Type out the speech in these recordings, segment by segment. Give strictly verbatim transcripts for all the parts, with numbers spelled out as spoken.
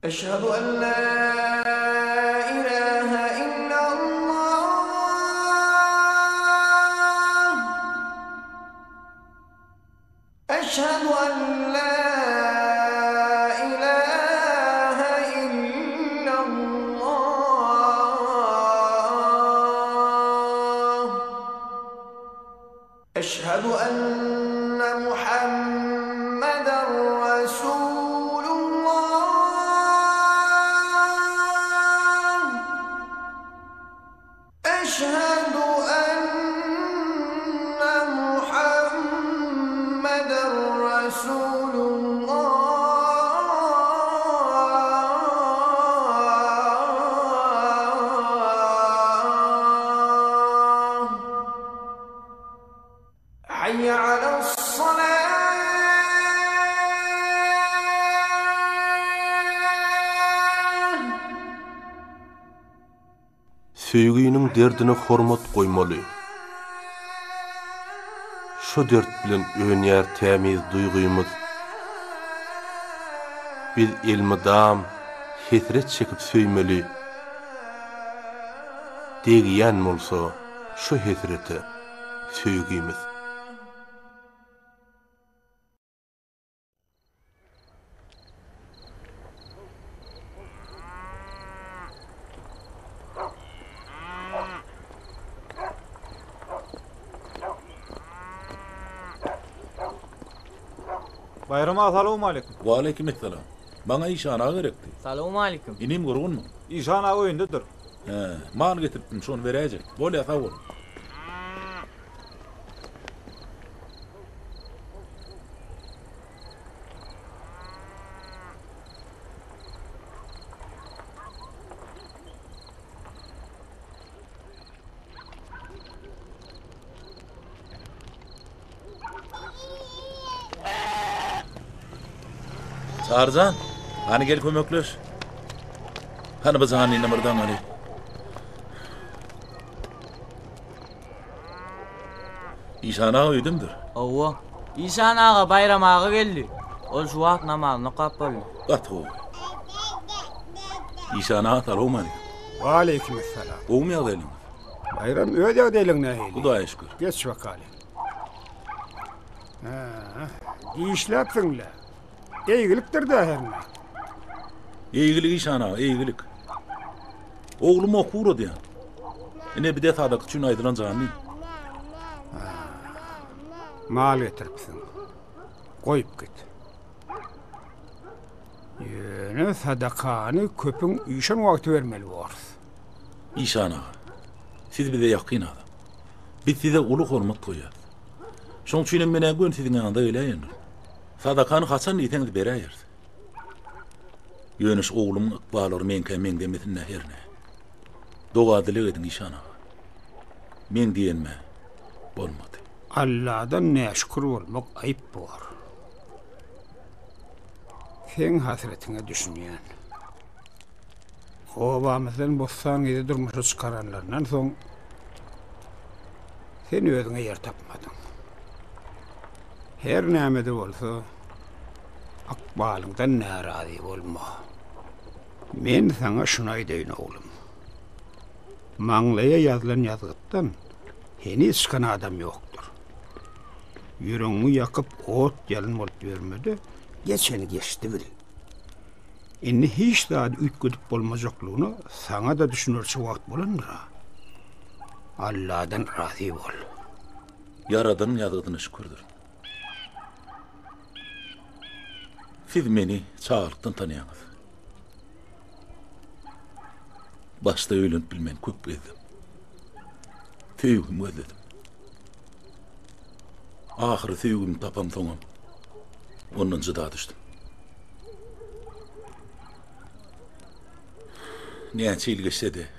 أشهد أن لا إله إلا الله أشهد أن لا إله إلا الله أشهد أن محمدًا رسول الله أشهد أن محمدًا رسول الله حي على الصلاة Söýgüýniň derdine hormat goýmaly. Şo dert bilen öňär tämiz duýgymyz. Biz ilmidam hesret çekip söýmeli. Degiýän bolsa şo hesrete söýgüýmiz. Bayram ağa, salamu aleyküm. Wa aleykümselam. Bana iş ana gerekdi. Salamu aleyküm. İnim gurgun mu? İşan ağa oyundadır. He, mal getirdim şonu verecek. Bol ya savur. Tarzan, hani gel kömekleş. Hani biz hani numaradan hani. İşan ağa uydumdur. Owa. İşan ağa bayram ağa geldi. Ol şu wagt namazyny gapaly. Gat o. İşan ağa salamu aleyküm. Wa aleykümselam. Oğum ya delim. Bayram öde ödeling nähili. Hudaýa şükür. Geç bakaly. Ha, işläpsiňle. Eýgilikdir da herne. İyilik işan ağa, iyilik. Oğlum okur diýär. Ene bir de sadak üçin aýdylan jany. Mal getiripsiň. Goýup git. Ýöne sadakany köpüň ýuşan wagty bermeli bolýar. İşan ağa. Siz bize ýakyn adam. Biz size uluk hormat koýar. Şoň üçin mene gün siziň ýanynda öýleýän. Sadakany haçan ýeteňiz berýär. Ýöneş oğlum ykbalary menkä men demesinä herne. Dogadylyk ediň işan ağa. Men diýenme bolmady. Allah'dan näşkur bolmak aýyp bor. Sen hasretine düşünýän. Obamyzdan bossan ýerde durmuşa çykaranlardan soň sen özüňe ýer tapmadyň. Her nämede bolsa akbalyňdan närazy bolma. Men sana şuna aýdýyn oğlum. Maňlaya ýazylan ýazgytdan heni çykan adam ýokdur. Ýüregiňi ýakyp ot ýalyn bolup ýörmedi, geçeni geçdi bil. Inni hiç daha ütgüdüp bolmajaklygyny sana da düşünürçi wagt bolandyra. Allah'dan razy bol. Yaradan ýazgydyny şükürdir. Siz meni çağırtdan tanıyanız. Başta öýlenip bilmen köp gezdim. Söýgüm özledim. Ahir söýgüm tapam soňam. Ondan jyda düşdüm. Näçe ýyl geçse de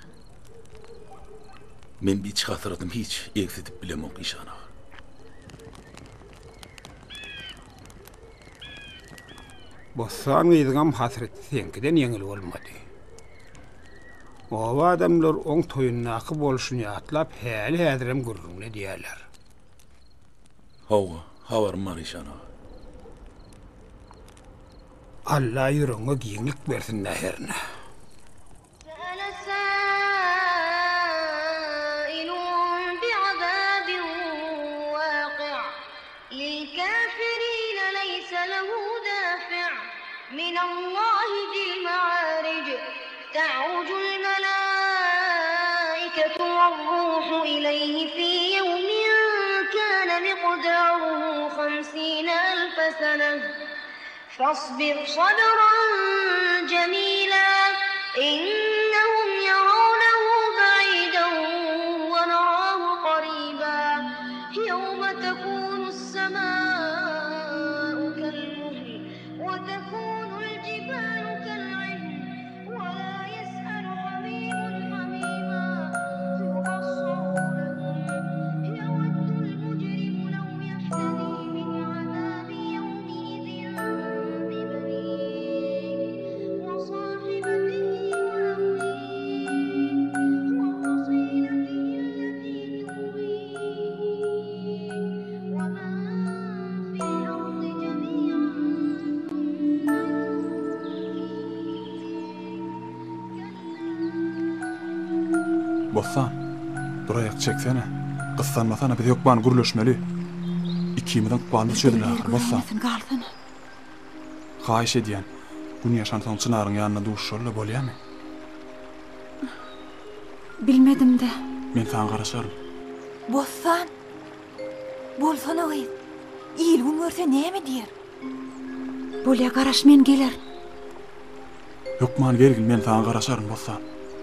men hiç hatyratym hiç eksidip bilemok işan ağa. Bossan ýyzgam hasreti senkiden ýeňil bolmady. Owa adamlar oň toýunnaky bolşuny atlap häli häzirem gurrunly diýerler. Hawa, hawarym var işan ağa. Allah yüreğine giyinik versin näherine. سأل سائل بعذاب واقع للكافرين ليس له دافع من الله ذي المعارج تعرج الملائكة والروح إليه في يوم كان مقداره خمسين ألف سنة فاصبر صبرا جميلا إنهم يرونه بعيدا ونراه قريبا يوم تكون السماء كالمهل وتكون الجبال كالعهن ولا يسأل حميم حميما يبصرونهم يود المجرم لو يفتدي من عذاب يومئذ ببنيه وصاحبته وأخيه وفصيلته التي تؤويه ومن في الأرض جميعا Bossan, durayak çeksene. Kıssanmasana biz yokban gürleşmeli. İkimizden bağlı çödün ahir Bossan. Haýyş edýän, gün ýaşansaň çınaryň ýanyna duşşarla bolýarmy? Bilmedim de. Men sana garaşarym. Bossan. Bolsana oýy. İl gün görse näme diýer? Bolýa garaş men geler. Yokman gelgil men sana garaşarym Bossan.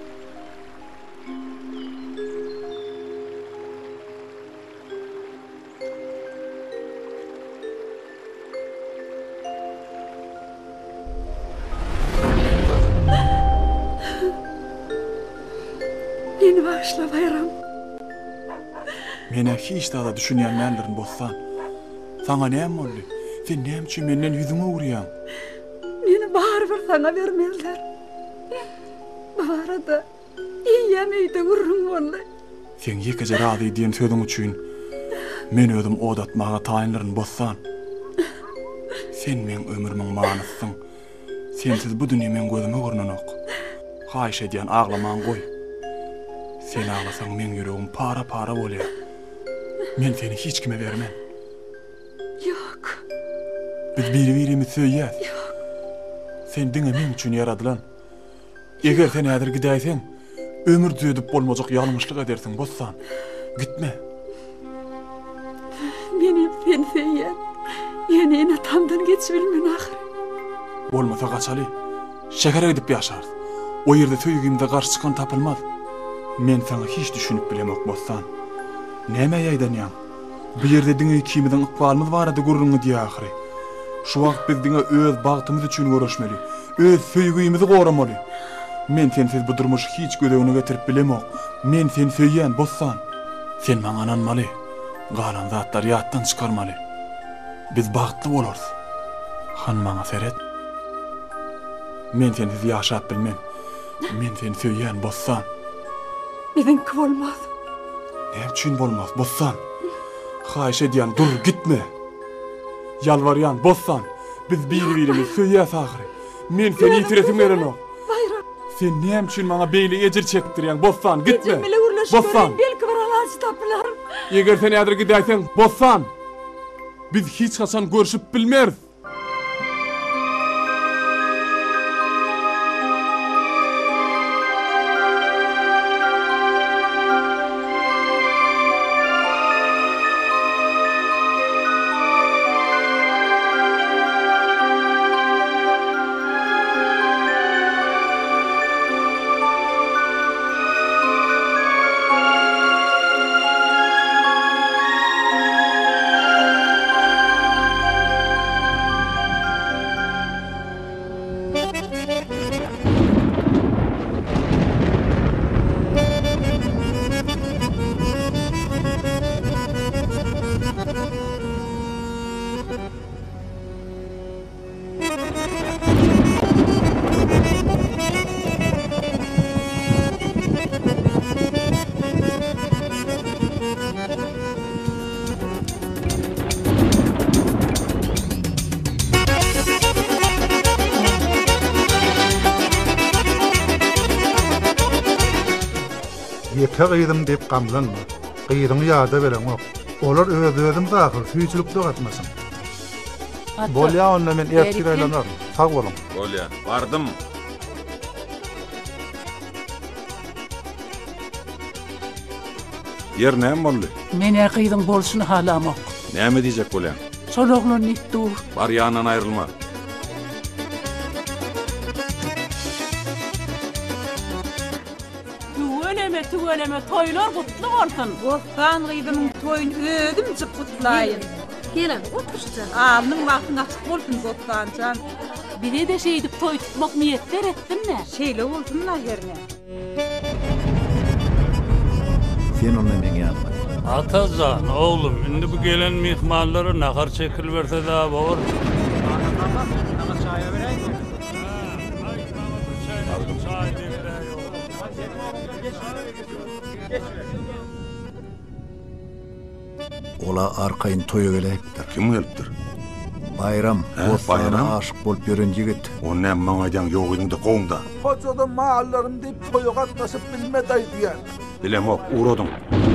Beni bağışla Bayram. Mene hiç daha düşünýän nälerin Bossan. Sana näme boldy? Sen näme üçin menden ýüzüňe urýan? Meni baribir sana vermezler. Bu arada iýem öýde gurrun boldy. Sen ýeke razy diýen sözüň üçin men özüm odatmaga taýynlaryn Bossan. Sen men ömrümiň manysyň. Sensiz bu dünýä men gözüme görnenok. Haýyş edýän aglaman goý. Sen ağlasaň men ýüregim para-para bolýar. Men seni hiç kime bermem. Yok. Biz biri-birimizi söýýäs. Yok. Sen diňe men üçin ýaradylan. Eger sen häzir gidäýseň, ömür düýdüp bolmajak ýalňyşlyk edersiň Bossan. Gitme. Menim sen söýýän. Ýene tamdan geçibilmen ahir. Bolmasa gaçaly. Şehere gidip ýaşarys. O ýerde söýgümde garşy çykan tapylmaz. Men sana hiç düşünüp bilemok Bossan. Näme ýaýdanýan? Bu ýerde diňe ikimizden ykbalymyz barady gurrungy diýär ahyry. Şu wagt biz diňe öz bagtymyz üçin görüşmeli. Öz söýgümizi goramaly. Men sensiz bu durmuşy hiç gödegine getirip bilemok. Men seni söýýän Bossan. Sen maňa ananmaly. Galan zatlar ýatdan çykarmaly. Biz bagtly bolarys. Han maňa seret. Men sensiz ýaşap bilmem. Men seni söýýän Bossan. Bizimki bolmaz. Näme üçin bolmaz Bossan? Haýyş edýän dur gitme. Yalvarýan Bossan. Biz biri-birimizi söýýäs ahyry. Men seni ýitiresim gelenok. Bayram. Sen näme üçin maňa beýle ejir çekdirýän Bossan gitme. Bossan. Belki bir alaçy tapylar. Eger sen ýadyr gidäýseň Bossan. Biz hiç haçan görüşüp bilmeris. te gıydım deyip gamlanma. Gıydyňy ýada beren ok. Olar öz-özüm dahyl süýçülükde gatmasyn. Bolýa onda men ertir aylanarym. Sag bolun. Bolýa, bardım. Yer näme boldy? Mene gıydyň bolşuny halamak. Näme diýjek bolýan? Şol oglan nitdur. Bar ýanyndan aýrylma. Tüweleme, tüweleme, toýlar gutly bolsun. Wolfgan gydymyň toýuny özümçe gutlaýyn. Gelin, oturşdan. Amyň wagtyny açyk bolsun Wolfganjan. Bire de şeýdip toý tutmak niýetler etdimmi? Şeýle boldumla herne. Sen onu meňe ýanma. Atazan, oğlum, indi bu gelen mihmanlara nahar çekilverse daha bor. Ola arkaýyn toýa gelepdir. Kim gelipdir? Bayram, Bayram aşyk bolup ýören ýigit. O näme maňa ýan ýok edinde goňda. Hoçada maallarym diýip toýa gatnaşyp bilmedi diýär. Bilemok, uğradyň.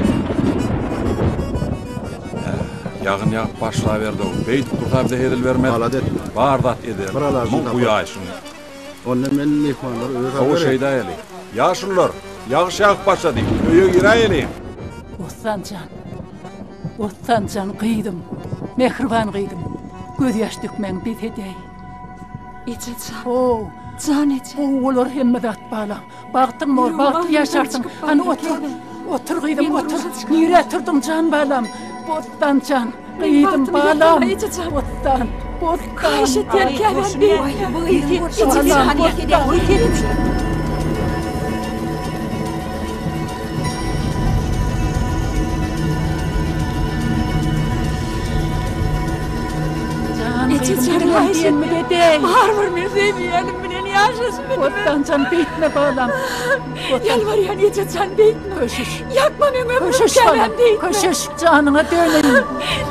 Yağın yağıp başla verdi o. Beyt kurtabda hedil vermedi. Aladet. Bardat eder. Mun kuyaşın. Onda men mehmanlar öýe O şeyde eli. Yaşlılar, yağış yağıp başladı. Öýe giräýeli. Osancan. Osancan gydym. Mehriban gydym. Göz ýaş dökmeň bir hedey. Eçeçan. O, Can eçe. o olar hemme dat bala. Bagtyň mor, bagty ýaşarsın. Ana otur. Otur gydym, otur. Nire oturdum can balam. Bottan can. Gydym balam. Bottan. Bottan. Kaýşy terkälen bir. Eçeçan ýa-da. Eçeçan kaýşy mi dedey? Barbar merzeýenim bilen ýaşasy bilen. Bottan can beýtme balam. Ýalbarýan Eçeçan beýtme. Köşüş. Ýakma meňe Köşüş balam. Köşüş janyňa döneň.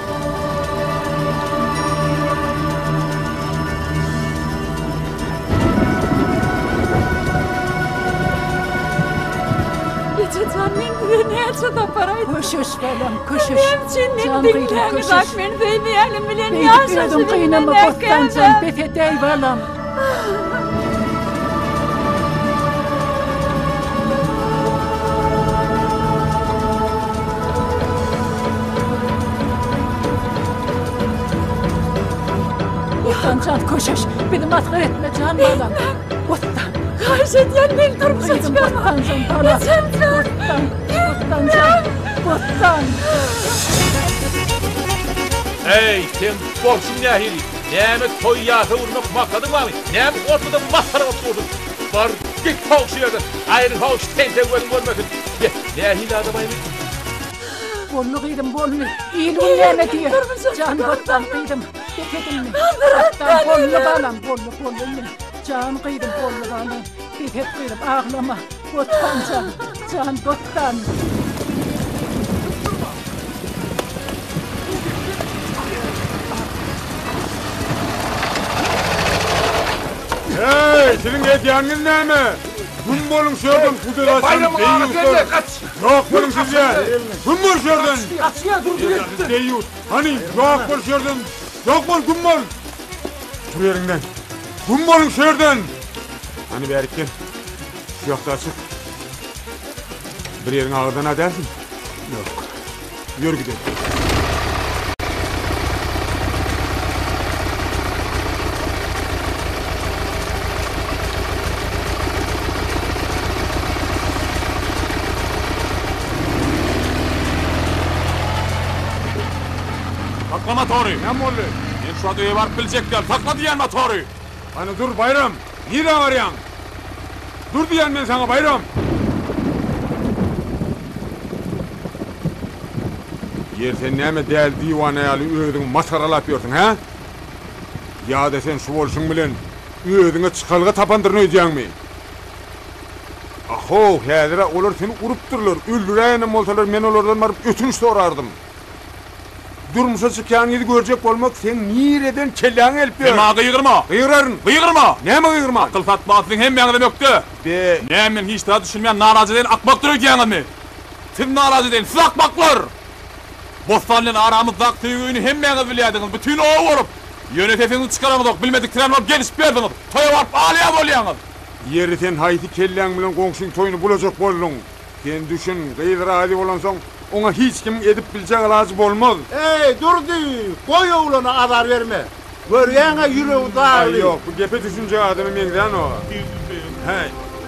Eçeçan men bilen näçe taparay. Köşüş balam, köşüş. Benim çinnim dinleňiz ak men beýmeýänim bilen ýaşasy Beýdim kynama bottan can befetey balam. Bottan can köşüş. Beni matkar etme can balam. Bottan. Kaýşy men durmuşa çıkarma. Bottan can balam. Bottan. Bottan can. Bottan. Ey, sen bolşun nähili. Näme toy ýaty urmak makadyň barmy? Näme ortada masara oturdun? Bar git hawşyada. Aýry hawş tente welin bolmasyn. Nähili adamaymy? Bollu gydym, bollu. İýilin näme diýer? Can bottan gydym. Befedimmi? Bottan bollu balam, bollu, bollu. Can gydym, bollu balam. Befet gydym, ağlama. Bottan can, can bottan. Hey, senin edýäňiz näme? Gün bolun şördün, kudyraçan beýýut. Yok bolun sizge. Gün bol şördün. Açya durdu gitti. Beýýut. Hani yok bol şördün. Yok bol gün bol. Dur yerinden. Gün bolun şördün. Hani berikten. Şu ýakda açyk. Bir ýeriň ağırdan adarsyň. Yok. Ýör gidelim. Takla motory. Näme boldy? Men şu ýa barıp biljekler. Takla diýen motory. Hani dur Bayram. Nire barýaň? Dur diýen men sana Bayram. Yer sen näme däl diýwany ýaly özüň masaralap ýörsiň, ha? Ýa-da sen şu bolşuň bilen özüňe çykalga tapandyryny öýdýäňmi? Aho, häzir olar seni urupdyrlar. Öldüränem bolsalar men olardan baryp ötünç sorardım. Durmuşa çykýan ýeri görjek bolmak sen nireden kelläň elip ber. Ema gyýgyrma. Gyýraryn. Gyýgyrma. Näme gyýgyrma? Akıl fatmasyň hem ýaňyda mökdi. Be, näme men hiç daha düşünmeýän narazylygyny akmakdyr öýdýäňmi? Siz narazi deyin, siz akmaklar! Bostanlığın aramızdaki tüyüğünü hemmeğiniz biliyordunuz, bütün oğu vurup, yönetesinizi çıkaramadık, bilmedik tren olup gelişip verdiniz, toya varıp ağlayan oluyorsunuz. Yeri sen hayti kelleğin bilen komşun toyunu bulacak boldun. Sen düşün, gıyır razı olan son, ona hiç kim edip bilecek lazım olmaz. Ey durdu, koy oğluna azar verme. Görüyene yüreği dağılıyor. Ay yok, bu gepe düşünce adamı mengden o. Hey.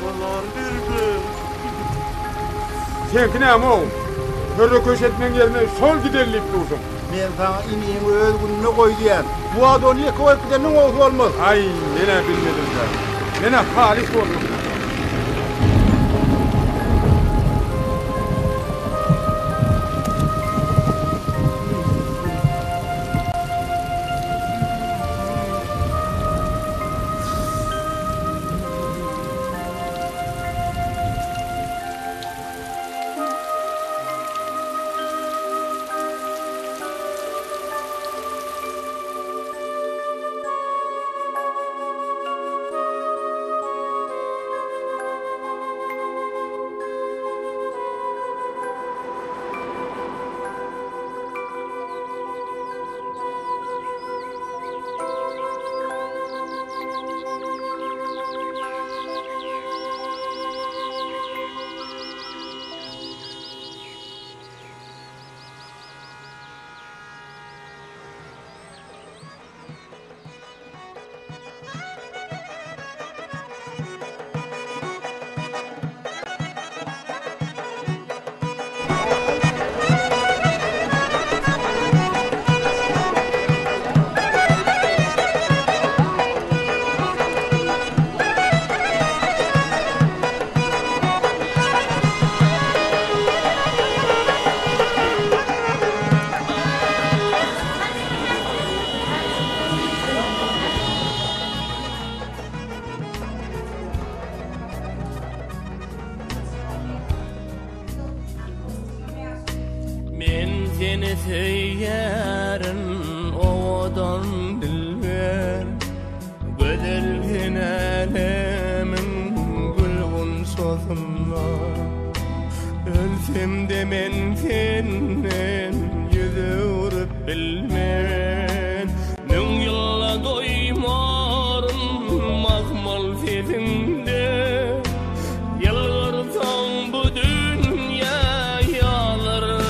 Sen ki ne ama oğlum? Hörde köşetmen yerine sol giderleyip dursun. Ben sana iniğin öz gününe koy diyen. Bu adı niye koyup gidenin oğlu olmaz. Ay nene bilmedim ben. Nene halis olmaz. Seni söylerim odan dilber Gödelgin alemin gülgün sozumla Ölsem de men senden yüzü vurup bilmen Mün yılla doymarım mahmal sesinde Yalvarsan bu dünya yağlar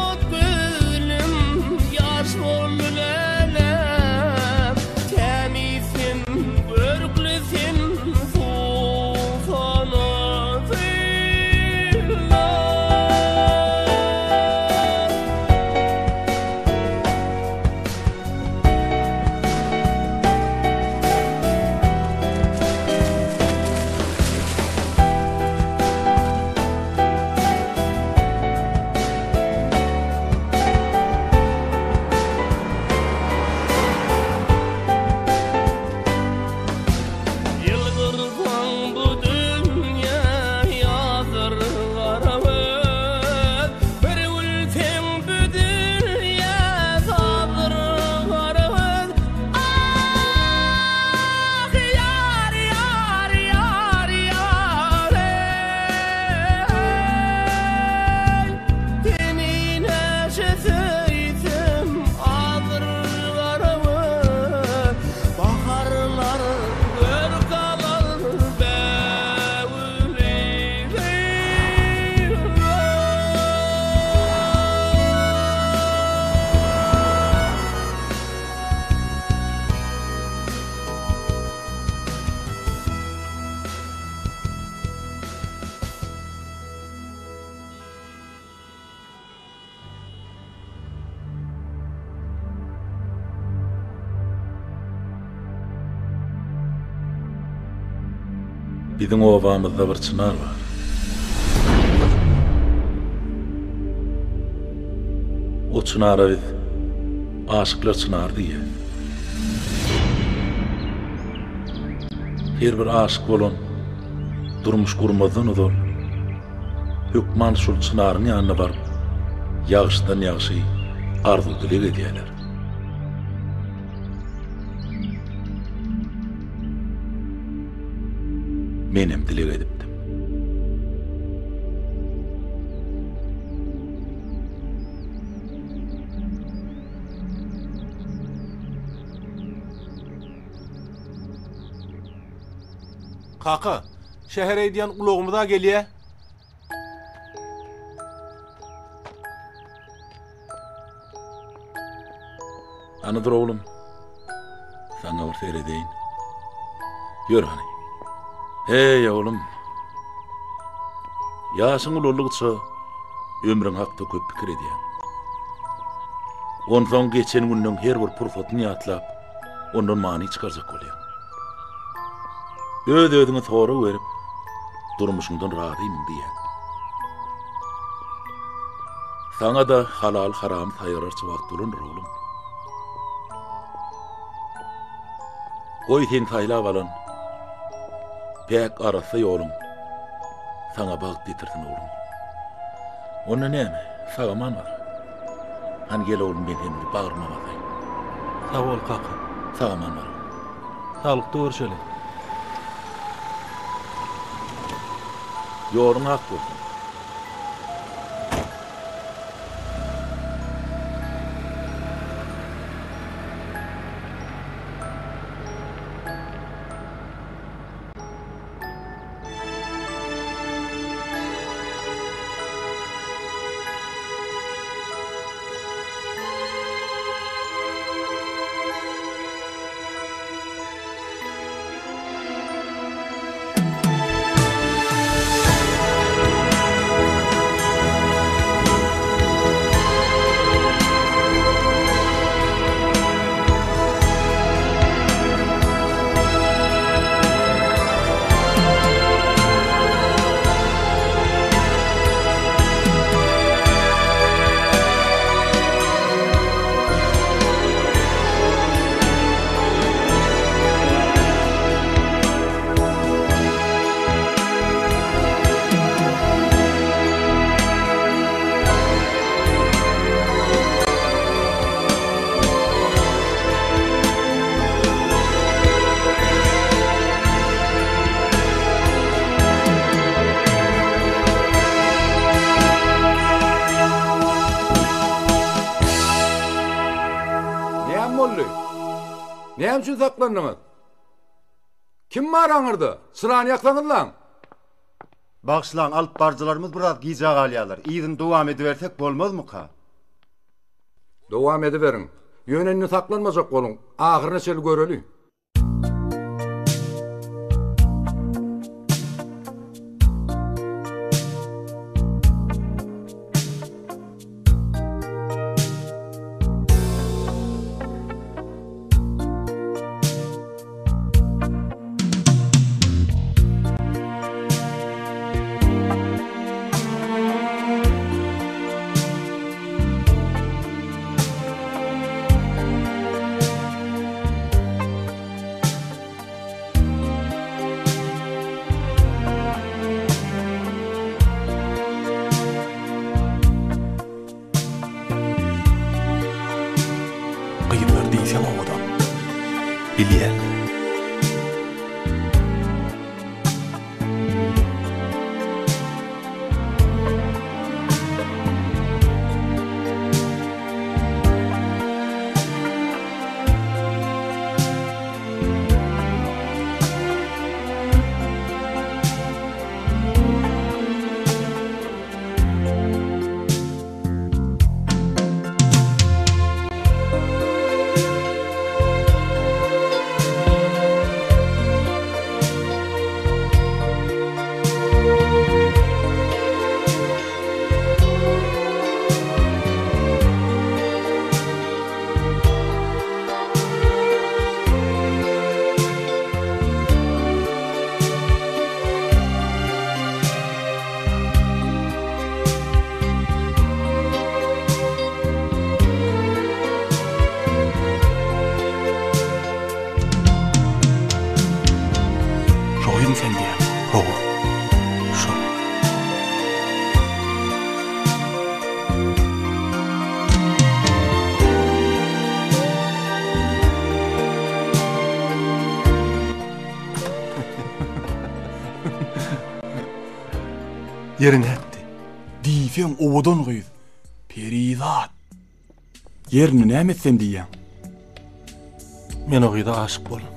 Temi Bizim ovamızda bir çınar var. O çınara biz aşıklar çınar diye. Her bir aşık bolon durmuş kurmadan odol. Hükman şul çınarın yanına barıp yağıştan yağışı arzu dilek ediyorlar. Menem dilek edipdim. Kaka, şehre ediyen ulağımı da geliyor. Anıdır oğlum. Sana bir seyredeyim. Yürü hani. Hey oğlum. Yaşın ululukça ömrün hakta köp pikir ediyen. Ondan geçen günden her bir fırsatını yatlap ondan mani çıkaracak oluyor. Öd ödüne doğru verip durmuşundan razıyım diye. Sana da halal haram sayırarça vakt olunur oğlum. Koy sen saylap alın. Pek arası yolun. Sana bağıt getirsin oğlum. Onu ne mi? Sağaman var. Hani gel oğlum ben hem bağırma bakayım. Sağ ol kaka. Sağaman var. Sağlıkta uğur şöyle. Yorun hak olsun. Neyem şu saklandınız? Kim var anırdı? Sırağını yaklanır lan. Bakşılan alıp barcılarımız biraz giyice ağalyalar. İyidin devam ediversek bolmaz mı ka? Devam ediverin. Yönenini saklanmazak olun. Ahırını sel görölü. Yerin etti. Diýfen owadan gyýz. Perizat. Yerini näme etsem diýýäň? Men o gyýda aşyk bolum.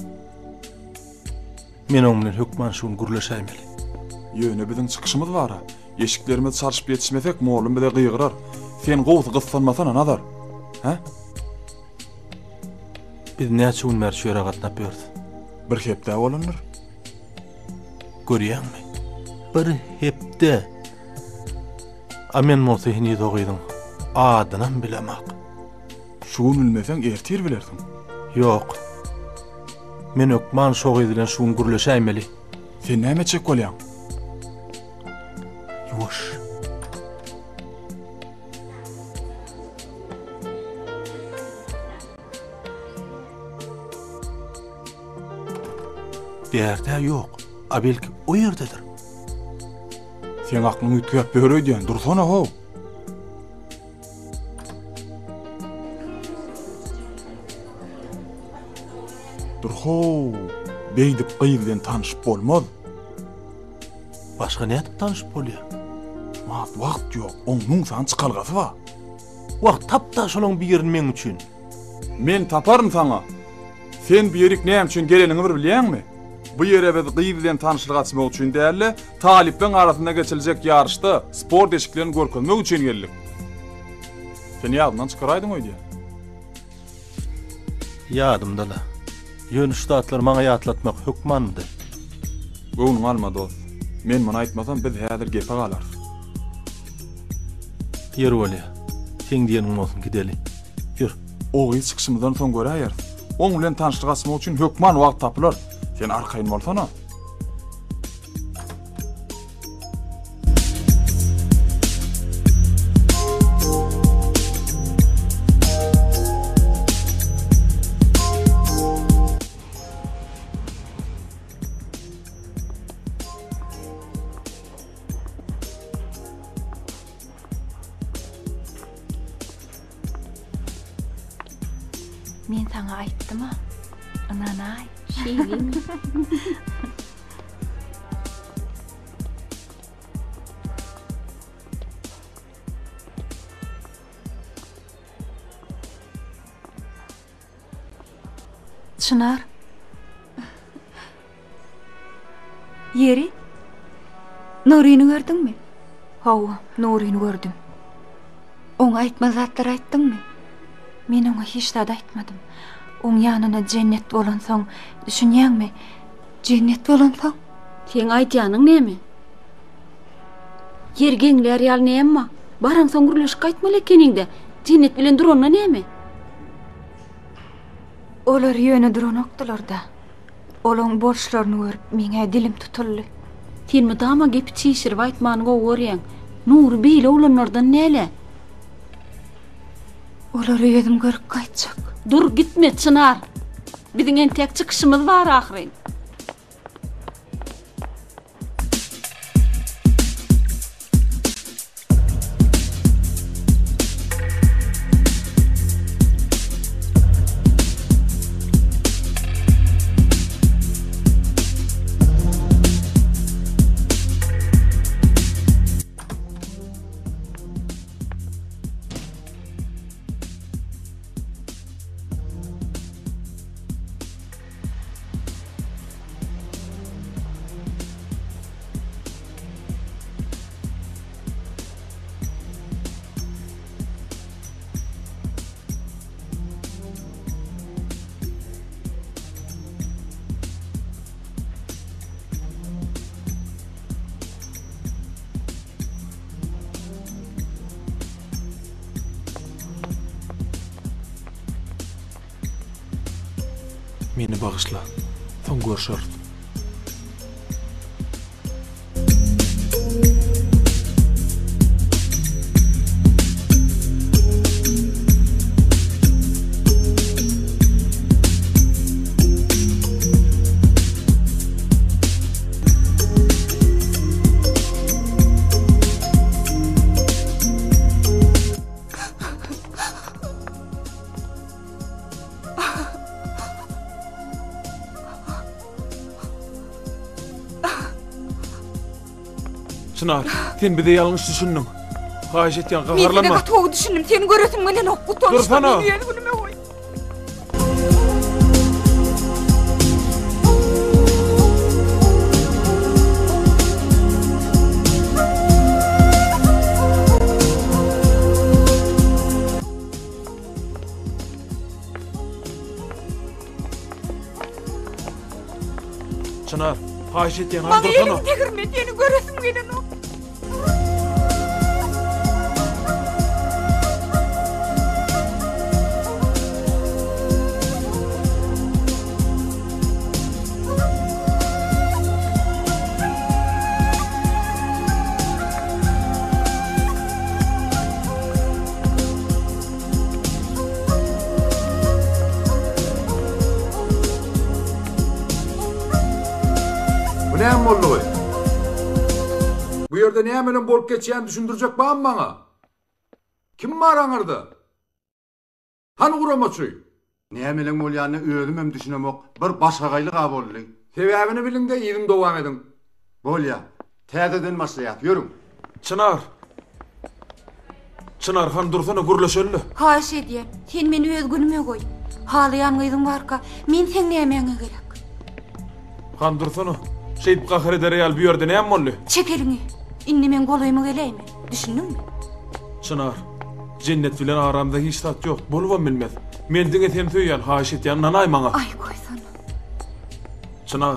Men oňa hükman şuň gürleşäýmeli. Ýöne biziň çykyşymyz bar. Eşiklerimiz çarşyp ýetişmesek, moğlum bize gyýgyrar. Sen gowsy gyssanmasana nazar. Ha? Biz näçe gün merşöre gatnap berdi. Bir hepde bolanlar. Görýärmi? Bir hepde. Amen bolsa hini dogydyň. Adynam bilemek. Şuň bilmeseň ertir bilersiň. Yok. Men ökman şogy edilen şuň gürleşäýmeli. Sen näme çek bolýaň? Yuwaş. Derde yok. A belki o yerdedir. Sen aklyň ütgäp berýän, dursana ho. Durho, beýdip gyýylan tanyşyp bolmaz. Başga nädip tanyşyp bolýar? Wagt wagt ýok, oňuň san çykalgasy bar. Wagt tapda şolaň bir ýerini men üçin. Men taparym sana. Sen bir ýerik näme üçin geleniňi bir bilýärmi? Bu ýere biz gyýylan tanyşylyk açmak üçin däli, talipleň arasynda geçiljek ýarşda sport eşiklerini görkezmek üçin geldik. Sen ýadyndan çykaraýdyň oýdy. Ýadymdala. Ýönüşde atlar maňa ýatlatmak hükmandy. Göwnüň alma dost. Men muny aýtmasam biz häzir gepe galar. Ýer bolýa. Sen diýeniň bolsun gideli. Ýür. O gyz çykyşymyzdan soň göräýär. Oň bilen tanyşlyk açmak üçin hökman wagt tapylar. Sen arkaýyn bolsana. Men sana aýtdym ha. Ananay, şeýlemi? Çınar. Yeri? Nurini gördüňmi? Hawa, Nurini gördüm. Oňa aýtma zatlar aýtdyňmy? Men oňa hiç zat aýtmadym. Oň ýanyna cennet bolan soň, düşünýärmi? Cennet bolan soň? Sen aýtýanyň näme? Yergeňler ýal näme? Baraň soň gürleşik aýtmaly ekeningde, cennet bilen duronna näme? Olar ýöne duranokdylar da. Olaň borçlaryny görüp meňe dilim tutuldy. Sen mi dama gepi çiğişirip aýtmany gowurýan? Nur beýle olanlardan näle? Olar ýedim görüp gaýtjak. Dur gitme Çınar. Biziň entek çykyşymyz bar ahyryn. Meni bağışla. Son görüşürüz. Çınar, sen bize yanlış düşündün. Haýyş etýän Men seni gaharlanma. gatowy düşündim. Seni göresim gelen ok. Bu Dursana. tonuşda meni ýelgünime goý. Çınar, haýyş etýän Bana dursana. elini tegirme. Seni göresim gelen ok. Bu näme boldy? Bu ýerde näme bolup geçýän düşündirjek bagam maňa? Kim maraňyrdy? Han guramaçy? Näme bolýany özüm hem düşünemek bir başga gaýly ga boldy. Sebäbini bilin de ýerim dowam edin. Bolýa. Täzeden maslahat, ýörüň. Çınar. Çınar, han dursana gurlaşöllü. Haýyş edýän. Sen meni öz günüme goý. Halayan gyzyň barka. Men sen nämeňe gerek? Han dursana. Şeýip gahar eder ýal bu ýerde näme boldy? Çek elini. Inni men golaýymy geleymi? Düşündüňmi? Çınar, cennet bilen aramda hiç tat ýok. Bolubam bilmez. Men diňe sen söýýän haýyş etýän nanaý maňa. Ay goýsana. Çınar.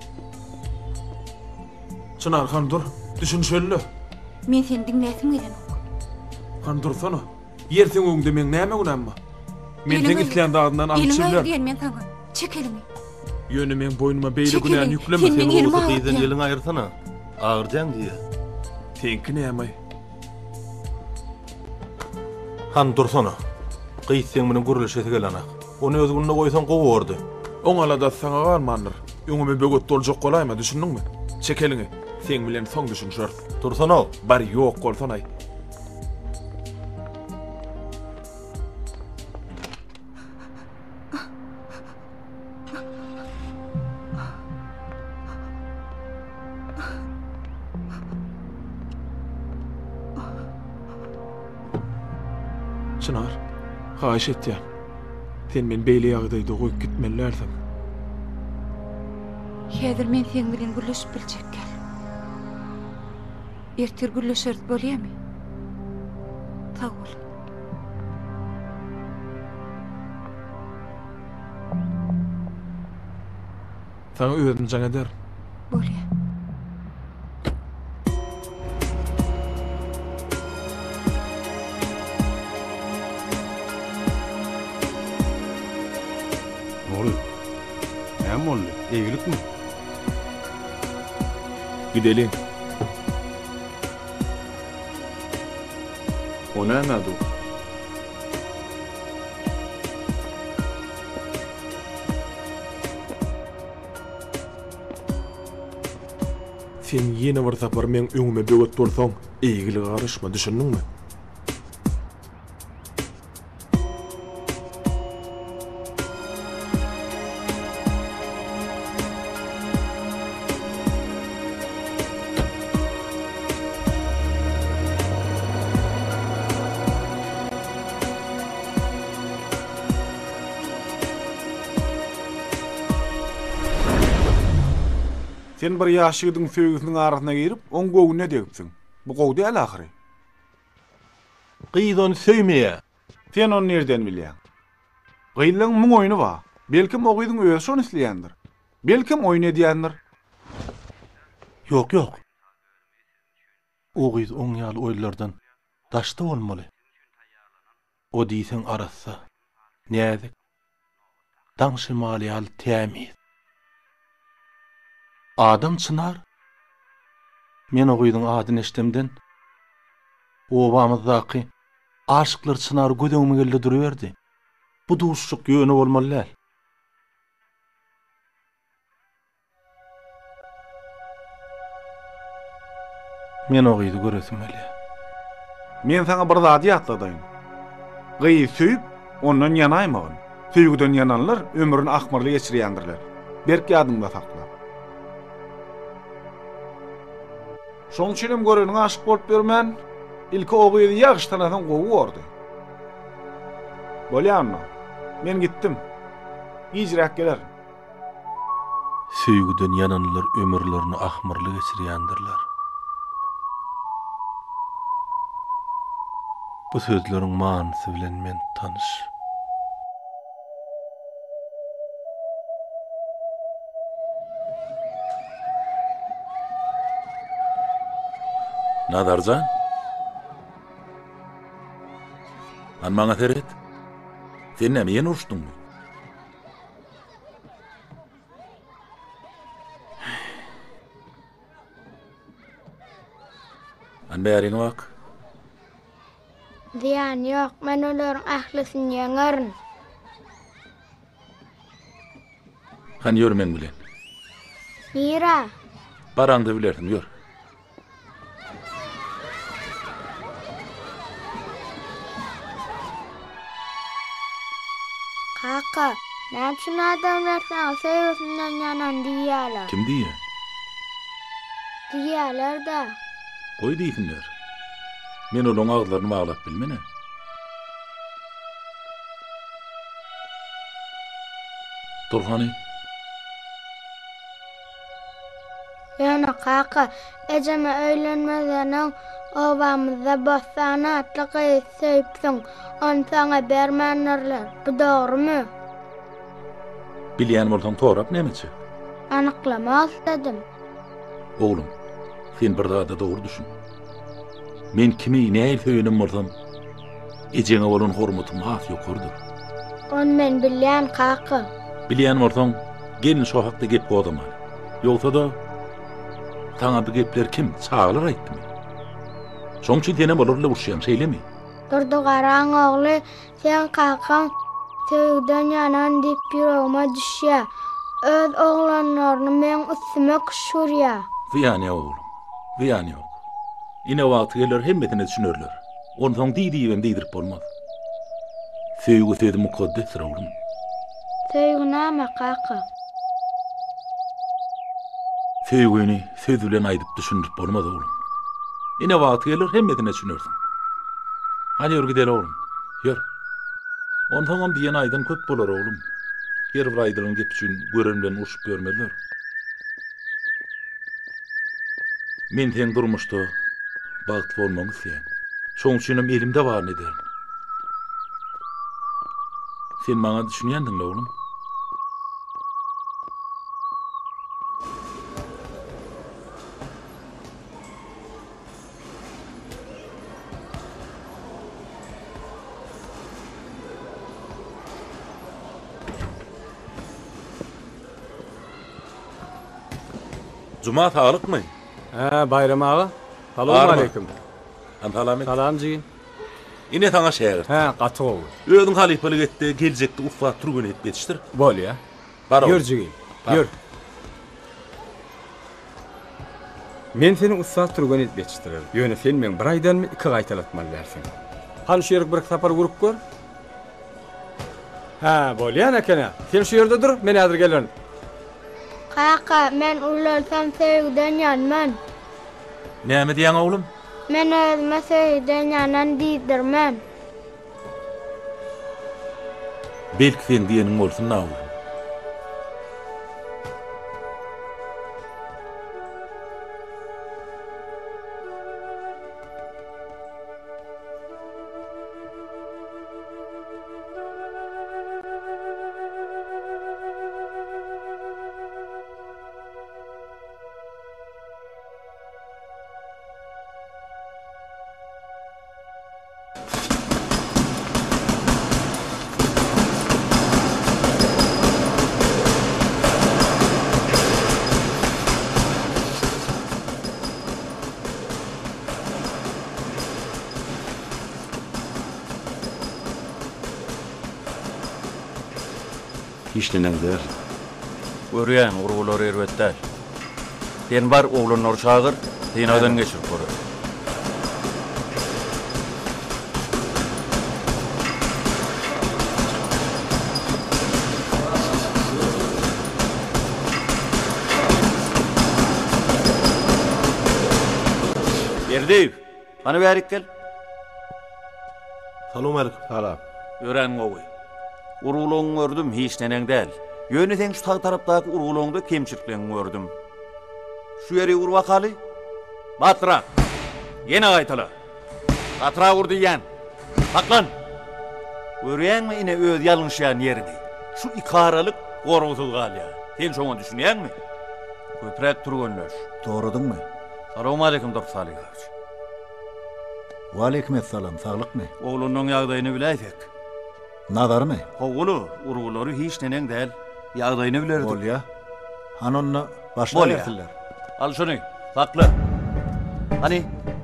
Çınar, han dur. Düşünşöllü. Men seni dinläsim gelen. Han dursana. Ýerseň öňde men näme günäm bar? Men Elini- teň isleýän dagyndan Elini alçyllar. diýen men sana. Çek elini. Ýöne men boynuma beýle Çek günän elini. ýükleme. Sen meni elime Oğuzı al kıyıdan diýen. yelin ayırsana. Ağırcan diye. Tenki näme? Han dursana. Kıyıtsen minin guruluş eti gelenak. Onu öz gününe koysan kovu ordu. Oňala da saňa garmandyr. Öňüme böget doljak golaýma, düşündiňmi? Çek elini. Sen bilen soň düşünşär. Dursana. Bar ýok bolsanay. Çınar, haýyş etýän. Sen men beýle ýagdaýda goýup gitmelerdim. Häzir men sen bilen gülleşip biljek gel. Ertir gülleşer bolýarmy? Sag bol. Saňa özüm jaňa der. Bolýar. Ol. Näme boldy? Eýilikmi? Gidelim. O näme adu? Sen ýene bir tapar men öňüme böget bolsaň, eýgili garaşma, düşündiňmi? Sen bir ýaşygyň söýgüsiniň arasyna girip, oň göwüne degipsiň. Bu gowy däl ahyry. Kıyıdan söýmeýä. Sen onu nerden bilýän? Gyýlyň muň oýuny bar. Belkim o gyýdyň öýe şonu isleýändir. Belkim oýun edýändir. Yok yok. O kıyız on ýaly oýlardan daşda bolmaly. O diýsen arassa. Näzik. Daňşymaly ýaly tämiz. Adam Çınar. Men o gyýdyň adyny eşdimden. Obamyzdaky aşyklar Çınar gödegime geldi duruverdi. Bu duşluk ýöne bolmaly. Men o gyýdy göresim geldi. Men sana bir zat ýatladym. Gyýy söýüp, ondan ýanaýmagyn. Söýgüden ýananlar ömrüni akmarly geçirýändirler. Berk ýadymda sakla. Şoň üçinem göreniň aşyk bolup bermän, ilki ogyny ýagşy tanatan gowy gordy. Bolýanmy? Men gitdim. Ýyjrak geler. Söýgüden yananlar ömürlerini ahmyrly geçirýändirler. Bu sözleriň manysy bilen men tanış. Nadarjan? An maňa teret. Sen näme ýene uruşdyňmy? An bäriňe bak. Diýen ýok, men olaryň ahlysyny ýeňerin. Han ýörmeň bilen. Mira, Barandy bilerdim, ýör. kaka, näme şun adamlar sana sevgisinden yanan diýýärler. Kim diýär? Diýýärler da. Goý diýsinler. Men olaň aglaryny baglap bilmene. Turhany. Ýana kaka, ejeme öýlenmezeniň obamyzda bossana atlygy söýpsiň, on sana bermänlerler. Bu dogrymy? Bilýän bolsaň torap nämeçi? Anyklamak istedim. Oğlum, sen bir daha da doğru düşün. Men kimi näil söýenem bolsam, ejeňe bolan hormatymy has ýokurdyr. On men bilýän kaka. Bilýän bolsaň, gelin şo hakda gep goýdama. Ýogsa da taňa bu gepler kim çağlar aýtdymy? Şoň üçin tene bolarly urşýan şeýlemi? Durdy garaň ogly, sen kakaň söýgden ýanan diýip ýüregime düşýär. Öz oglanlaryny men üstüme kuşurýar. Ziyan ya oğlum, ziyan yok. Ine wagty geler hemmetine düşünürler. Ondan diýdiýem diýdirip bolmaz. Söýgü söýdi mukaddesdir oğlum. Söýgü näme kaka? Söýgüni söz bilen aýdyp düşündirip bolmaz oğlum. Ine wagty geler hemmetine düşünürsin. Hadi ýür gidelim oğlum, ýür. Ondan on diýen aýdan köp bolar oğlum. Yer bir aýdyryň gep üçin görenlen urşup görmediler. Men sen durmuşda bagty bolmagy isleýän. Şoň üçinem elimde bar eder. Sen maňa düşünýändiňmi oğlum? Cuma sağlıkmy? Ha, Bayram ağa. Salam aleykum. Antalamet. Salam jigen. Ine taňa şäher. Ha, gaty gowy. Özüň halipalyk etdi, geljekde ufak turgun et betişdir. Bolýa. Bar. Ýör jigen. Ýör. Men seni ufak turgun et betişdirerim. Ýöne sen men bir aýdanmy iki gaýtalatmaly dersiň. Han şu ýerge bir sapar gurup gör. Ha, bolýan ekene. Sen şu ýerde dur, men häzir gelerim. Kaka, men ulalsam söýgden ýanman. Näme diýen oğlum? Men özüme söýgden ýanan diýdirmän. Belki sen diýeniň bolsun na oğlum. İşlenenler. Görýän urgular erbetler. Sen bar oğlanlar çağır, sen adan geçirip koru. Berdiýew, bana bärik gel. Salam aleyküm. Salam. Ören gowy. Urulugyny gördüm, hiç neneň däl. Ýöne teň şu tarapdaky urulugyňda kemçiliklerini gördüm. Şu ýeri ur wakaly. Batra. Ýene gaýtala. Batra urdy ýan. Haklan. Görýänmi ine öz ýalňyşýan ýerini? Şu ikaralyk gorgusyz galýa. Sen şoňa düşünýänmi? Köprek turgönlöş. Doğrudyňmy? Assalamu alaykum Dursalih gaç. Wa aleykum assalam, saglykmy? Oğlunun ýagdaýyny biläýsek. Nadarmy? Howulu, urgulary hiç neneň däl. Ýagdaýyny bilerdik. Bolýa. Hanonna başlaýardylar. Al şunu, sakla. Hani?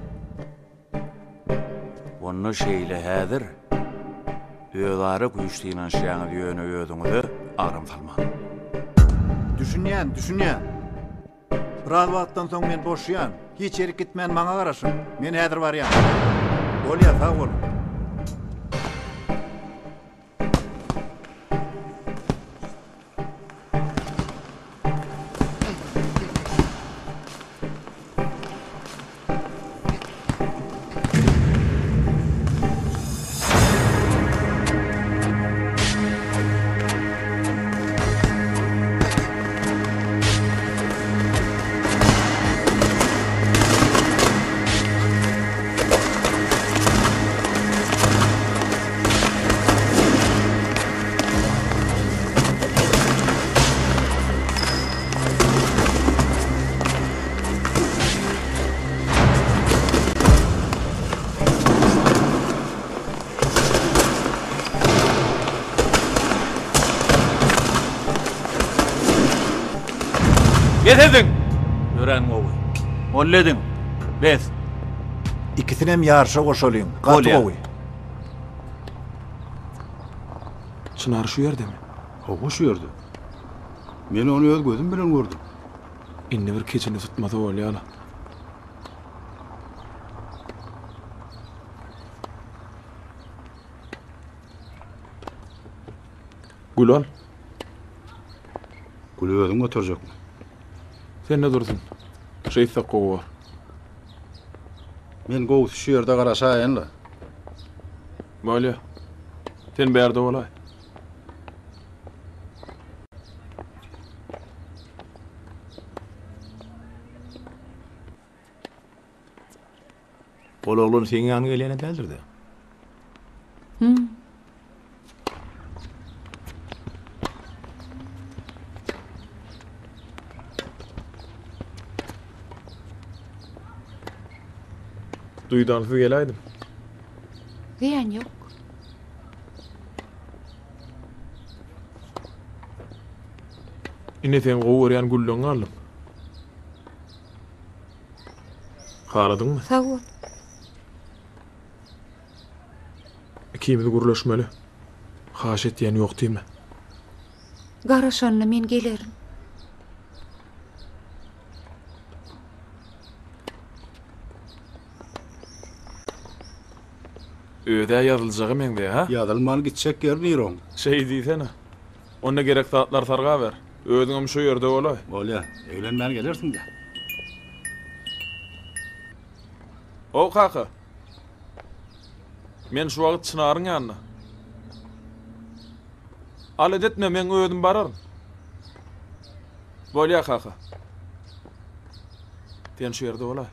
Onu şeyle häzir. Öýlary güýçliýiň şeýany ýöne öýdüňizi arym salma. Düşünýän, düşünýän. Biraz wagtdan soň men boşýan. Hiç ýere gitmän maňa garaşyň. Men häzir barýan. Bolýa, sag bol. Getirdin. Ören gowy. Molledin. Bes. İkisini hem yarışa koşalyň. Gaty gowy. Çınar şu ýerde mi? O şu ýerde. Men onu öz gözüm bilen gördüm. Indi bir keçini tutmasa bolýala. Gül al. Gülü özüm götürecekmi? Sen ne dursun? Şeýse gowy bar. Men gowy şu ýerde garaşaýynla. Bolýa. Sen berde bolay. Bol oğlun senin ýanyna gelýän däldir-de. Hmm. Duýdanysy geläýdim. Ziyan yok. Ine sen gowy ýan güllüň alym. Garadyňmy? Sag ol. Ikimiz gurlaşmaly. Haş etýän ýok diýme. Garaşanla men gelerim. Öde ýazyljagy meňde, ha? Ýazylmaly gitjek ýer niýroň. Şey diýsene. Onda gerek saatlar sarga ber. Özüňem şu ýerde bolay. Bolýa, eglenmän gelersiň de. O kaka. Men şu wagt Çınaryň ýanyna. Al edetme, men özüm bararym. Bolýa kaka. Sen şu ýerde bolay.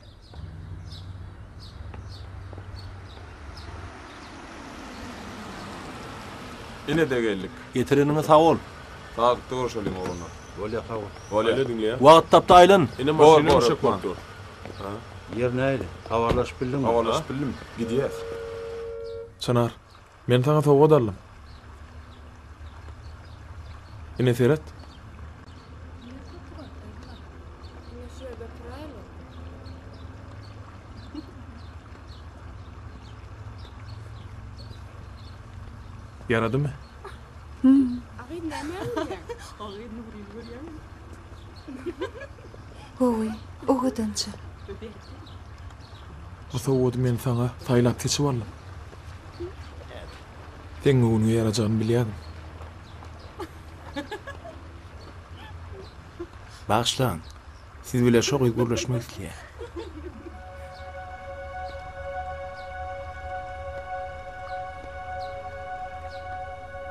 Ine de geldik. Getirenine sağ ol. Sağ görüşelim oğlunla. Bolýa, sag ol. Bolýa dinle ýa. Wagt tapdy aýlan. Ine maşyna şek boldy. Ha? Yer näýdi? Habarlaşyp bildingmi? Habarlaşyp bildim. Gidýär. Çınar, men taňa sowga darlym. Ine seret. Yaradı mı? Hmm. Gowy, o gadança. O sowudy men saňa saýlap keçip alym. Sen onu yarajağını bilýärdim. Bağışlan. Siz bile çok iyi gurlaşmak istiyor.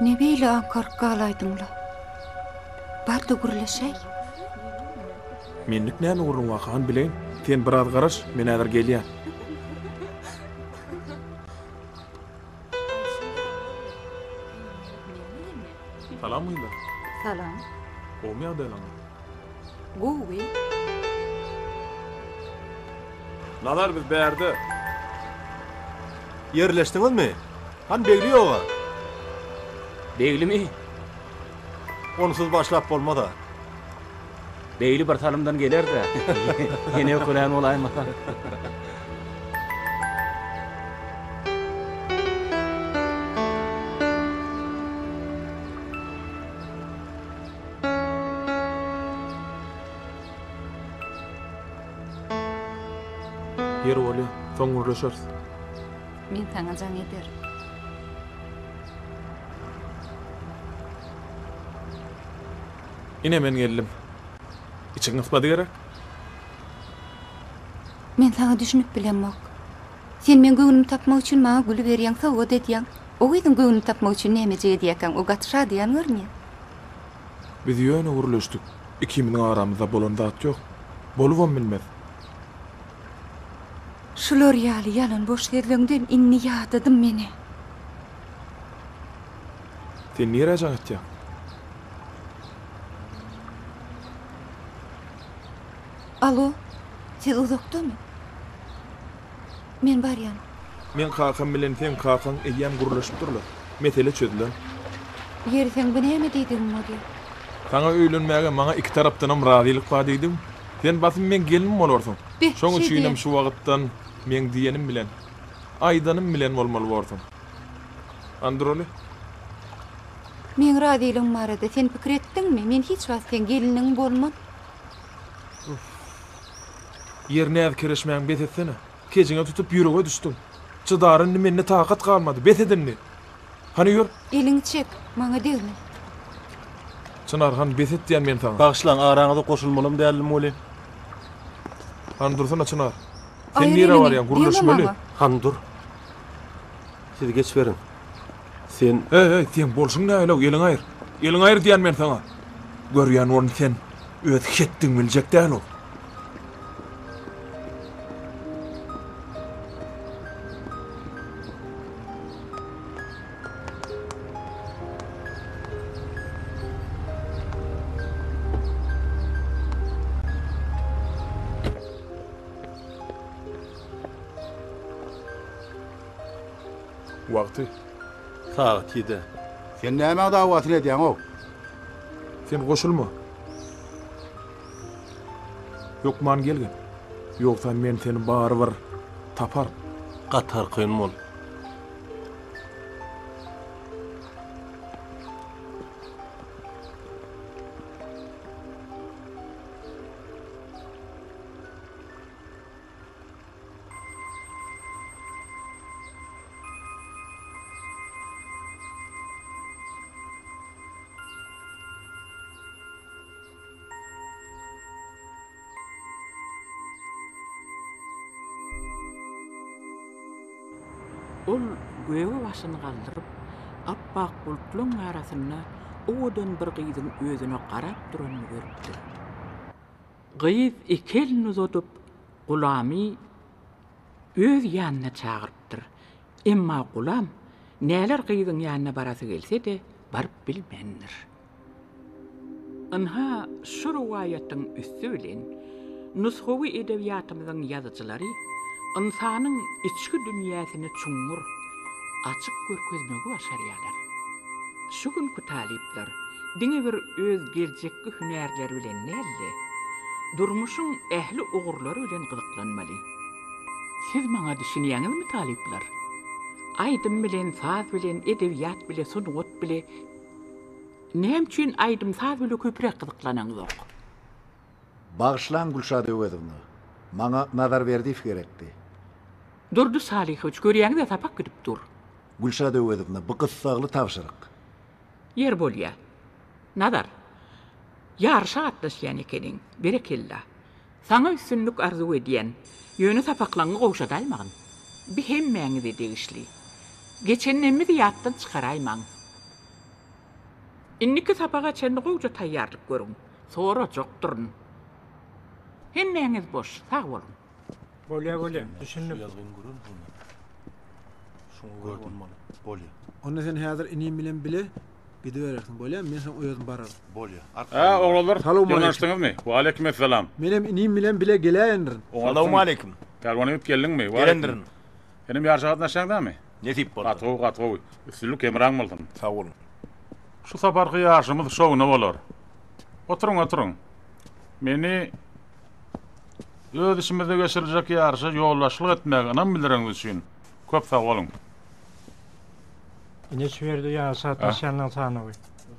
Ne beýle ankar galaýdyňla? Barda gürleşey. Menlik näme gurrun wakahan bileň. Sen biraz garaş, men häzir gelýär. Salam mıydı? Salam. O mu ýagdaýlaň? Gowy. Nazar biz bärde. Yerleşdiňizmi? Han begli ýoga. Begli mi? Onsuz başlap bolmada. Begli bir salymdan geler-de. Ýene ökülen bolaýma. Yer oly, soňurlaşar. Men taňa jaň eder. Ine men geldim. İçiň ysbady gerek. Men taňa düşünüp bilenmek. Sen men göwnümi tapmak üçin maňa gülü berýäň sowgat edýäň. O gyzyň göwnümi tapmak üçin näme edýäň? O gatşa diýen görnýär. Biz ýöne uruluşdyk. Ikimiň aramyzda bolan zat ýok. Bolubam bilmez. Şular ýaly ýalan boş yerlerden inni ýadadym meni. Sen nire jaň etýäň? Alo, siz uzakdamy? Men barýan. Men kakan bilen sen kakan eýýän guruluşyp durlar. Mesele çözdüler. Ýeri sen bu näme diýdiň modi? Sana öýlenmäge maňa iki tarapdanam razylyk bar diýdim. Sen basym men gelinim bolarsyň. Şoň üçin şu wagtdan men diýenim bilen, aýdanym bilen bolmaly bolsaň. Androli? Men razylygyň barada sen pikir etdiňmi? Men hiç wagt sen geliniň bolmad. Ýerine kirişmäň betetsene. Kejiňe tutup ýürege düşdüm. Çydaryn menne takat kalmady. Betedinni. Hani ýür? Eliň çek, maňa degme. Çynarhan betet diýen men taňa. Bagşlaň araňyza goşulmalym dälim moli. Han dursana Çınar. Sen nire barýan guruluşmaly? Han dur. Siz geç berin. Sen hey hey sen bolşuň näle eliň aýyr. Eliň aýyr diýen men taňa. Görýän onu sen öz hetdiň biljek däl ol. Wagty. Saat ýedi. Sen näme dawatyny edýäň o? Sen goşulma. Ýokman gelgen. Ýoksa men seni barbyr tapar. Gatar kyn mol. Ol göwe başyny galdyryp, appak bulutlaryň arasynda owadan bir gyzyň özüne garap duranyny görüpdi. Gyz iki elini uzatyp Gulamy öz ýanyna çagyrypdyr. Emma Gulam näler gyzyň ýanyna barasy gelse-de barıp bilmendir. Anha şu riwayatyň üstü bilen nushawy edebiýatymyzyň ýazyjylary insanyň içki dünýäsini çuňur, açyk görkezmegi başarýarlar. Şu günkü talipler diňe bir öz geljekki hünärleri bilen näle, durmuşyň ähli ugurlary bilen gyzyklanmaly. Siz maňa düşünýäňizmi talipler? Aýdym bilen, saz bilen, edebiýat bilen, sunugat bilen näme üçin aýdym saz bilen köprek gyzyklanaňyz? Bagşlan Gülşad öwedimni. Maňa nazar berdi gerekdi. Durdu Salih hoç görýäňde tapak gidip dur. Gülşad öwedimni bu gyssagly tapşyryk. Yer bolýa. Nazar. Ýarşa atlaşýan ekeniň. Berekella. Saňa üstünlük arzu edýän, ýöne tapaklaňy gowşa dalmagyn. Bir hemmäňizi degişli. Geçen emmi ýatdan çykaraýmaň. İnniki sapaga çenni goýja taýýarlyk görüň. Sonra jokdurun. Hemmeňiz boş, sag bolun. Bolya bolya. Düşündim. Şunu gördüm mana. Bolya. Onu sen hazır inim bilen bile bidi berersin. Bolya men sen oýadym barar. Bolya. Ha, oğlanlar. Salamu Yanaştınız mı? Wa aleyküm selam. Menem inim bilen bile geleýändirin. Salamu aleyküm. Karwan öp geldin mi? Gelendirin. Benim yarşagat naşaňda mı? Ne dip boldy? Gatgo gatgo. Üstünlük emraň boldum. Sag bolun. Şu saparky ýaşymyz şowna bolar. Oturuň, oturuň. Meni öz işimizde geçiriljek ýarşy ýollaşlyk etmegini biliriňiz üçin köp sag bolun. Ine şüberdi ya saat başlandan sanawy.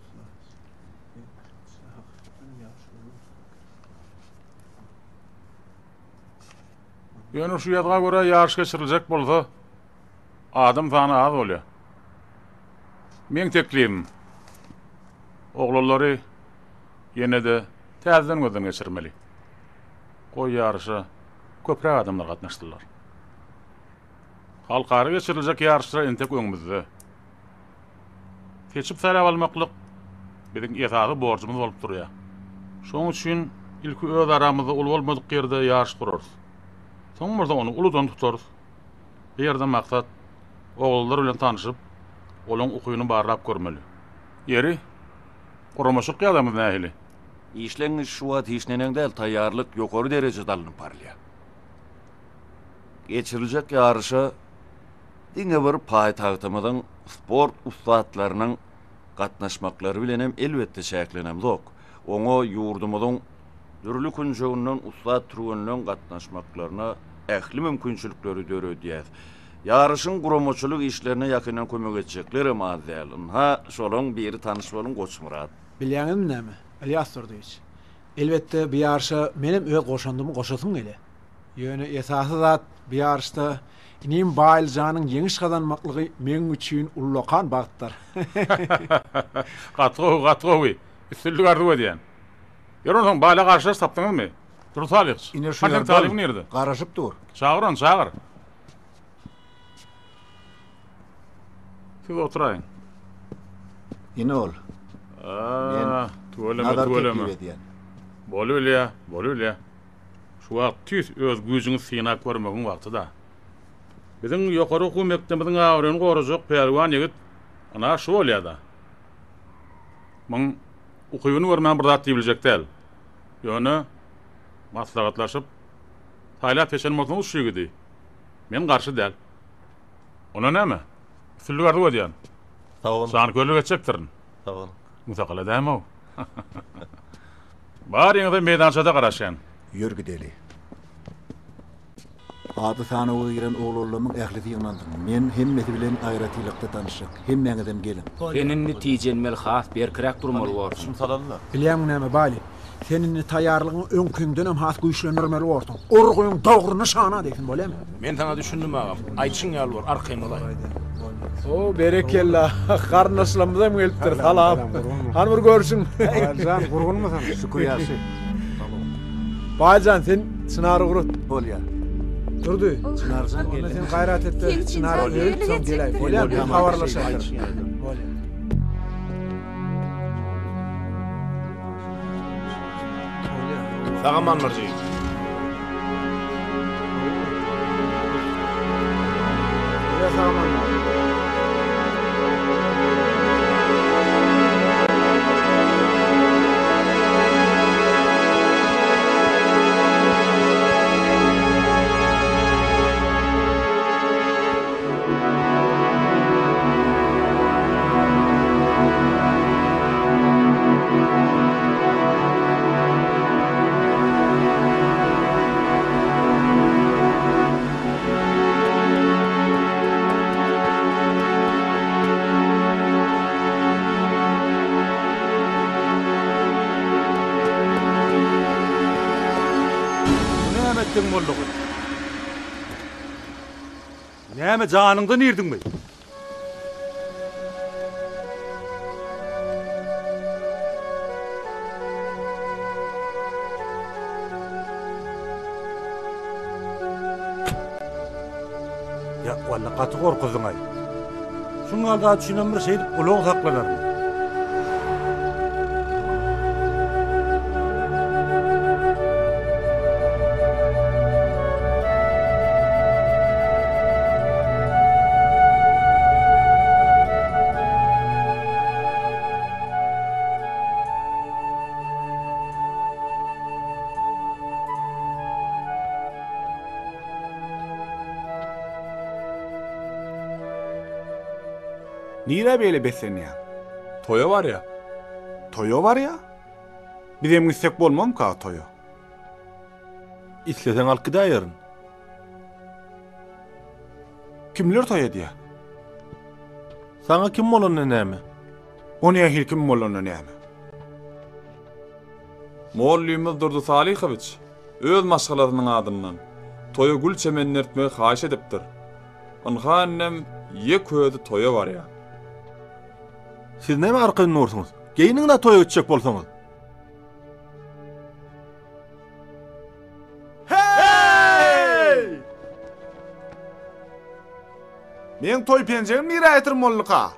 Ýöne şu ýazga görä ýarş geçiriljek bolsa adam sany az bolýar. Men teklifim oglary ýene de täzeden gözden geçirmeli. Goý ýarşa köprek adamlar gatnaşdylar. Halkary geçiriljek ýarşlar entek öňümizde. Keçip salap almaklyk biziň ýetagy borjumyz bolup durýar. Şoň üçin ilki öz aramyzda ul bolmadyk ýerde ýarş gurarys. Soňra onu uludan tutarys. Bu ýerde maksat ogullar bilen tanyşyp, olaň ukyny barlap görmeli. Ýeri Guramaşyk ýadamyz nähili. İşleňiz şu wagt hiçnenengdäl taýýarlyk ýokary derejede alınıp barlýar. Geçiriljek ýarşa diňe bir paýtagtymyzyň sport ustatlarynyň gatnaşmaklary bilen hem elbetde şäklenemzok. Oňa ýurdumyzyň dürli kunjogyndan ustat türünden gatnaşmaklaryna ähli mümkinçilikleri döredýär. Ýarşyň guramaçylyk işlerine ýakynan kömek etjekler emazalyn. Ha, şolaň biri tanyş bolun Goçmurat. Bilýäňiz näme? Elias Turdyç. Elbetde bir ýarşa menem öz goşandymy goşasyň gele. Ýöne esasy zat bir ýarşda inim baýyljanyň ýeňiş kazanmaklygy men üçin ullakan bagtlar. Gatgo gatgo. Üstünlük ardy edýän. Ýöne baýla garşy sapdyňyzmy? Dursalyk. Ine şu Hakem talyp nerede? Garaşyp dur. Çağırın, çağır. Siz oturaýın. Ine ol. Aa, tuvaleme, tuvaleme. Bolýar, bolýar. Şu wagt tüs öz güýjüňiz synak görmegiň wagty da. Biziň ýokary okuw mektebimiň awrany gorajak perwan ýigit ana şu bolýar da. Maň okuwyny görmän bir zat diýiljek däl. Ýöne maslahatlaşyp taýlap peşenmokny uşýgdy. Men garşy däl. Ona näme? Sülgärdi edýän. Sağol. Sany köle geçipdirin. Sağol. Mutaqala däme o. Bar ýa-da meydançada garaşan. Ýör gideli. Ady sanawy giren oglanlaryň ählisi ýanandyň. Men hemmeti bilen aýratylykda tanışyk. Hemmeňizem gelin. Senin netijenmel has bir kirak durmaly bolsun. Şum salanlar. Bilýäň näme Bali? Senin taýýarlygyň öňkünden hem has güýçlendirmeli bolsun. Orguň dogryny şana diýsin bolýarmy? Men sana düşündüm agam. Aýtşyň ýaly bar, arkaň bolay. O berekella. Garnaşlamyzam gelipdir. Salam. Han bir görüşün. Baýjan gurgunmy sen? Şükür ýasy. Baýjan sen çynary gurut. Bolýar. Durdy. Çynarjan Onu geldi. sen gaýrat etdi. Çynary gelip soň gelay. Bolýarmy? Habarlaşaýar. Bolýar. Sagaman Nurji. Ya sagaman. ettin bollugy. Näme janyňdan irdiňmi? Ya walla gaty gorkuzyň ay. Şuňa da düşünen bir şey ulug saklanarmy? Nire böyle beslenýär? Toya var ya. Toyo var ya. Biz hem gitsek bolmam ka toyo. İslesen alıp gidaýaryn. Kimler toya diýär? Sana kim bolan näme? Onu ya kim bolan näme? Mollymyz Durdy Salihoviç öz maşgalatynyň adyndan toya gül çemenlertmegi haýyş edipdir. Onha annem ye köýdi toya var ya. Siz näme arkadan norsunuz? Geyinin de toya gitjek bolsaňyz. Hey! Men toy penjegim nire aytyrym bolluka.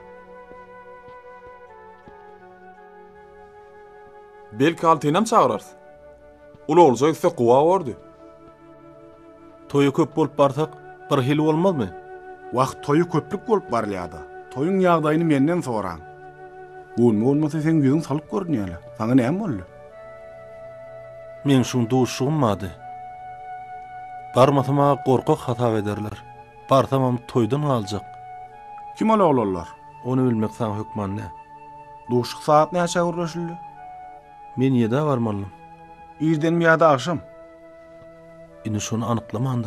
Belki altynam çağırarsın. Ulu olsa ise kuva vardı. Toyu köp bolup barsak, bir hili bolmazmy? Wagt toyu köplük bolup barlýardy. Toyun ýagdaýyny menden soraň. Bolma bolmasa sen gözüň salyp görnýärler. Saňa näme boldy? Men şuň duşugmady. Barmasama gorkak hata ederler. Barsamam toydan aljak. Kim ola olarlar? Onu bilmek sana hükman ne? Duşuk saat näçe gurlaşyldy? Men ýeda barmalym. Irden mi ýa-da akşam? Ine şonu anyklamandyr.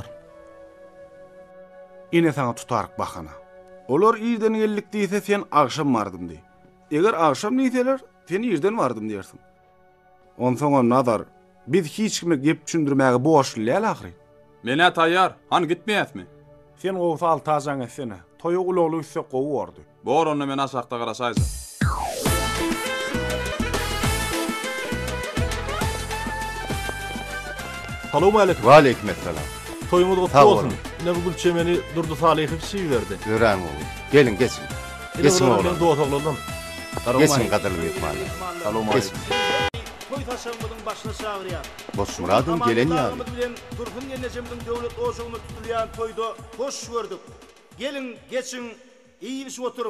Ine sana tutaryk bakana. Olar irden gellik diýse sen akşam bardym diýi. Eger akşam diýseler, sen irden bardym diýersin. Onsoň nazar, biz hiç kime gep düşündirmäge boş lel ahry. Mene taýýar, han gitmeýäsmi? Sen gowsa al tajaň etsene. Toyu ulagly üsse gowy wardy. Bor onda men aşakda garaşaýsyn. Salamu aleykum. Wa aleykum assalam. Toyumuz gutlu olsun. Ne bu gülçemeni Durdy Salihoviç şiýerdi. Göräň oğlum. Gelin geçin. Geçin oğlum. Ben doğa togladım. Geçin kadırlı mehmanlar. Salamu aleykum. Toy taşanmyň başyna çagyrýar. Boş muradym gelen ýa. Dursun ýenejemdiň döwlet oşugyny tutulýan toyda hoş gördük. Gelin geçin, iýilişip oturuň.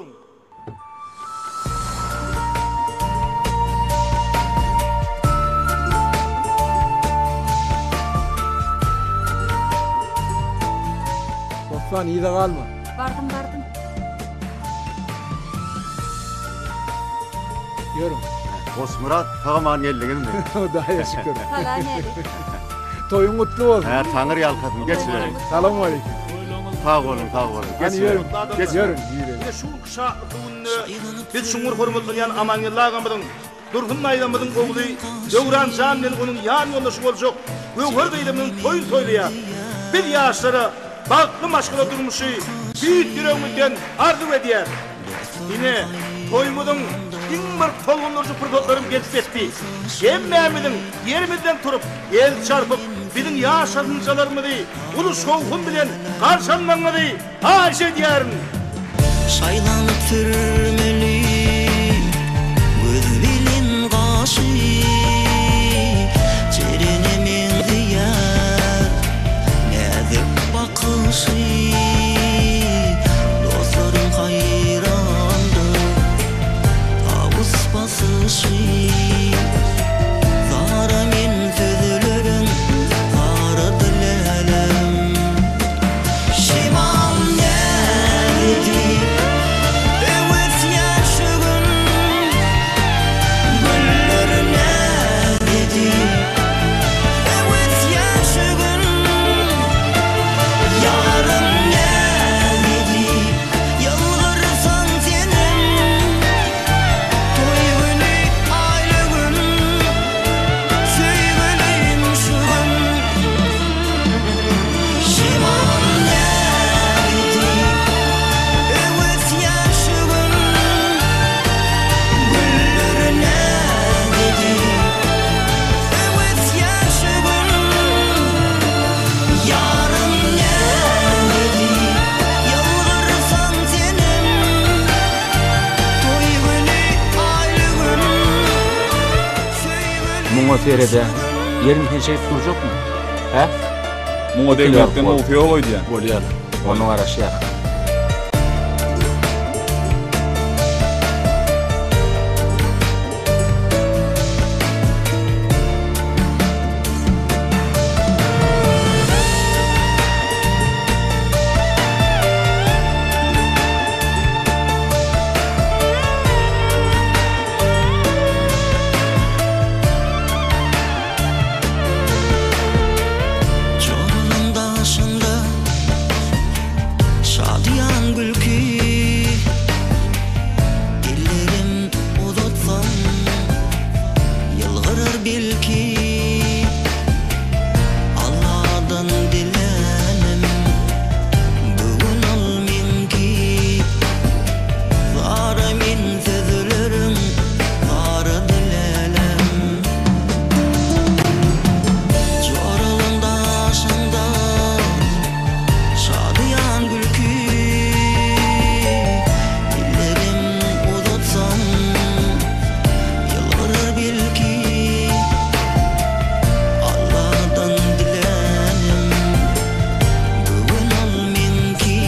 Osman iyi de kalma. Bardım bardım. Yorum. Osmurat tağman geldiňiz mi? Daha şükür. Hala neri? Toyun kutlu olsun. Ha, Taňyr ýalkadym. Geçirelim. Salamu aleykum. Sağ olun, sağ olun. Geçirelim. Geçirelim. Ne şu şahatly günde biz şuňur hormatlayan Amanyllagamyň Dursun aýdamyň ogly Döwran Jan bilen onuň ýan ýoldaşy boljak. Öwür beýleminiň toýun toýlaýar. Bir ýaşlara bagtly maşgala durmuşy büyük yüreğimden arzu edýär. Ine toýumyň iň bir tolgunlary purdotlarym gelip etdi. Hemmemiň yerimizden turup el çarpıp bizim ýaşadynjalarymyzy ulu şowhum bilen garşanmaňyzy arz edýärin. Şaýlanyp sürmeli göz bilin gaşy çerenemin diýär näzik bakışy dostlarym hayrandy tawus basyşy zara men sözlerim zara dilelim şimam nädi evet yaşagın güller nädi evet yaşagın yarın nädi yalvarsan senem toy günü aýly gün söýgeleýin şugun şimam nädi evet yaşagın güller nädi evet yaşagın yarın nädi yalvarsan senem toy günü aýly gün Muňa serede yerin teşekkür durjakmy? Ha? Muňa deglerden okuýa goýdy. Bolýar. Onu araşýar. bil ki Allah'dan dilenim bugün ol minki Zara min sözlerin zara dilenim Çoralında aşında şadiyan gülki Dillerim uzatsam yılgırır bil ki Allah'tan dilenim bugün ol minki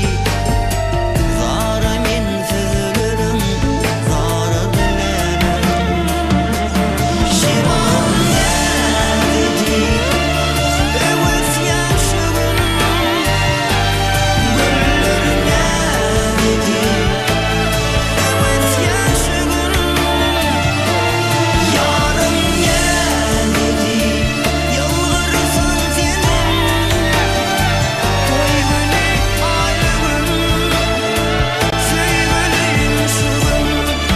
Zara min sözlerim zara dilenim Şivan nerede evet yaşıgın Güller nerede evet yaşıgın Yarın nerede yılgırsan senin Toy günü ayrılın Sevgilim şugın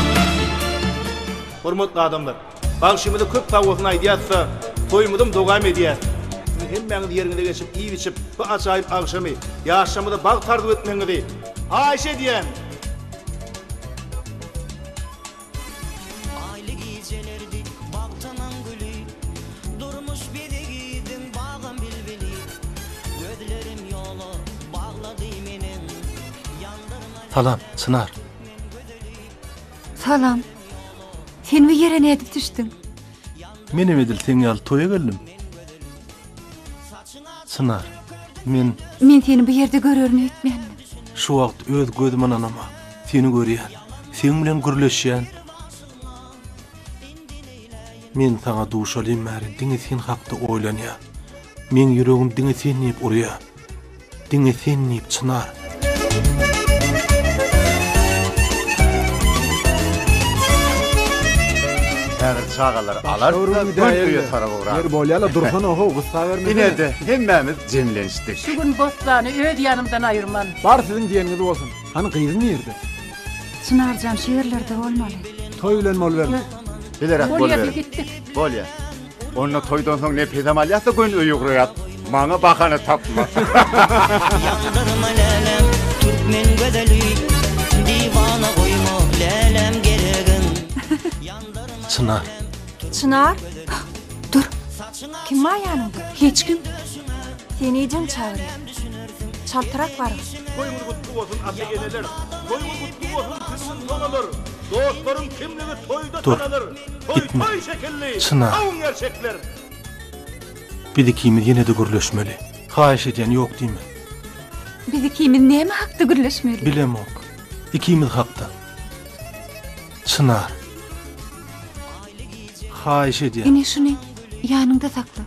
Hormatly adamlar, bagşymyda köp tawasyn aýdýatsa, toýmudym dogam edýär. Hemmeňiz ýerinde geçip, iý içip, bu açaýyp agşamy ýaşamyda bag tardyp etmeňizi Aýşe diýen. Aylı gecelerdi baktanan gülü Durmuş bedegidim bağım bilbili Gözlerim yolu bağladı menin Yandırma Salam, Çınar. Salam. Sen bir yere ne edip düşdün? Menem edil sen ýaly toýa geldim. Çınar, men Men seni bu yerde görörünü etmeýändim. şu wagt öz gözümden anama seni görýän, sen bilen gürleşýän. Men sana duşalym märi diňe sen hakda oýlanýar. Men ýüregim diňe sen diýip urýar. Diňe sen diýip Çınar. Häzir çağalar alar da göýe tarap urar. Yer bolýala dursan oho gussa berme. Inede hemmemiz jemlenişdik. Şu gün bostany öz yanımdan ayırman. Bar sizin diýeniňiz bolsun. Hani gyýyň ýerde? Çınarjan şu yerlerde bolmaly. Toy bilen bol ber. Bilerek bol Bolýa ber. gitdi. Bolýa. Onu toydan soň ne pedam alýatsa göň öýügrýät. Maňa bahana tapma. Yandırma lelem Türkmen gödeli Divana koyma lelem geregin Çınar. Çınar. Dur. Kim var yanında? Hiç kim. Seni icim çağırıyor. Çaltırak var. Toýumuz gutly bolsun ata geneler. Toýumuz gutly bolsun tüsün tonalar. Dostlaryň kimligi toýda Dur, tanalır. Toy gitme. toy şekilli. Çınar. Awun gerçekler. Bir ikimiz yine de gürleşmeli. Haýyş edýän ýok diýme. Biz ikimiz näme hakda gürleşmeli? Bilemok. İkimiz hakda. Çınar. Haýyş edýän. Ine şunu yanında sakla.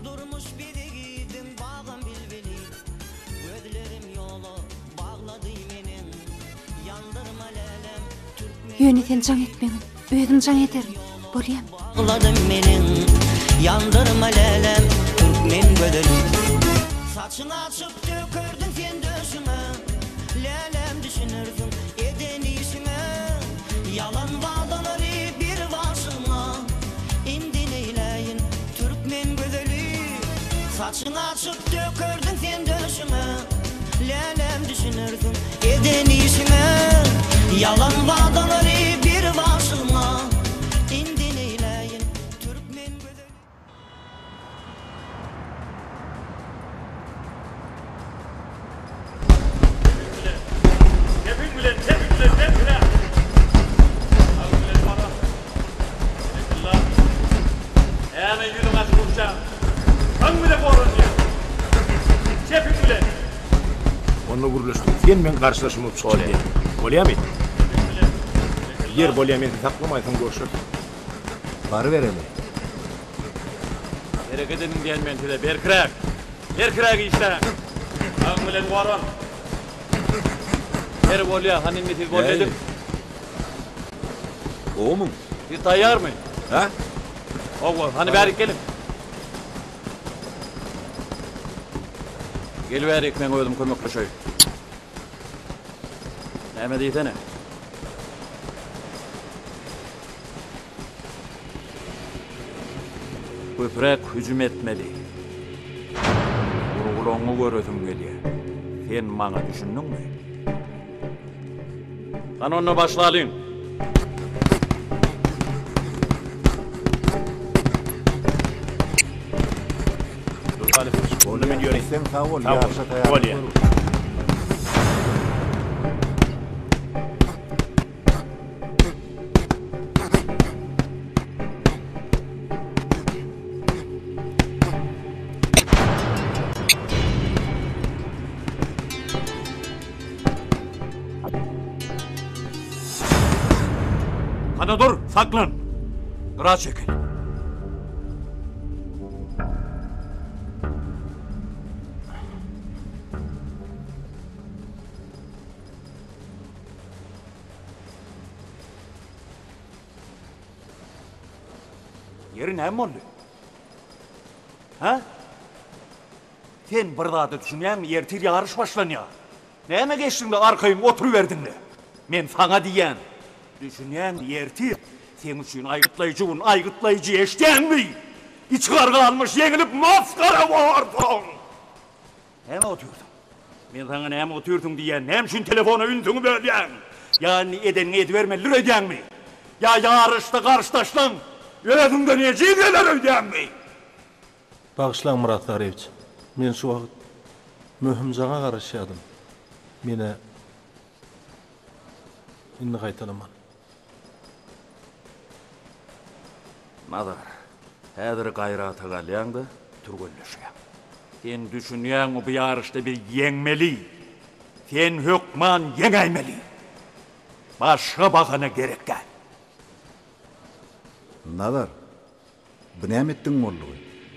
Yöne sen can etmeňin. Özüm can ederim. Bolýam. Ağladım menin Yandırma lelem Türkmen gödeli Saçını açıp dökürdün sen döşüme Lelem düşünürdün eden işime Yalan vadaları bir başıma İndi neyleyin Türkmen gödeli Saçını açıp dökürdün sen döşüme Lelem düşünürdün eden işime Yalan vadaları bir başıma İndi neyleyin Türkmen gödeli Tepin bilen, tepin bilen, tepin bilen. Al bilen bana. Bismillah. Hemen yürüm açıp uçacağım. Kan bile borun ya. Tepin bilen. Onu gurleşdim. Sen men karşılaşmam söyle. Bolýarmy? Yer bolýar men taklamaýsam görüşür. Bary bereli. Bereketin diyen men tüle ber krak. Ber krak işte. Kan bilen borun. Her bolýar, hanin metil bolýadyk. Oğlum, Bir tayyar mı? ha? Oğlum, hani bärik gelin. Gel bärik men öýdüm kömekleşeý. Näme diýsene? Köprek hücum etmeli. Urguloňy görözüm gelýär. Sen maňa düşündiňmi? Kanonna başlalyň. Onu men ýöre. Sen sağ ol, ýaşa taýar. Bolýa. Ana dur, saklan. Kıra çekil. Yerin hem oldu? Ha? Sen burada düşünýän ertir yarış başlanýar. Näme geçdiň de arkaýyň oturuverdin de? Men sana diýän, düşünýän ertir sen üçin aýgytlaýjy un aýgytlaýjy eşdäňmi? İçgarga almış yeňilip maskara bordun. Näme oturdun? Men sana näme oturdun diýän, näme üçin telefona ündüňi bölýän? Ýani edenini edibermeli edýänmi? Ya yarışda garşdaşlaň. Ýöredimde näçe geler öýdäňmi? Bagşlaň Murat Garewç. Men şu wagt möhüm jaňa garaşýadym. Mene indi gaýtalaman. Madar, häzir gaýrata galýaňdy, türgünleşýär. Sen düşünýän bu ýarışda bir ýeňmeli. Sen hökman ýeňäýmeli. Başga bagana gerekkä. Nadar, bu näme etdiň boldy?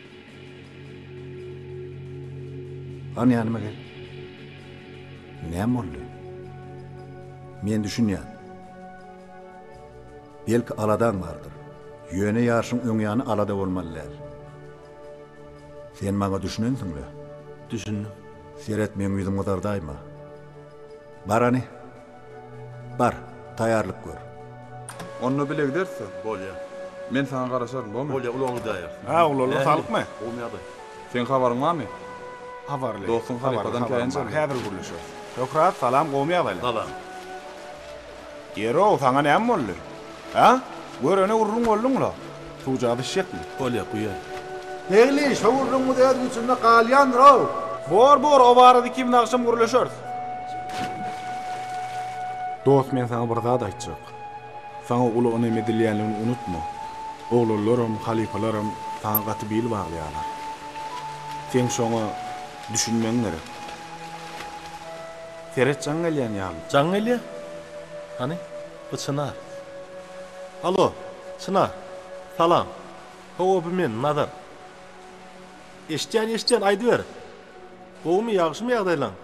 An ýanyma gel. Näme boldy? Men düşünýän. Belki aladan bardyr. Ýöne ýarşyň öňýany alada bolmalylar. Sen maňa düşünensiňmi? Düşündüm. Seret men ýüzüm gadardayma. Barany. Bar, taýarlyk gör. Onu bile giderse. Bolýa. Men sana garaşarım, bolmy? Bolýa, uloňy daýar. Ha, uloňy salykmy? Olmaýady. Sen habaryň barmy? Habarly. Dostun halipadan käýinçe. Häzir guruluşur. Şöhrat, salam gowmaýabaly. Salam. Gero, sana näme boldy? Ha? Görene urrun bolduňla. Tujagy şekli. Bolýa, buýa. Hegli, şowurluňy däýdi üçünde galýan raw. Bor, bor, o barady kim naqşam guruluşur. Dost, men sana bir zat aýtjak. Sana uly ony medilýänligini unutma. Oğullarım, halifalaram sana gaty bil baglaýarlar. Sen şoňa düşünmeň gerek. Seret jaň gelýän ýaly. Jaň gelýär? Hani? Bu Çınar. Alo, Çınar. Salam. Howa bu men, Nadar. Eşdän, eşdän aýdy ber. Bowmy ýagşymy ýagdaýlaň?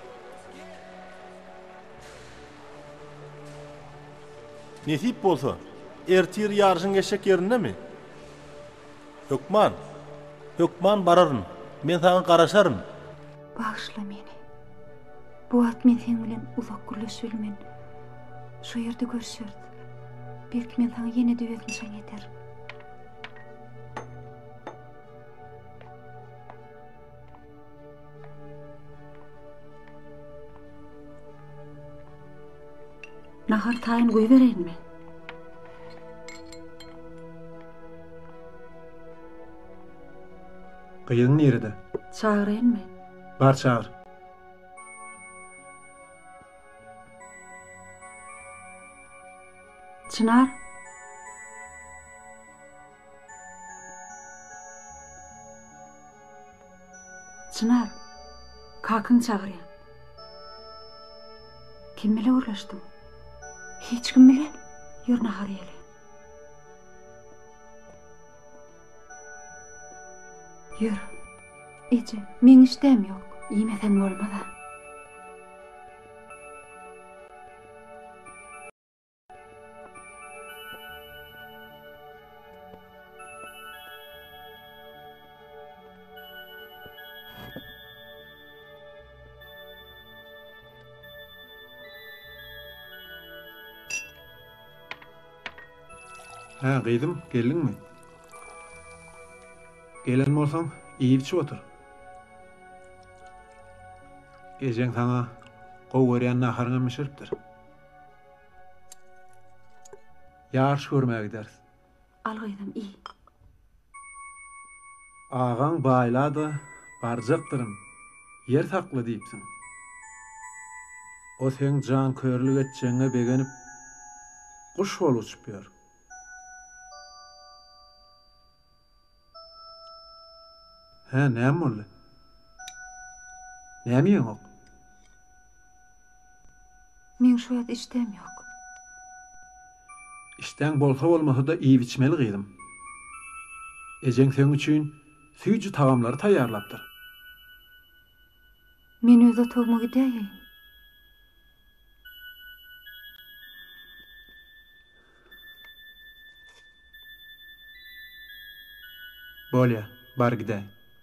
Nesip bolsa, ertir yarışın geçecek yerinde mi? Hökman, Hökman bararın. Men sana garaşarım. Bağışla meni. Bu at men sen bilen uzak gürleşülmen. Şu yerde görüşürüz. Belki men sana yine döwetini şaň eder. Nahar taýyn goýberýänmi? Gyýyň nerede? Çağırayınmı? Bar çağır. Çınar. Çınar. Kakın çağırýan. Kim bile uğraşdym? Hiç kim bile? Ýür nahar ýeli. Ýür. Ece, men işdem ýok. Ýemesem bolmada. Ha, gıydım, geldin mi? Gelen bolsaň, iýip çyp otur. Ejeň sana gow berýän naharyňa mişiripdir. Ýarş görmäge gidersiz. Algyýdym, iyi. Ağaň baýlady, barjaktyryn. Yer takly diýipsiň. O sen jan körlük etjeňe begenip kuş bolup uçupýar. Ha, näme boldy? Näme ýok? Men şu ýat işdem ýok. İşten bolsa bolmasa da iýip içmeli gyýdym. Ejeň sen üçin süýjü tagamlary taýýarlapdyr. Men öz otoguma gidäýin. Bolýa, bar gidäýin.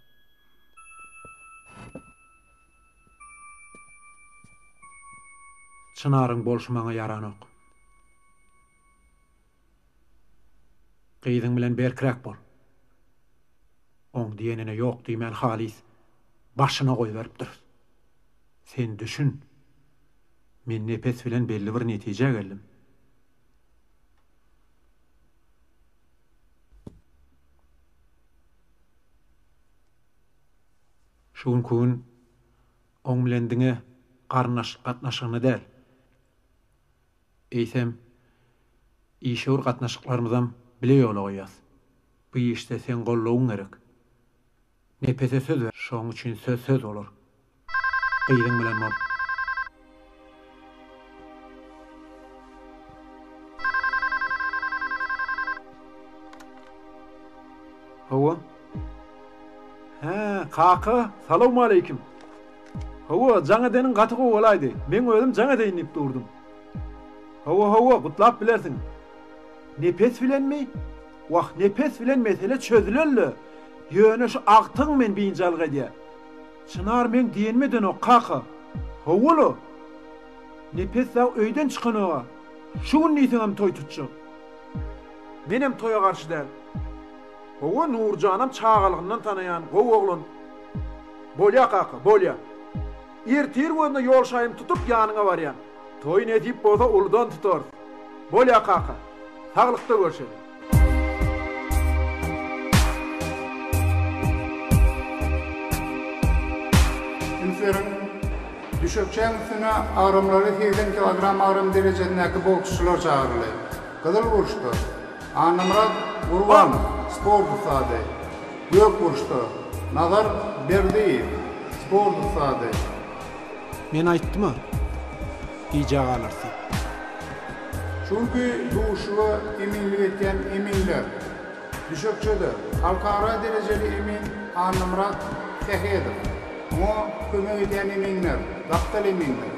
Çınaryň bolşmaňa yaranok. Gyýdyň bilen berkirak bol. Oň diýenine ýok diýmän halis başyna goýberipdir. Sen düşün. Men nepes bilen belli bir netije geldim. Şuň gün oň bilen diňe garnaş gatnaşygyny däl. Eýsem, işör gatnaşyklarymyzdan bile ýola goýýas. Bu işde sen gollawyň gerek. Nepese söz ver, şoň üçin söz söz bolar. Gyýdyň bilen bol. Hawa? Ha, kaka, salamu aleykim. Hawa, jaňa denin gatygy bolaydy. Men özüm jaňa deyin ip durdum. Hawa, hawa, gutlap bilersiň. Nepes bilen mi? Wah, nepes bilen mesele çözüleli. Ýöne şu agtyň men biňjalyk edýär. Çınar men diýenmeden o kaka. Howulu. Nepes da öýden çykanyga. Şu gün niýetiňem toý tutjak. Menem toýa garşy däl. Hawa Nurjanam çağalygyndan tanaýan gow oglun. Bolýa kaka, bolýa. Ertir wanda ýol şaýym tutup ýanyňa barýan. Toý netip bolsa uludan tutar. Bolýa kaka. Saglykda görüşelim. Ülferin düşökçen üstüne ağrımları seksen kilogram ağrım derecendeki boksçular çağırılır. Kızıl vuruştu. Anamrat Urban, spor usadı. Gök vuruştu. Nazar Berdiyev, spor usadı. Men aýtdym mı? Iýja galarsy. Çünkü duşlu eminlik etken eminler. Düşökçede halkara dereceli emin Anamrat Tehedir. Mo kömek eden eminler, daktal eminler.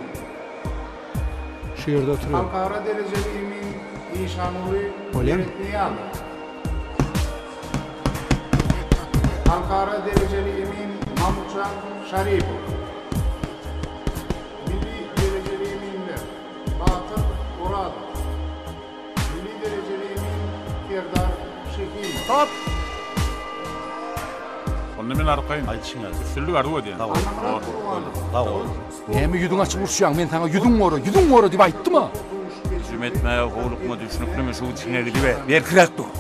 Şu yerde oturuyor. Halkara dereceli emin İşanuri Öğretmeyal. Halkara dereceli emin Mahmutcan Şaripov. Milli dereceli eminler Batır Uradov. Milli dereceli emin Ferdar Şekimov. Stop! Onu men arkaýyn. Aýtşyňa. Üstünlük ardy diýen. Tamam. Tamam. Näme ýüdüň açyp urşýaň? Men taňa ýüdüň gora, ýüdüň gora diýip aýtdyma? Hürmetmäge gowlukma düşünükmi şu içine gidibe. Berkirak dur.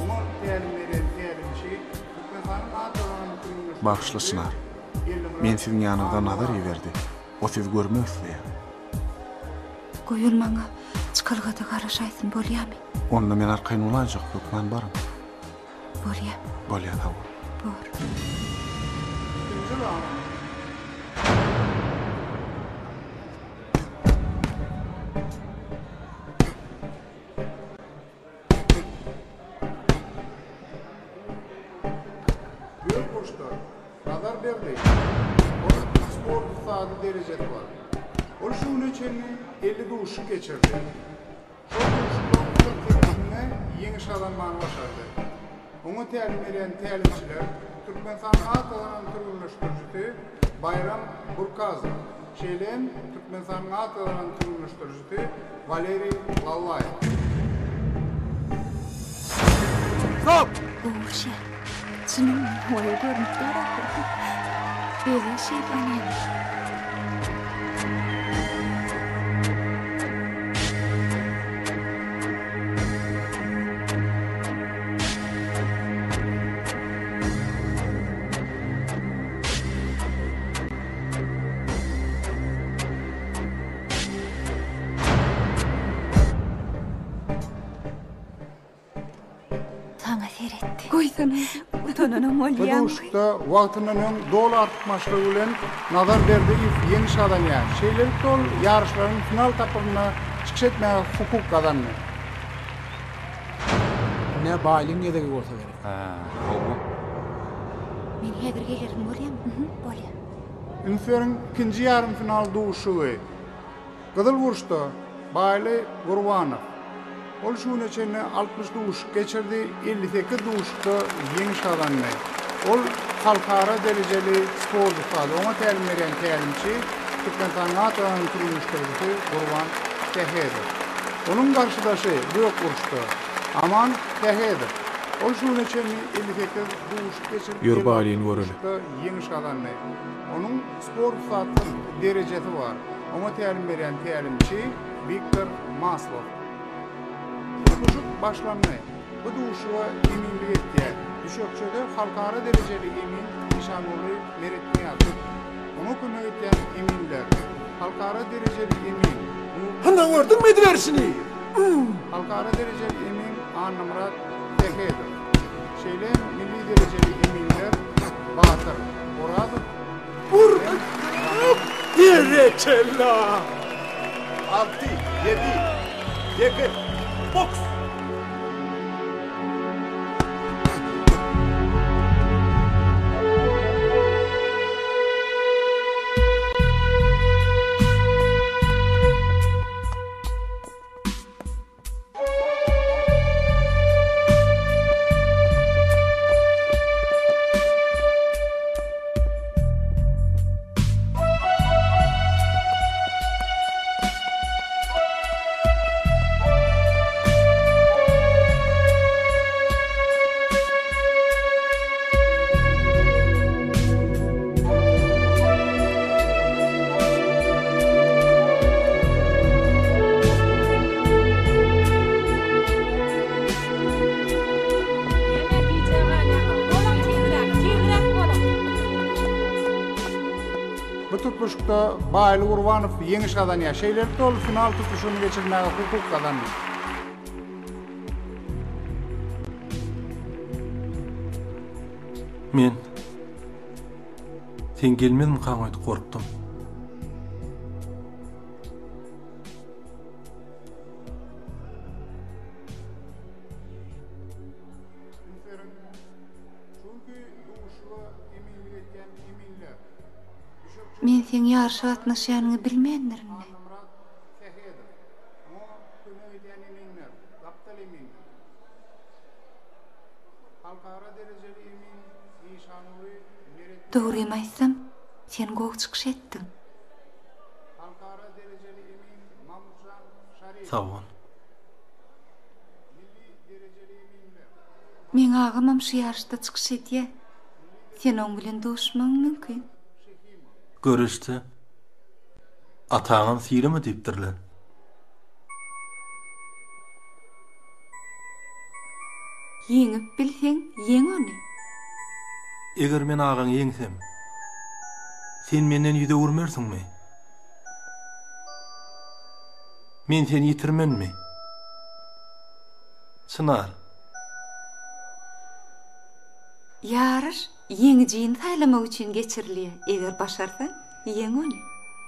Bagşly Çınar. Men siziň ýanyňda nazar ýerdi. O siz görmek isleýär. Goýulmaňa çykylgyda garaşaýsyn bolýarmy? Onda men arkaýyn ulanjak, hukman barym. Bolýar. Bolýar da. Bor. Nazar Berdiyev. O spor usadı derecesi var. O şuň üçin elli duşu geçirdi. Şo duşlarynne ýeňi şalanman başardy. Oňa tälim beren tälimçiler Türkmenistan atalaryň türlüşdirjisi Bayram Burkazov. Şeýlen Türkmenistan atalaryň türlüşdirjisi Valeri Lallayev. Stop! Uşa. Şunun oyu görünüp durardı. Böyle şey bana. Buduşta wagtyndan dol artmaşlygy bilen Nazar Berdiýew ýeni şadanýa. Şeýler dol ýarşlaryň final tapyryna çykyş etmäge hukuk kazandy. Ne baýlyň ýedegi bolsa gerek. Ha, ogu. Men häzir gelirim bolýam. Bolýar. Ünferin ikinji yarım final duşugy. Gyzyl wurşda Baýly Gurbanow. Ol şunu içine altmış duş geçirdi, elli sekiz duşta yeni şadandı. Ol halkara dereceli spor dufadı. Ona təlim veren təlimçi, Türkmen Sanat Turmuşturdusu Gurban Tehedi. Onun karşıdaşı büyük vuruştu. Aman Tehedi. Ol şunu içine elli sekiz duş geçirdi, Yurbalin görülü. Yeni şadandı. Onun spor dufatı derecesi var. Ona təlim veren təlimçi Viktor Maslov. Düşük başlanma. Bu duşuğa eminlik etdi. Düşükçöde halkara dereceli emin nişanlı meretini aldı. Onu kömek eden eminler. Halkara dereceli emin. Handan gördün mü ediversini? Halkara dereceli emin Anamrat Tehedi. Şeyle milli dereceli eminler Batır. Orada Vur! Diretella! Altı, yedi, sekiz, boks! Baýly Gurbanow ýeňi şadanýa. Şeýler dol final tutuşuny geçirmäge hukuk kazandy. Men sen gelmedim kaňyt korkdum. Men sen ýarşa atnaşýanyňy bilmendirin. Dogry aýtsam, sen gowy çykyş etdiň. Sag ol. Men agamam şu ýarşda çykyş etýär. Sen oň bilen duşmaň mümkin. Görüşdi. Ataňam sirimi diýipdirler. Yeňip bilseň, yeň ony. Eger men agaň yeňsem, sen menden ýüze urmersiňmi? Men seni ýitirmenmi? Çınar. Yarış yeňijiň taýlamak üçin geçirilýär. Eger başarsaň, yeň ony.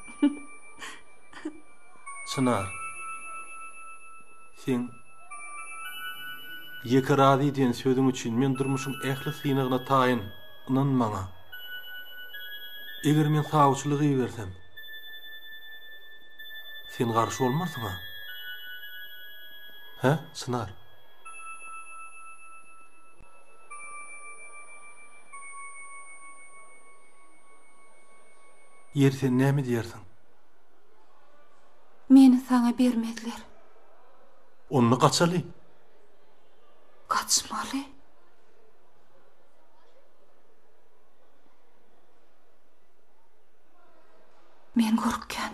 Çınar. Sen ýeke razy diýen sözüň üçin men durmuşyň ähli synygyna taýyn, inan maňa. Eger men sagawçylygy bersem, sen garşy bolmarsyň. Ha, Çınar? Yer sen näme diýersiň? Meni saňa bermediler. Onu kaçaly. Kaçmaly. Men korkkan.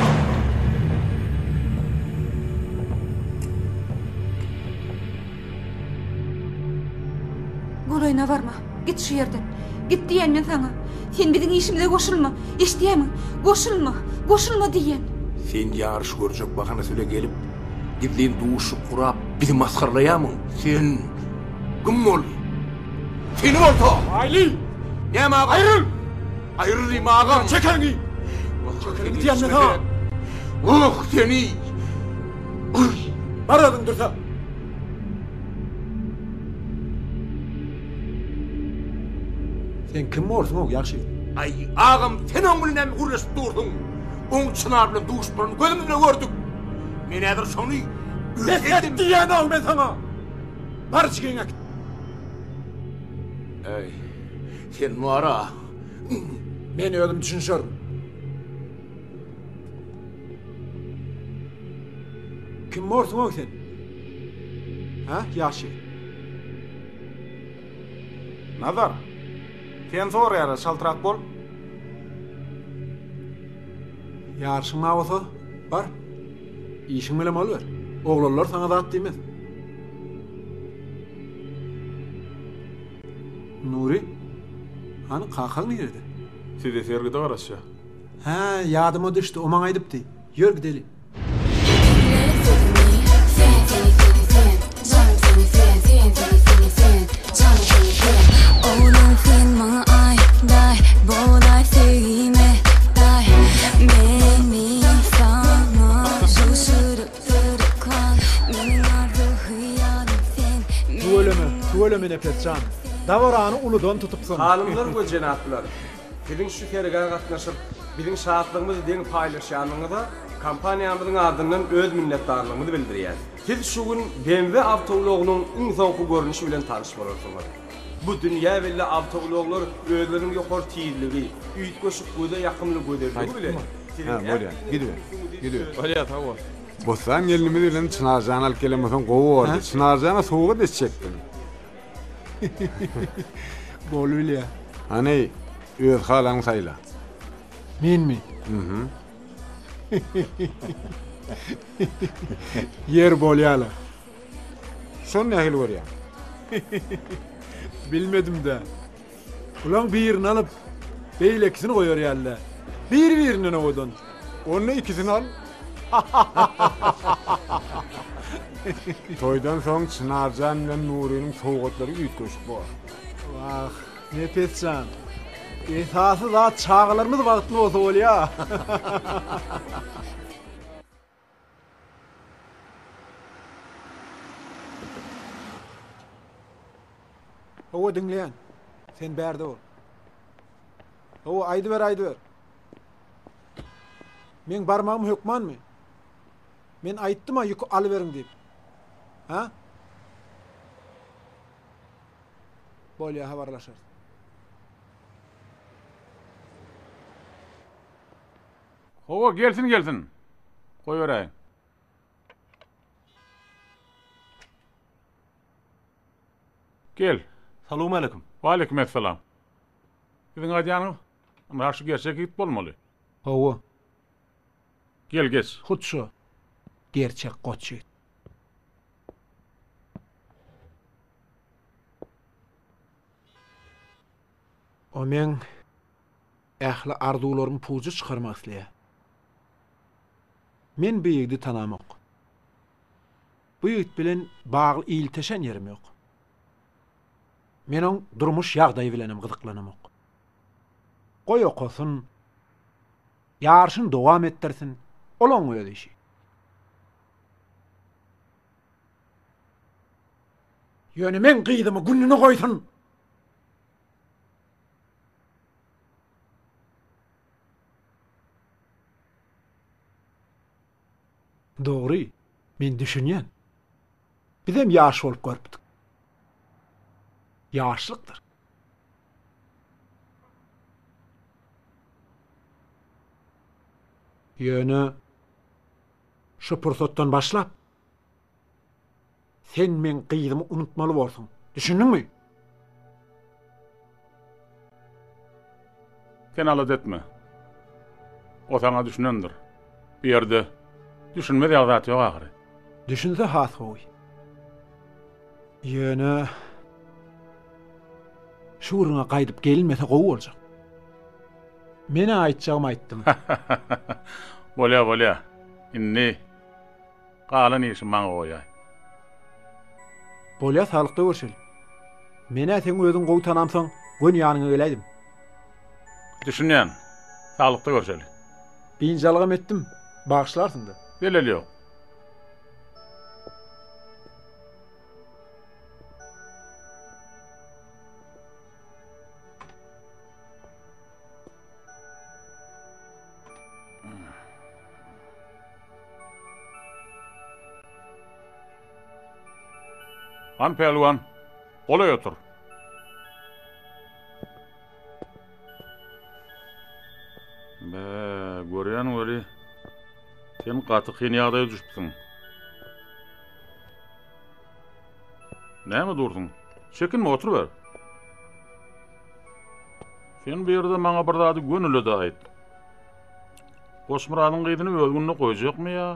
Golayna varma. Git şu yerden. Git diyen men sana. Sen bizim işimize koşulma. Eşdiyemin. Koşulma. Koşulma diyen. Sen yarış görecek bakana söyle gelip gidleyin duşu kurap bizi maskarlayamın. Sen kim ol? Senin olta. Ayli. Ne ma ayrıl. Ayrıl ma ağam. Çekeni. Çekeni diyen men ha. Oh seni. Aradın dursa. Sen kim olsun o yaxşı? Ay ağam sen onun bilen uğraşıp durdun. Onun çınar bilen duşmanın gözümüzle gördük. Men edir şonu Mesut diyen ol men sana. Bar çıkın ak. Ey sen nuara. Men öldüm düşünüyorum. Kim olsun o sen? Ha yaxşı. Nazar. Sen zor yara şaltırak bol. Yarışın avası var. İşin bile mal ver. Oğlanlar sana da at demez. Nuri, hani kakal nerede? Size sergide karşı. Ha, yadıma düştü. O bana edipti. Yürü gidelim. Oğlum sen bana ay day, boğday sevgime day. Beni sana şaşırıp duruk kal. Benim ardı hıyalim sen. Tuvaleme, tuvaleme Nefretcan. Davaranı uludan tutupsun. Hanımlar bu cenaplar. Bizim şu fergana katnaşıp, bizim şahatlığımızı den paylaşanlığında kampaniyamızın adından öz minnettarlığımızı bildiriyen. Siz şu gün B M W avtoloğunun ün sonku görünüşü bilen tanışma olursunuz. Bu dünya belli avtologlar özlerinin yukarı tiyirliği, üyt koşup göze yakımlı göderliği bile. Ha, böyle. Gidiyor. Gidiyor. Öyle tamam. Bosan gelimiz bilen Çınarcan alıp gelemesen govu vardı. Çınarcan'a soğuğa desecektin. Bolul ya. Hani öz halan sayla. Min mi? Hı hı. Yer bolyalı. Son ne hil var ya? Bilmedim de. Ulan birini alıp beylekisini koyuyor yerle. Bir birinin oğudun. Onun ikisini al. Toydan soň Çınarjan bilen Nuri'nin soğuqatlary üýt köşüp bar. Vah, Nefretcan. Esası da çağlarımız vaqtlı olsa ol ya. Owa dinleyen. Sen berde ol. Owa aydı ver aydı ver. Men barmağım hükman mı? Men aytdım ha yük alıverin deyip. Ha? Bolya habarlaşır. Hova gelsin gelsin. Koy vereyim. Gel. Salamu aleyküm. Wa aleyküm esselam. Sizin adyanı? Ama yaxşı gerçek git bolmaly. Hova. Gel geç. Hut şu. Gerçek koçu. O men ähli arzularymı puja çıkarmasly. Men bu ýigdi tanamak. Bu ýigit bilen bagly ilteşen ýerim ýok. Meniň durmuş ýagdaýy bilenim gyzyklanamak. Goý okusun, ýarşyny dowam etdirsin, olaň öz işi. Ýöne men gyýdymy gününi goýsun. Doğru, men düşünýän. Bizem ýaş bolup görpdik. Ýaşlykdyr. Ýöne şu pursatdan başlap sen men gyýdymy unutmaly bolsun. Düşündiňmi? Sen alat etme. O sana düşünendir. Bir yerde düşünmedi ýagdaty ýok ahry. Düşünse has hoy. Ýöne şuuruna gaýdyp gelinmese gowy boljak. Mene aýtjagym aýtdym. Bolya bolya. Inni galan işim maňa goýa. Bolya salykda görşel. Mene sen özüň gowy tanamsaň, gön ýanyňa geläýdim. Düşünýän. Salykda görşel. Ýynjalygam etdim. Bagşlarsın da. Beleli ýok. An pelwan, olay otur. Be, görýän göri. Sen gaty kyn ýagdaýa düşüpsiň. Näme durdun? Çekinme otur ber. Sen bir ýerde maňa bir zady gönüle de aýt. Goşmuranyň gydyny ölgünne goýjakmy ýa?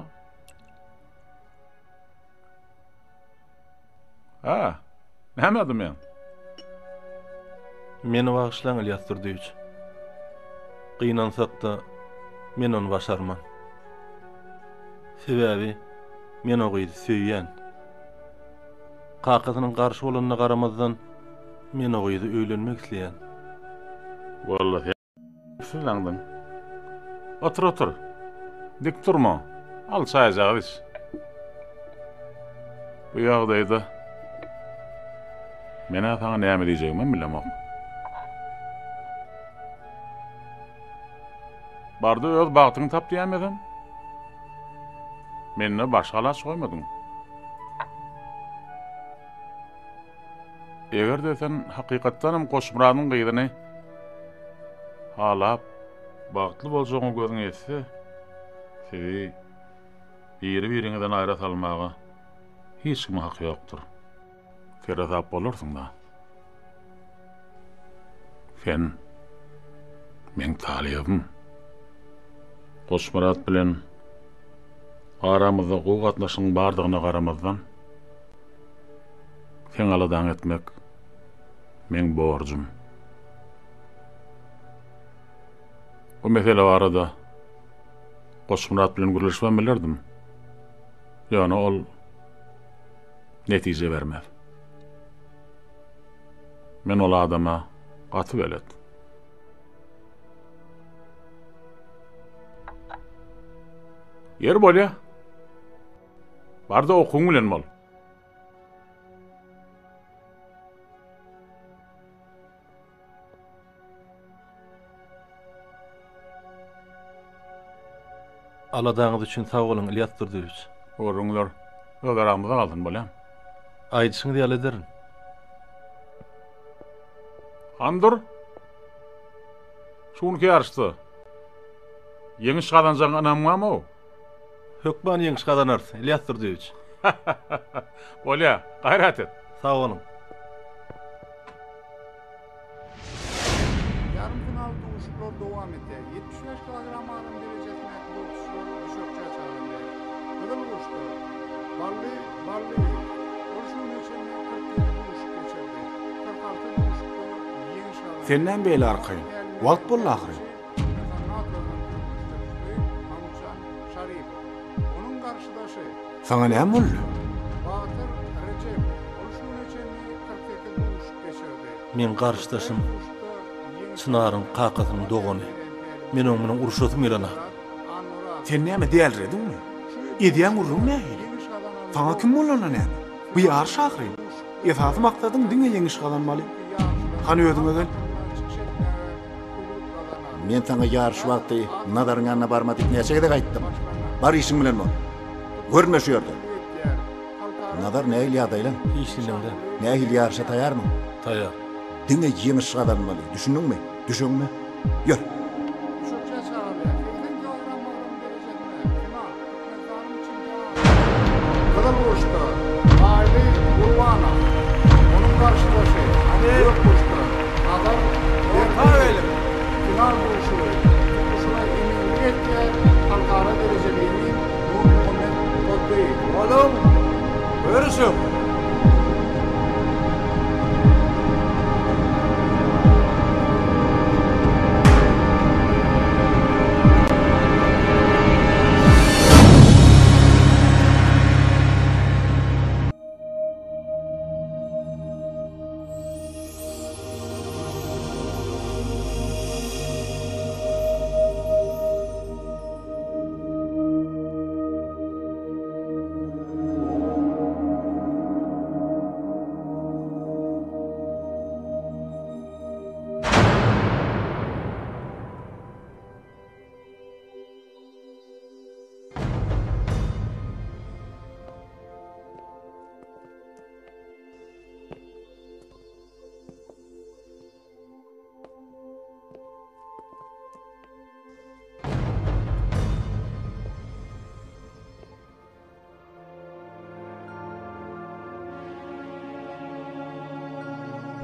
Ha, näme adym men? Meni bagşlaň Ilyas Durdyýç. Gynansak da men onu başarman. Sebäbi men o gyzy söýýän. Kakatynyň garşy bolanyna garamazdan men o gyzy öýlenmek isleýän. Wallahi, sizläňden. Otur otur. Dik durma. Al çaýjagy iç. Bu ýagdaýda mena sana näme diýjegimi bilemok. Barda öz bagtyny tap diýmedin. Menne başgalas goýmadyň. Eger de sen hakykatdanam Goşmuranyň gyzyny halap bagtly boljagyny gözüň etse, seni biri-biriňden aýra salmaga hiç kim haky ýokdur. Ferazap bolursun da. Sen men talibim. Goşmurat bilen aramyzda gowy gatnaşyň bardygyna garamazdan sen aladan etmek men borjum. O mesele barada Goşmurat bilen görüşmem bilerdim. Ýani ol netije bermez. Men ol adama gaty belet. Yer bolya. Barda okuň bilen bol. Aladaňyz üçin sag bolun Ilyas Durdyýç. Oruňlar öňaramyza galdyn bolam. Aýdyşyňy diýal ederin. Andur. Şuňky ýarşdy. Ýeňiş gadanjaň anamgamy o? Hökman ýeňiş gadanar Ilyas Durdyýç. Bolya, gaýrat et. Sag bolun. Yarım final duşlar dowam etdi. yetmiş beş kilogram ağırlığın derecesine boksçular düşükçe çağırdı. Kıdıl vuruştu. Balli, balli. Vuruşun içinde kırk yedi vuruş geçirdi. kırk altı vuruştu. Ýeňiş gadan. Senden beýle arkaýyn. Wagt bol ahry. Onun karşıdaşı Sana näme boldy? Batyr Recep vuruşun içinde kırk sekiz vuruş geçirdi. Men garşydaşym Çynaryň kakatynyň dogany. Men onuň bilen uruşatym ýerana. Sen näme diýelredingmi? Edýän urun nähili? Sana kim bolana näme? Bu ýar şahry. Esasy maksadyň diňe ýeňiş galanmaly. Hany özüňe gel. Men sana ýarşy wagty nadaryň ýanyna barmadyk näçe de gaýtdym. Bar işiň bilen bol. Görme şu ýerde. Nadar nähili ýagdaýlan? Hiç dilemde. Nähili ýarşa taýarmy? Taýar. Diňe ýeňiş galanmaly. Düşündiňmi? Düşünme. Ýör. Kıdıl vuruştu. Aile Urvana. Onun karşıdaşı. Yok vuruştu. Adam orta verim. Final vuruşu. Vuruşuna eminlik etti.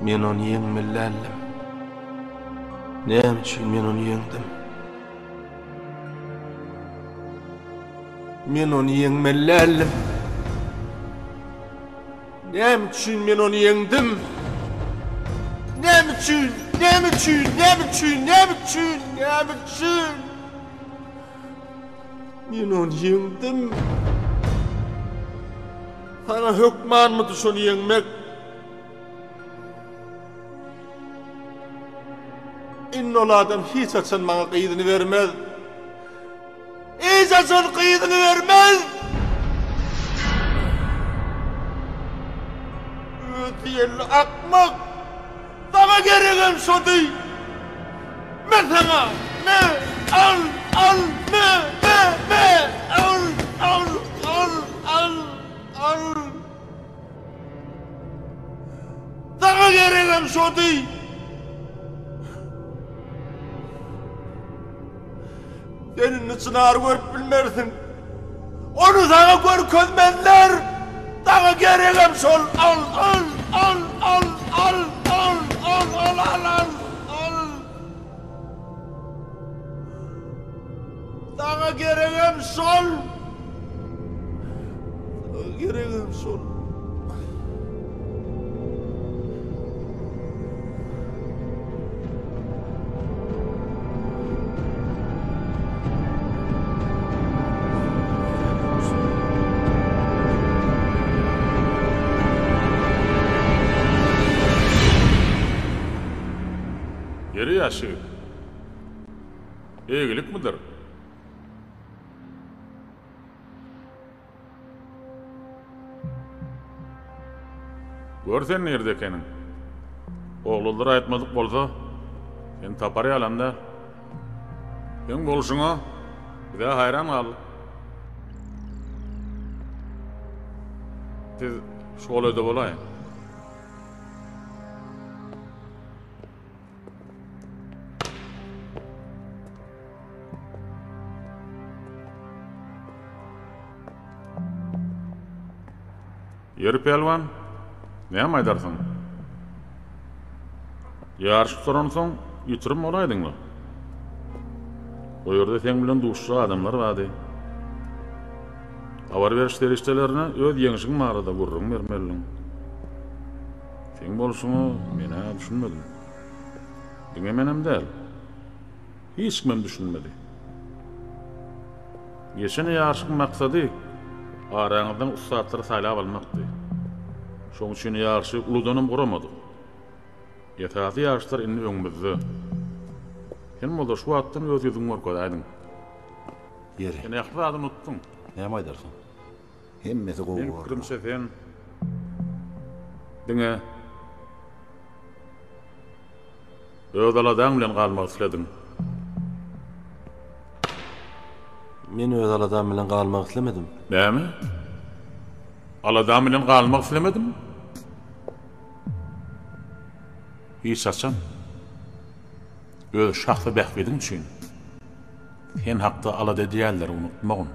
Men onu yeňmellälim. Näme üçin men onu yeňdim? Men onu yeňmellälim. Näme üçin men onu yeňdim? Näme üçin? Näme üçin? Näme üçin? Näme üçin? Näme üçin? Men onu yeňdim. Sana hükmanmıdı şonu yeňmek? İnnol adam hiç açan bana kıyıdını vermez. Hiç açan kıyıdını vermez. Ötiyelli akmak. Sana gereğim şodu. Ben sana ne? Al, al, ne? Ne? Ne? Al, al, al, al, al. Sana gereğim şodu. Senin için ağır görüp bilmersin. Onu sana görüp közmenler. Sana gereğim sol. Al, al, al, al, al, al, al, al, al, al, al. Sana gereğim sol. Sana gereğim sol. Yeri yaşı. Eğilik midir? Görsen nerede ekenin? Oğulları aytmadık bolsa, sen tapary alanda. Sen bolşuňa bir daha hayran kal. Siz şol öde bolayın. Yeri pelvan, näme aýdarsyň? Ýarşy soran soň ýitirim bolaýdyňmy? O ýerde sen bilen duşşy adamlar bardy. Habar berişleri işlelerine öz ýeňişiň marada gurrun bermeliň. Sen bolşuňy mene düşünmedim. Diňe menem däl. Hiç kimem düşünmedi. Ýeşene ýarşyň maksady araňyzdan ustatlary saýlap almakdy. Şoň üçin ýarşy uludanam guramady. Ýetaty ýarşlar inni öňümizde. Sen bolda şu wagtdan öz ýüzüňi görkäýdiň. Ýeri. Sen ýakly unutdyň. Näme aýdarsyň? Hemmesi gowy. Men pikrimçe sen diňe öz aladan bilen galmak isledim. Men öz aladan bilen galmak islemedim. Näme? Aladan bilen galmak islemedim. Hiç açan. Öz şahsy bähbediň üçin. Sen hakda alada diýerler unutmagyn.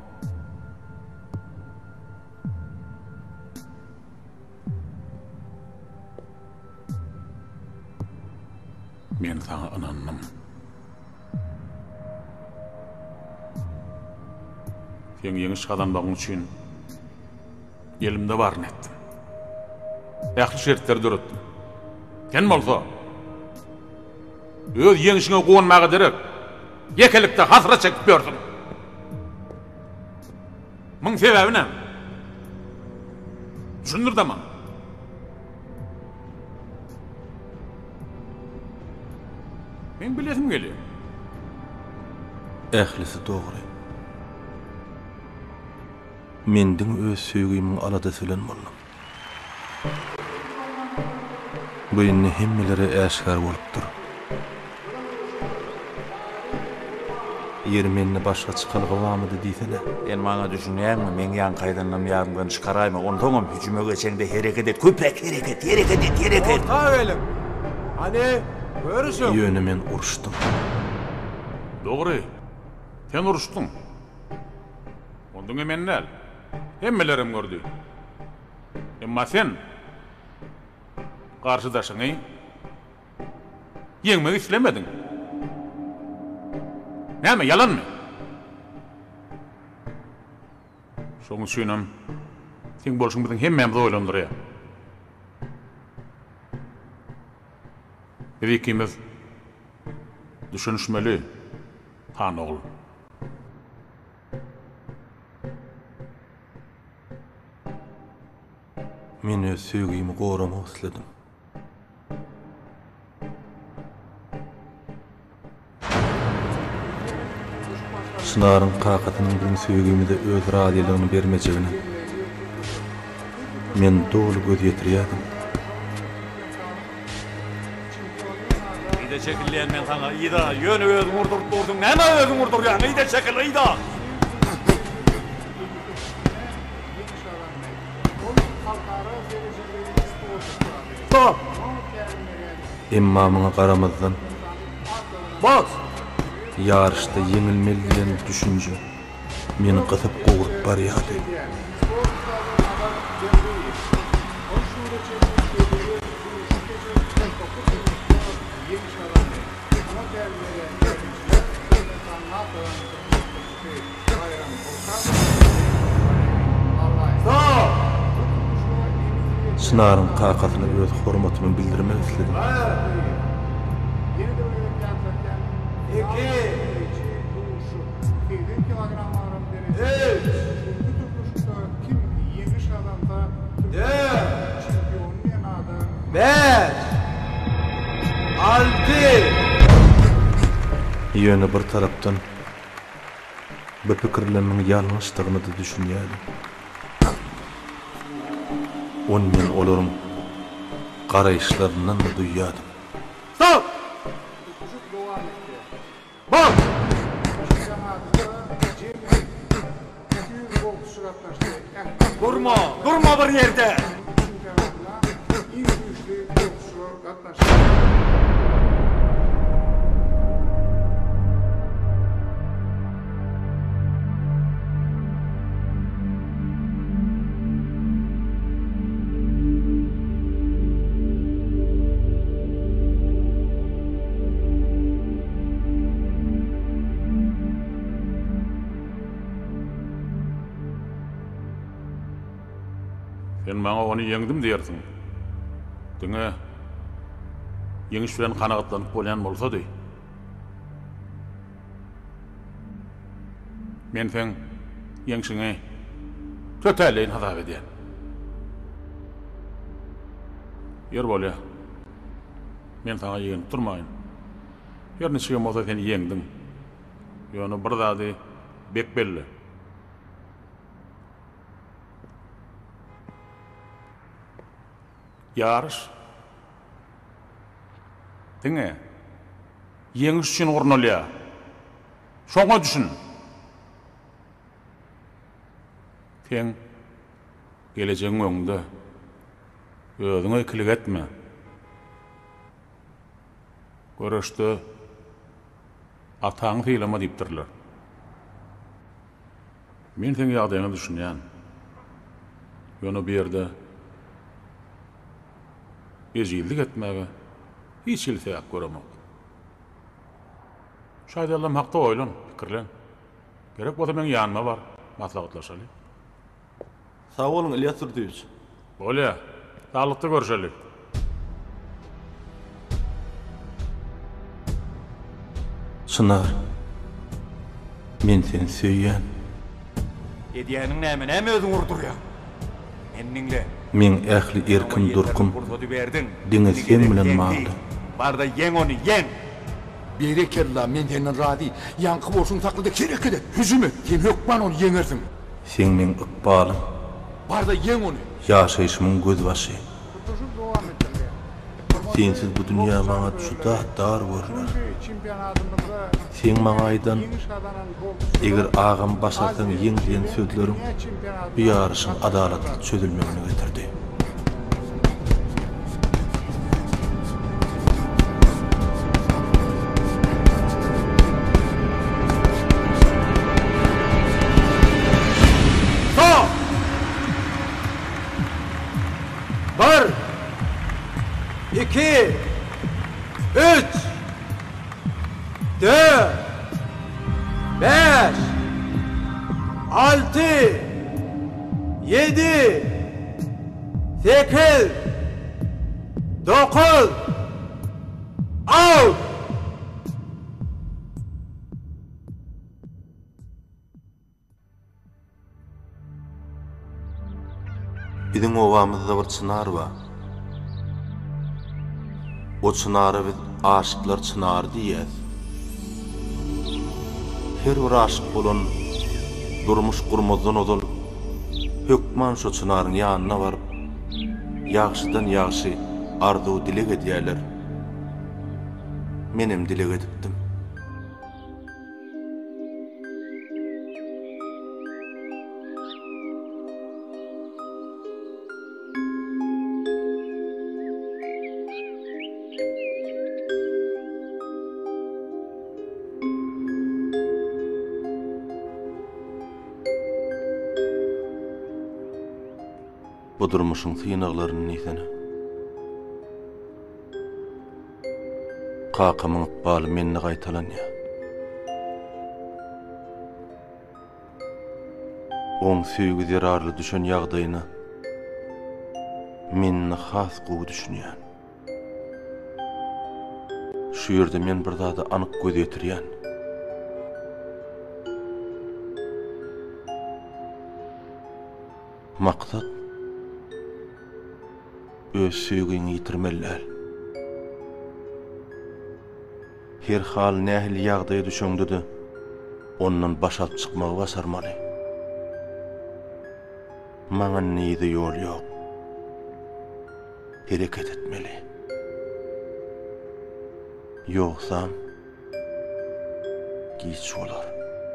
Men sana inanmam. Sen ýeňiş kazanmagyň üçin elimde baryn etdim. Ýakly şertler döretdim. Sen bolsa öz ýeňişiňe gowanmagy derek ýekelikde hasra çekip berdim. Muň sebebi näme? Düşündirdimmi? Men bilesim gelýär. Ählisi dogry. Mendiň öz söýgümiň alada sölen boldum. Bu indi hemmeleri äşkar bolupdyr. Yer menne başga çykan gowamydy diýsene. En maňa düşünýärmi, men ýan gaýdanam ýarymdan çykaraýma, ondoňam hüjüme geçende hereket et, köpek hereket, hereket et, hereket. Orta belim. Hani görüşüm. Ýöne men uruşdum. Dogry. Sen uruşdyň. Ondoňa men näl? Hemmelerim gördü. Emma sen karşıdaşyňy Yeňmek islemedin. Näme yalanmy? Şoňa düşünem. Sen bolşuň biziň hemmemizi oýlandyrýar. Biz ikimiz düşünüşmeli, han oğul. Men öz söýgümi goramak isledim. Şınaryň kakatynyň biň söýgümide öz radylygyny bermejegine men dolu göz ýetirýärdim. Ide çekilýän men sana ida ýöne özüň urdurup durdyň. Näme özüň urdurýan? Ide çekil ida. Stop. Emma maňa garamazdan Bas. Yarışda yeňilmeli diýen düşünje meni gysyp goýup barýardy. Şınaryň kakatyna öz hormatymy bildirmek isledim. Beş. Altı. Ýöne bir tarapdan bu pikirlerimin ýalňyşdygyny da düşünýärdim. On men olaryň garaýşlaryndan da duýýardım. Stop. Bak. Durma, durma bir yerde. Sen maňa ony yeňdim diýersiň. Diňe yeňiş bilen kanaгатлanyp bolýan bolsa-da. Men sen yeňşiňe tötäleýin hazap edýän. Ýer bolýa. Men sana yeňip durmaýyn. Ýer neçe bolsa sen yeňdim. Ýöne bir zady bek belli. Yarış. Diňe. Yeňiş üçin ornalýar. Şoňa düşün. Sen geleceğin öňünde özüňe ikilik etme. Görüşde ataň fiýlama diýipdirler. Men sen ýagdaýyny düşünýän. Ýöne bir ýerde Ejillik etmege hiç iltiyak göremok. Şaýda Allah'ım hakda oýlan, pikirlen. Gerek bolsa men ýanyma bar, maslahatlaşaly. Sag bolun Ilyas Turdyýew. Bolýa, sağlykda görüşelik. Şınar, men seni söýýän. Edýäniň näme? Näme özüň urdurýan? Menninle. Men ähli erkim durkum. Diňe sen bilen maňdy. Barda yeň ony yeň. Berekella men senden rady. Ýanky bolsun taklyda kerek eder. Hüjüm et. Sen hökman ony yeňersiň. Sen men ykbalym. Barda yeň ony. Ýaşaýyşymyň göz başy. Sensiz bu dünýä maňa juda dar görünýär. Sen maňa aýdan eger agam başarsaň ýeňdiň sözlerim bu ýarışyň adalatly çözülmegine getirdi. Bir, iki, üç. dört, beş, altı, yedi, sekiz, dokuz, on. Bizim ovamızda bir çınar var. O çınarı biz aşıklar çınarı diyez. Her bir aşık bolun durmuş gurmazdan odul hükman şu çınarın yanına varıp yaxşıdan yaxşı arzu dilek edýärler. Menem dilek edipdim. Bu durmuşun sıyınaklarının neyse. Qakamın ıqbalı menni qaytalan ya. On süýgü zirarlı düşen ýagdaýyna menni has gowy düşünýän. Şu ýerde men bir zady anyk göz ýetirýän. Maksat öz süýgüni ýitirmeler. Her hal nähil ýagdaýa düşeňdi-de ondan başalyp çykmagy basarmaly. Maňa nide ýol ýok. Hereket etmeli. Ýoksa giç bolar.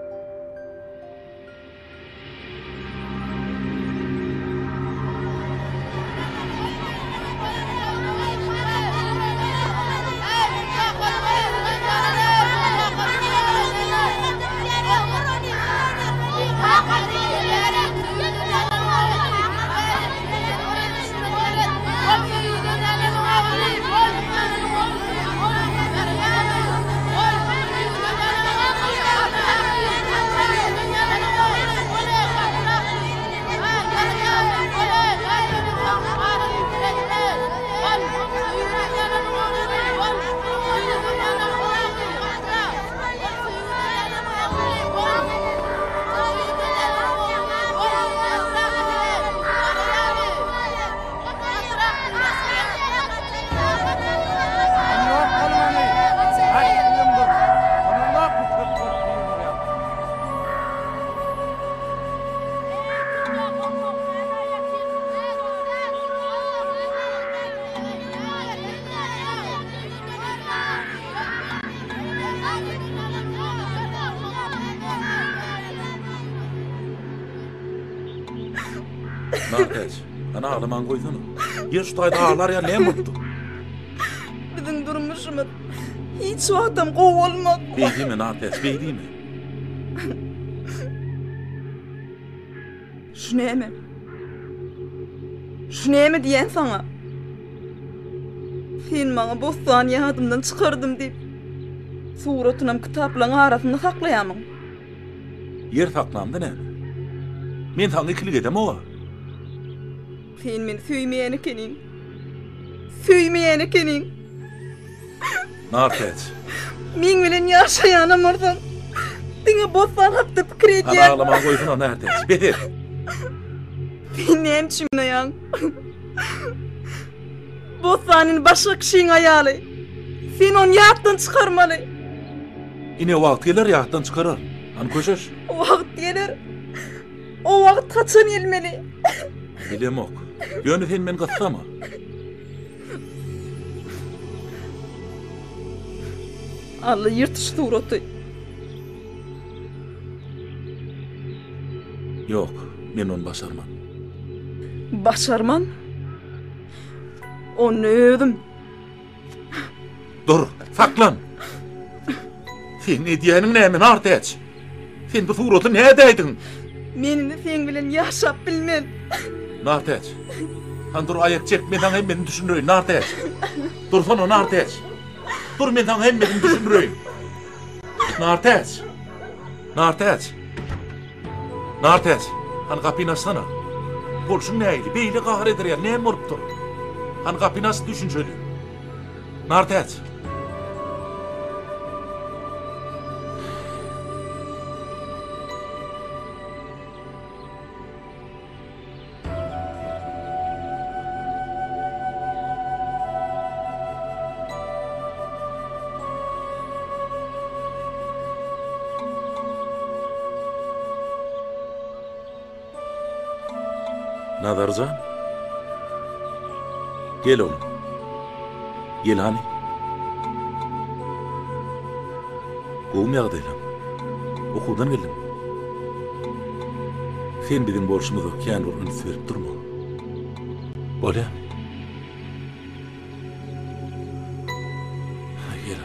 Narteç, ana ağlaman koydun. Yer şutayda ağlar ya ne mutlu. Bizim durmuşumuz hiç vaktim kov olmadı. Beydi mi Narteç, beydi mi? Şunu eme. Şunu eme diyen sana. Sen bana bostan yadımdan çıkardım deyip suratınam kitapların arasında saklayamam. Yer saklandı ne? Men sana ikilik edem o. Sen beni süymeyeni ekenin. Süymeyeni ekenin. Narteç. Men bilen yaşayanım oradan. Dine bostan hapta pikir edýär. Ana ağlaman koydun o Narteç. Bedir. Sen neyim çümleyen? Bostanın başka kişinin ayalı. Sen onu yattan çıkarmalı. Yine o vakt gelir yattan çıkarır. Hani koşuş? O vakt gelir. O vakt kaçan gelmeli. Bilem ok. Yönü sen men kıssa mı? Allah yırtış suratı. Yok, men onu başarman. Başarman? Onu ödüm. Dur, saklan. Sen ne diyenin ne mi Narteç? Sen bu suratı ne edeydin? Menini sen bilen yaşap bilmem. Narteç. Han dur ayak çekmeden hem beni düşünürüyün Narteç. Dur sana Narteç. Dur men sana hem beni düşünürüyün. Nartez. Nartez. Nartez. Han kapıyı açsana. Bolşun neyli? Beyli kahır eder ya. Ne olup dur? Han kapıyı aç düşünceli. Nartez. Nadarcan. Gel oğlum. Gel hani. Kovum yağdaylam. Okudan geldim. Sen bizim borçumuzu kendi orunu verip durma. Böyle. Gel.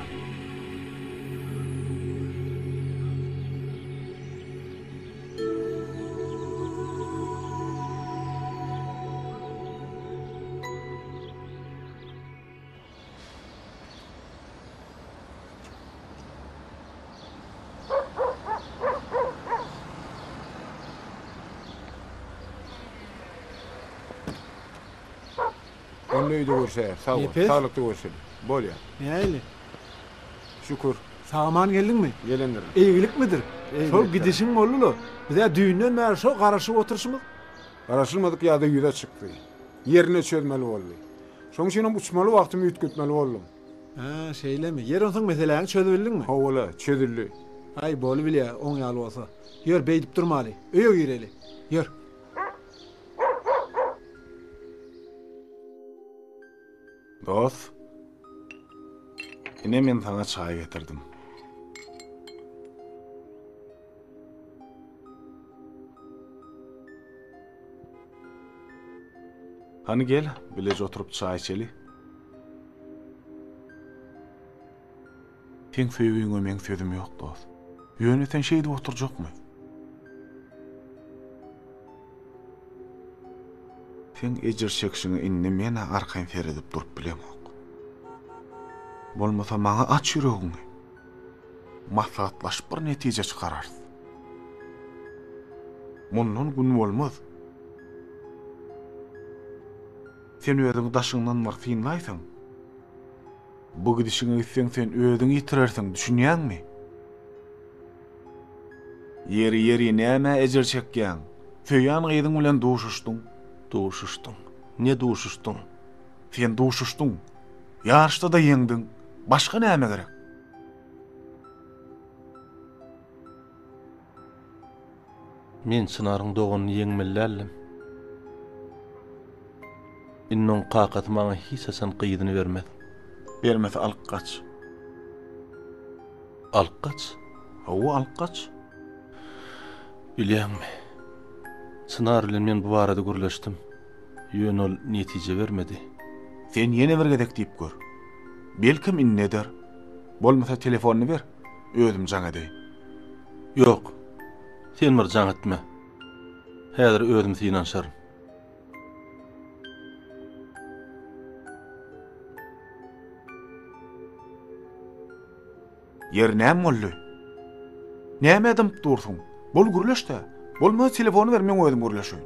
Önlüydü görse, sağ ol, Yepes. sağlıklı görse. Bol ya. Neyli? Şükür. Sağman geldin mi? Gelendir. İyilik midir? İyilik Sol de. gidişin mi olulu? Bize düğünden beri şu karışıp oturuşumuz. Araşılmadık ya da yüze çıktı. Yerine çözmeli oldu. Şoň için uçmalı vaktimi ütkütmeli oldum. Ha, şeyle mi? Yer olsun meseleni çözebildin mi? Havala, çözüldü. Ay bolu bil ya, on yalı olsa. Yer beydip durmalı. Öye gireli. Yer. Dost. Yine men sana çay getirdim. Hani gel, bilece oturup çay içeli. Sen söýgüňe men sözüm yok dost. Ýöne sen şeyde oturjak mı? Sen ejir çekşiňi inni meni arkaň seredip durup bilemok. Bolmasa maňa aç ýüregiňi. Maslahatlaşyp bir netije çykararys. Mundan gün bolmaz. Sen özüň daşyňdan maksinlaýsyň. Bu gidişiňe gitseň sen özüňi ýitirersiň, düşünýänmi? Yeri yeri näme ejir çekýän? Söýýän gyzyň bilen duşuşdyň. Duşuşdyň. Ne duşuşdyň? Sen duşuşdyň. Ýarşda da ýeňdiň. Başga näme gerek? Men Çınaryň dogany ýeňmellälim. Innon qaqat maňa hiç hasan qyýdyny bermez. Bermese alyp gaç. Alyp gaç? Hawa alyp gaç. Bilýärmi? Çınar bilen men bu barada gürleşdim. Ýöne ol netije bermedi. Sen ýene bir gedek diýip gör. Belkim inneder. Bolmasa telefonyny ber. Özüm jaňa dey. Ýok. Sen bir jaň etme. Häzir özüm synanşarym. Yer näme boldy? Näme edip dursun? Bol gürleşde. Bolma telefonu ver, men özüm gürleşeýin.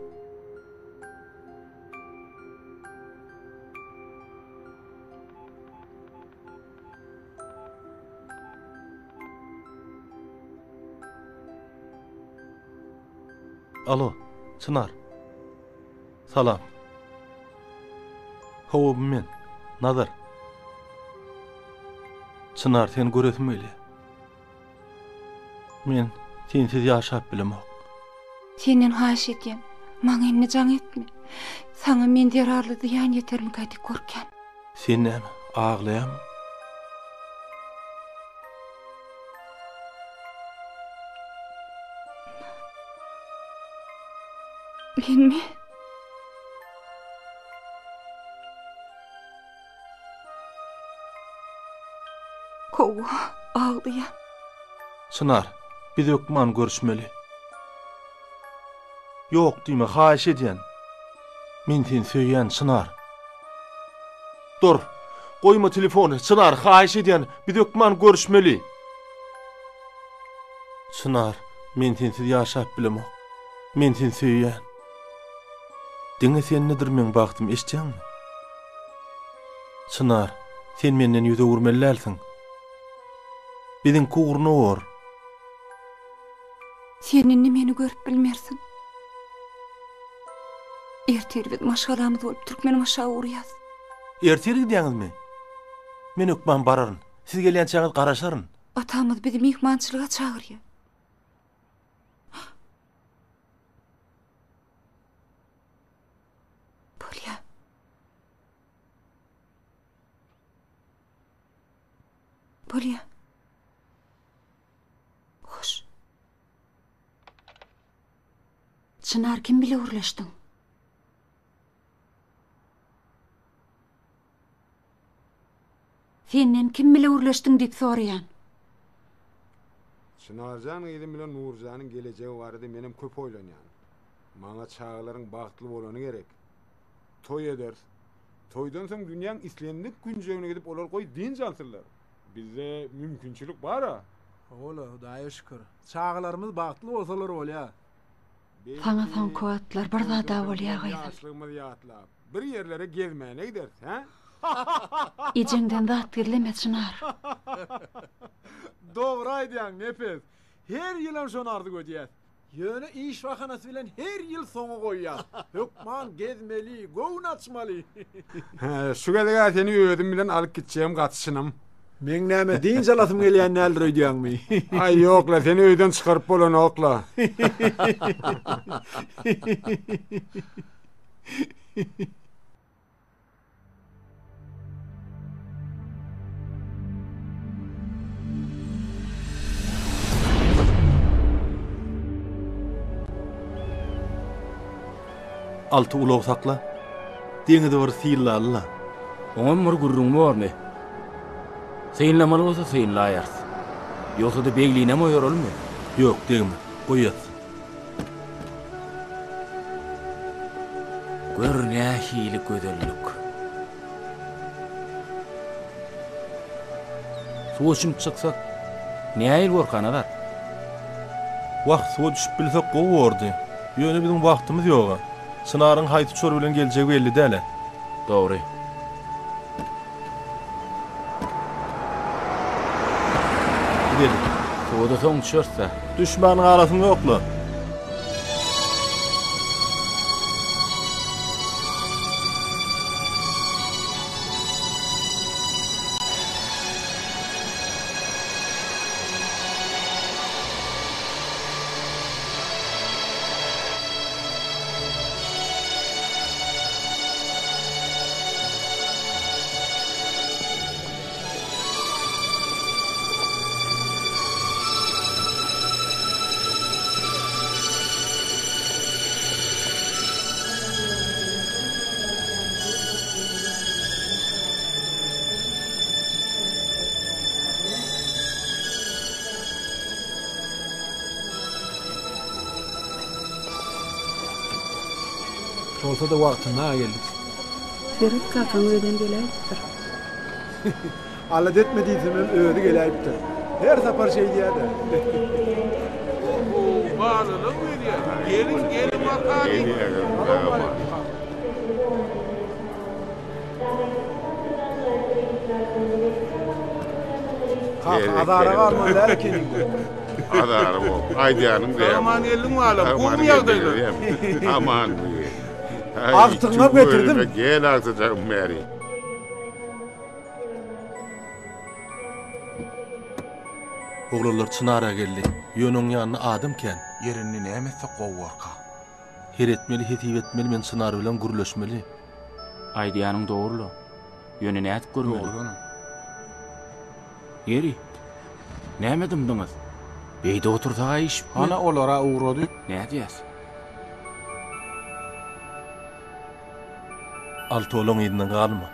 Alo, Çınar. Salam. Hawa men, Nadar. Çınar, sen göretmeli. Men sensiz ýaşap bilemok. Senden haş etýän, maňa indi jaň etme. Saňa men derarlydy ýan ýetermi gaýdyp görkän. Sen näme, aglaýam? Men mi? Kowa, aglaýam. Çınar, biz ökman görüşmeli. Ýok diýme, haýyş edýän. Men sen söýýän Çınar. Dur, goýma telefonu, Çınar, haýyş edýän, biz ökman görüşmeli. Çınar, men sensiz ýaşap bilemok. Men seni söýýän. Diňe sen nedir men bagtym eşitýänmi? Çınar, sen menden ýüze urmelläsiň. Biziň kuğurna or. Sen inni meni görüp bilmersin. Erteribet maşgalamyz bolup türkmenim aşağı urýas. Erterik diýäňizmi? Men ökman bararyn. Siz gelýän çaňyz garaşaryn. Atamyz bizi mihmançylyga çagyrýar. Polya. Polya. Hoş. Çınar kim bile urlaşdın? Senden kim bile urlaşdın diýip soraýan. Çınarjan edim bilen Nurjanyň gelejegi barada menem köp oýlanýan. Maňa çağlaryň bagtly bolany gerek. Toy eder. Toydan soň dünýäň islendik günjegine gidip olar goý din jaltyrlar. Bizde mümkinçilik bar ha. Ola, Hudaýa şükür. Çağlarymyz bagtly bolsalar bolýa. Sana son kuatlar bir zada bolýa gaýdy. Ýaşlygymyz ýatlap, bir ýerlere gezmäne gider, ha? Ejingden zat girleme Çınar. Dogry aýdýaň, Nepes. Her ýylam şonardy gödýär. Ýöne iş wahanasy bilen her ýyl soňa goýýar. Hökman gezmeli, gown açmaly. Ha, şu gelega seni öýdüm bilen alyp gitjäm gatşynam. Men näme diň jalasym gelýän näler öýdýäňmi? Ay ýokla, seni öýden çykaryp bolan okla. Altı ulog sakla. Deňizde bir sýyllalla. Oňam bir gurrun barmy? Seýinlemaly bolsa seýinlaýar. Ýoksa da begliğine mi oýarolmy? Ýok, deňme. Goýýas. Gör nähili gözellik. Suw üçin çyksak, näýil gorkanadar? Wagt suwa düşüp bilsek gowy. Ýöne biziň wagtymyz ýok. Çınaryň haýty çor bilen geljegi belli däle. Dogry. Gidelim. Suwda soň düşürse, düşmanyň arasynda ýokla. Olsa da wagtyna geldik. Ferit kakan öýden geläýipdir. Alat etmediýsem hem öýde geläýipdir. Her sapar şey diýär. Bağlılık veriyor. Gelin gelin makali. Kalk adara var mı derken? Adara bu. Aydyanın diye. Aman elin var. Bu mu yağdaydı? Aman. Aktığına getirdim. Gel artık Mary. Oglanlar Çınar'a geldi. Ýönüň ýanyna adamken Yerini nämetse gowwarka. Her etmeli, hetip etmeli, men Çınar bilen gürleşmeli. Aýdýanyň dogry. Ýöne nädip görmeli. Yeri. Näme dymdyňyz? Beýde otursaga iş. Ana olara uğradı. Nädýäs? Altı olong ýerinden galma.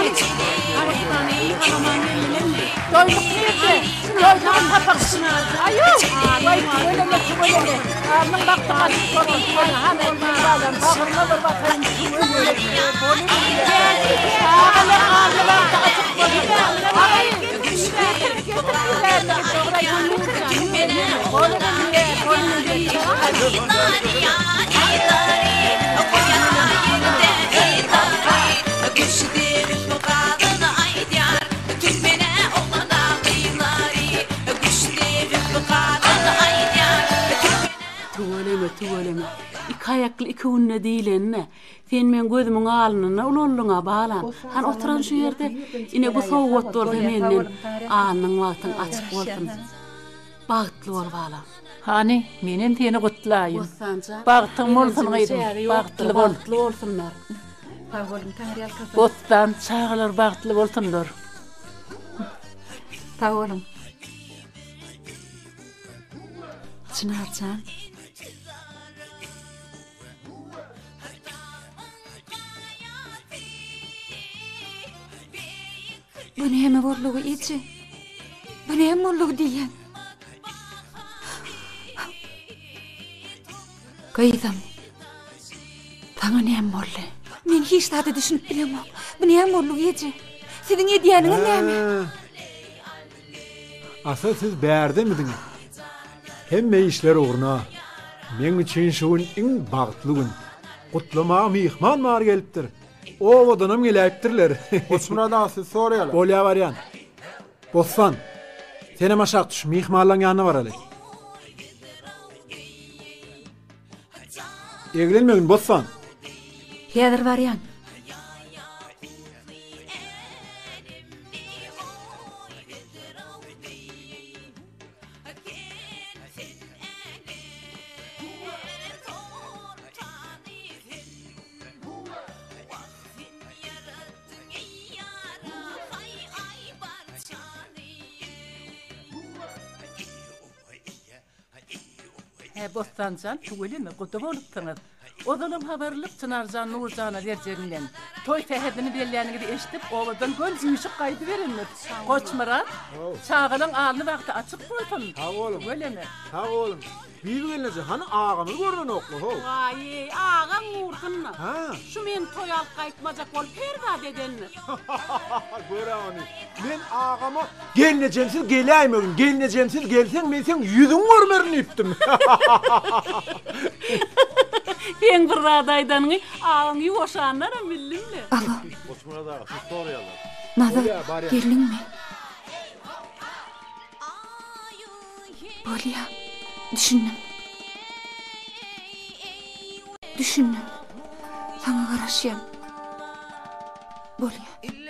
Doyduk nerede? Doyduk tapaksın. Ayo. Vay böyle ne böyle. Ağzın baktım açık korkun. Hani olmaz adam. Bağırma dur bakayım. Ağzını ağzını açık korkun. Ay. Getir getir getir. Kolunu diye kolunu diye. Tuvaleme tuvaleme. İki ayaklı iki unne değilenine. Sen men gözümün alnına ulolluğuna bağlan. Han oturan şu yerde yine bu soğuk ol hemenin alnın vaktin açık olsun. Bağıtlı ol bağlan. Hani menen seni kutlayayım. Bağıtın olsun gaydım. Bağıtlı bol. Bağıtlı olsunlar. Bostan çağlar bağıtlı olsunlar. Sağ olun. Çınarcan. Bu ne hem vorluğu içi? Bu ne hem vorluğu diyen? Kaydım. Bana ne hem vorlu? Men hiç daha da düşünüp bilemem. Bu ne hem vorluğu içi? Sizin yediğiniz ne mi? Asıl siz bärde midiniz? Hemme işler uğruna. Men için şuun en bağıtlı gün. Kutlama mihman mar geliptir. O odanam geliptirler. Osmurada siz soruyorlar. Bolya varyan. Bossan. Sene maşak tuş mihmallan yanına var ali. Evlenmegin Bossan. Hedir varyan. He Bostancan tuvaleme kutu boluptınız. Odanım haberlik Çınarcan Nurcan'a derceğinden. Toy tehedini belleğini de eşitip ovadan göl üşük kaydı verilmiş. Koç Murat, çağının ağını vakti açık bulsun. Ha oğlum. Öyle mi? Ha oğlum. Bir gelince hani ağamız gördün oklu ho. Vay ağam vurdun mu? Ha. Şu men toy al kayıtmacak ol perva deden mi? Göre onu. Men ağama gelinecemsiz geleymeyin. Gelinecemsiz gelsen men sen yüzün görmerini iptim. Ben bir radaydan ağın yuvaşanlara bildim mi? Osmurada siz soruyorlar. Nazır, gelin mi? Bolya, düşündüm. Düşündüm. Sana karışayım. Bolya.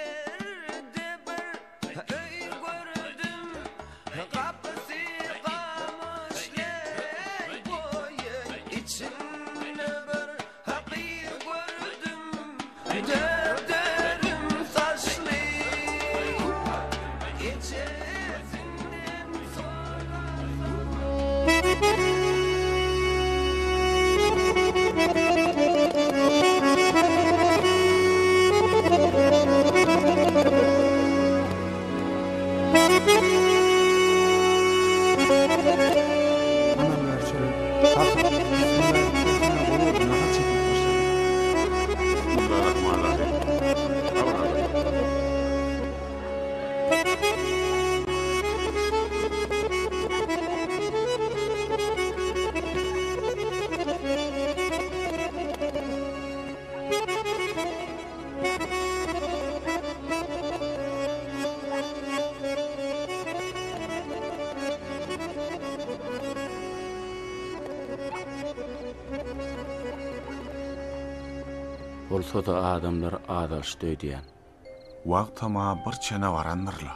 Bolsa da adamlar adaş döýdiýän. Wagt tama bir çene varandyrla.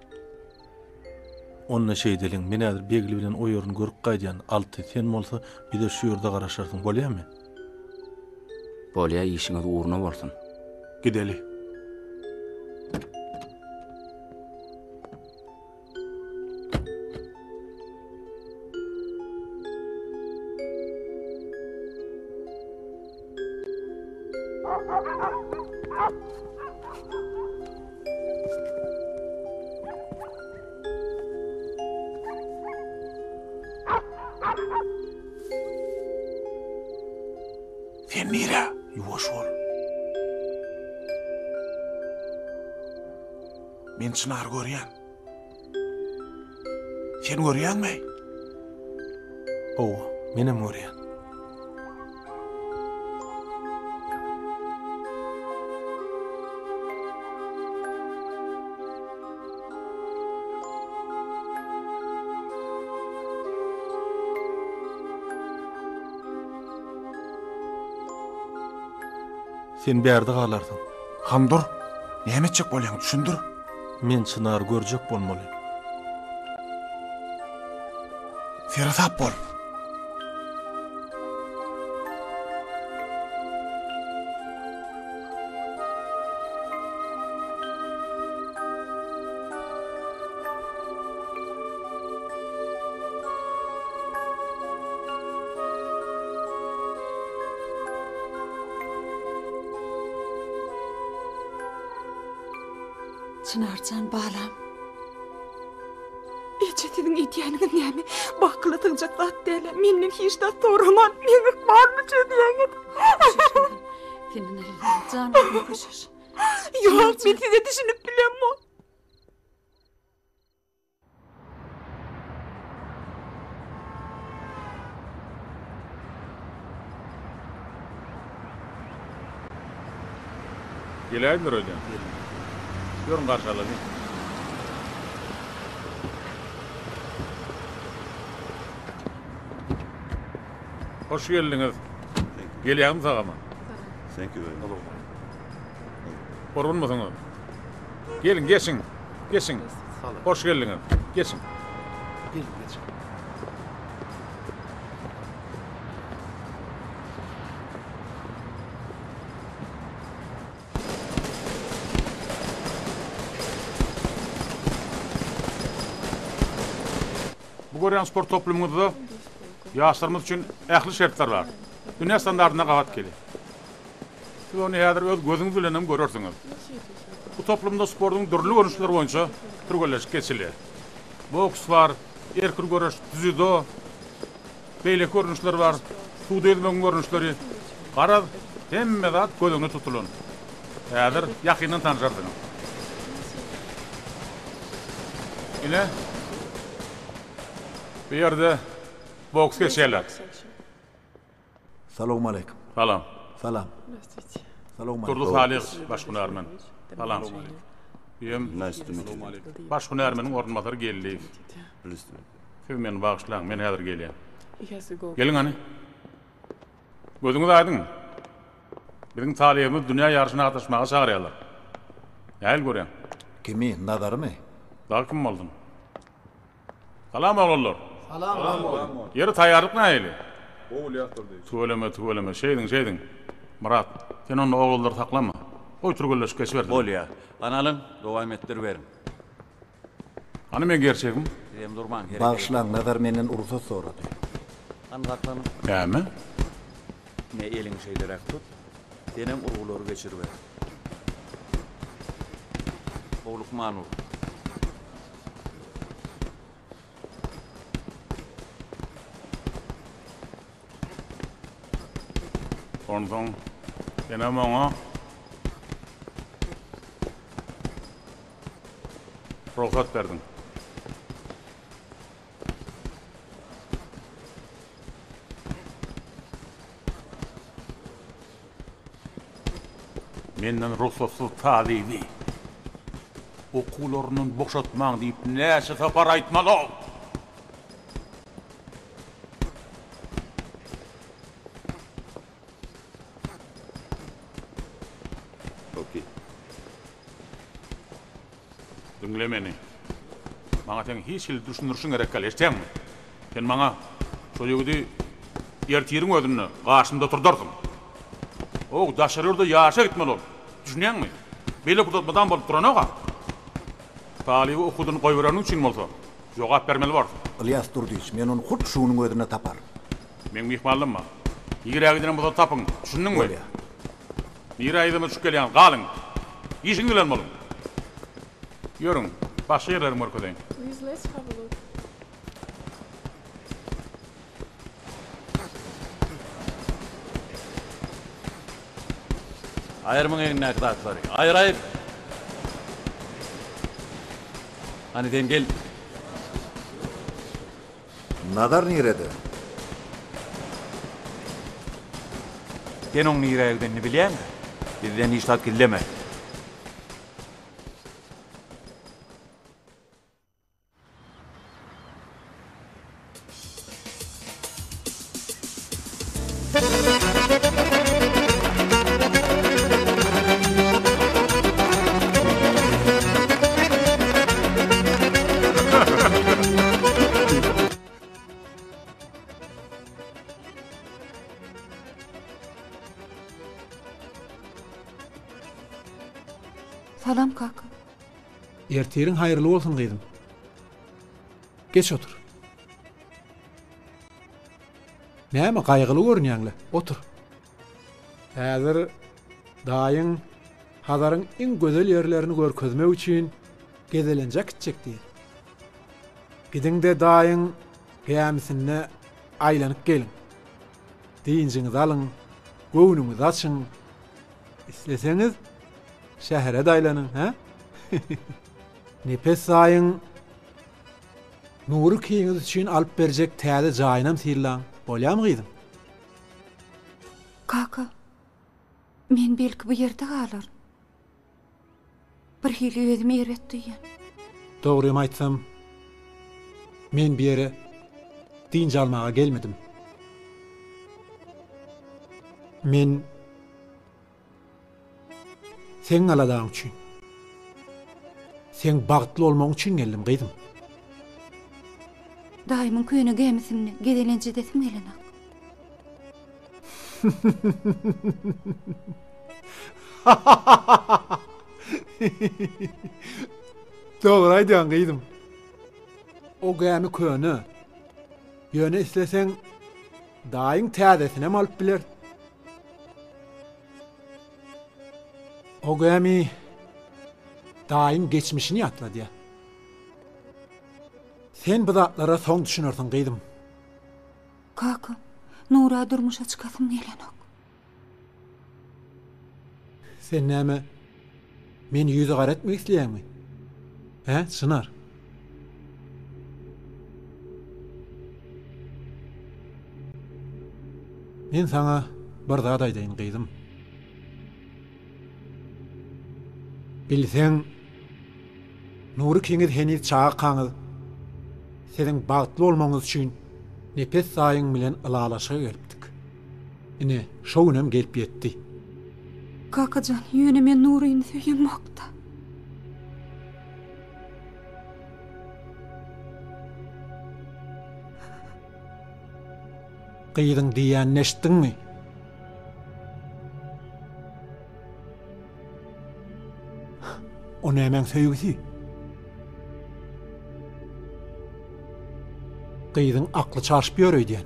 Onna şeydeliň men häzir begli bilen o ýerini görüp gaýdýan alty sen bolsa bir de şu ýerde garaşarsyň bolýarmy? Bolýa işiňiz uğruna bolsun. Gideli. Sen nire? Yuvaş ol. Men Çınar görýän. Sen görýänmi? Owa, menem görýän. Sen bärde galardın. Hamdur, näme etjek bolýan düşündir. Men Çınar görjek bolmaly. Ferhat bol. Çınarcan balam. Eçetinin etiyanının näme? Bakılı tıncak zat dele. Menden hiç da soraman. Meňe barlyça diýeňet. Senin elinden canım koşar. Yok, men size düşünüp bilemmo. Geleýindir öýden. Görün garşalady. Hoş geldiňiz. Gelýärmi sagama? Thank you very much. Borunmasyňyz. Gelin, geçin. Geçin. Hoş geldiňiz. Geçin. Gelin, geçin. Bu görýän sport toplumymyzda ýaşlarymyz üçin ähli şertler bar. Dünýä standartyna gawat kelýär. Siz onu häzir öz gözüňiz bilen hem görersiňiz. Bu toplumda sportyň durly görnüşleri boýunça türgeleşip geçilýär. Boks bar, erkir görüş, judo, beýle görnüşler bar, suwda edmek görnüşleri. Garaz, hemme zat gözüňe tutulan. Häzir ýakyndan tanýardyň. Ine bu yerde boks geçerler. Salamu aleykum. Salam. Salam. Salamu aleykum. Turlu Salih başhunarman. Salam. Biyem başhunarmanın ornmatary geldi. Siz meni bağışlaň, men häzir gelýän. Gelin hani. Gözüňiz aýdyn. Biziň talibimiz dünýä ýarşyna gatnaşmaga çagyrýarlar. Näil görýän? Kimi, Nadarmy? Daha kim boldun? Salam oğullar. Salam. Yeri taýarlyk näili? Oğul ýatdyr diýip. Tuğlama tuğlama şeydin şeydin. Murat, sen onu oğulları taklama. Oy turgulleşip geçiverdi. Bolýa. Analyň dowam etdir berim. Hani men gerçegim? Dem durman gerek. Bağışlaň, Nadar menden urusa sorady. Angatlanım. Näme? Ne eliň şeýlerek tut. Senem urgulary geçirip ber. Oğluk manur. Ondan yana maňa ruhsat berdin. Menden ruhsatsız talibi okularyny boşatmaň diýip näçe tapar aýtmaly. Dinle meni. Maňa sen hiç il düşünürsiň gerek kel, eşitýärmi? Sen maňa şol ýigidi ýertiriň ödünni gaşymda turdurdym. O daşaryrda ýaşa gitmeli ol. Düşünýärmi? Beýle putmadan bolup duranaga. Talibi okudyny goýberaniň üçin bolsa, jogap bermeli bar. İlyas Durdyç, men onu hut şunyň ödüne tapar. Men mihmanlymma. Ýigirägidin bolsa tapyň, düşündiňmi? Ýigirägidime düşüp gelýän galyň. Ýeşiň bilen bolun. Yürün, başka yerlerim var kodayn. Please, let's have a look. Ayırmın eline kıdatları. Ayır ayır. Hani den gel. Nadar nirede? Den onun nire evdenini bilen mi? Bizden hiç tat gilleme. Salam kaka. Erterin hayırlı olsun kıydım. Geç otur. Näme kaygılı görünýäňle? Otur. Häzir daýyň Hadaryň iň gözel ýerlerini görkezmek üçin gezelenjek gitjekdi. Gidinde daýyň gämisine aýlanyp gelin. Diýinjiňizi alyň, göwnüňizi açyň. Isleseňiz şähere daýlanyň, ha? Nepes saýyň nury kiýiňiz üçin alyp berjek täze jaýynam sirlaň. Bolýarmy gyzym? Kaka, men belki bu ýerde galar. Bir hili özüme ýeretdiýen. Dogrymy aýtsam, men bir ýere dinç almaga gelmedim. Men sen aladaň üçin, sen bagtly bolmagyň üçin geldim gyzym. Daýymyň köýne gämisimni gedelenje desim gelenak. Dogry aýdýan gyzym. O gämi köýne ýöne isleseň daýyň täzesine alyp biler. O gämi daýyň geçmişini ýatlady ýa. Sen bu zatlara soň düşünürsiň gyzym. Kaka, Nura durmuşa çykasym gelenak. Sen näme meni ýüze garatmak isleýärmi? He, Çınar? Men sana bir zat aýdaýyn gyzym. Bilseň, Nury kiňiz heniz çağa kaňyz. Senin bagtly bolmagyňyz üçin nepes saýyň bilen ylalaşa gelipdik. Ine şo günem gelip ýetdi. Kakacan, ýöne men Nuryny söýenmokda. Gyýdyň diýän neşdiňmi? O nämen söýgüsi? Gyýdyň akly çarşyp ýörüýdýän.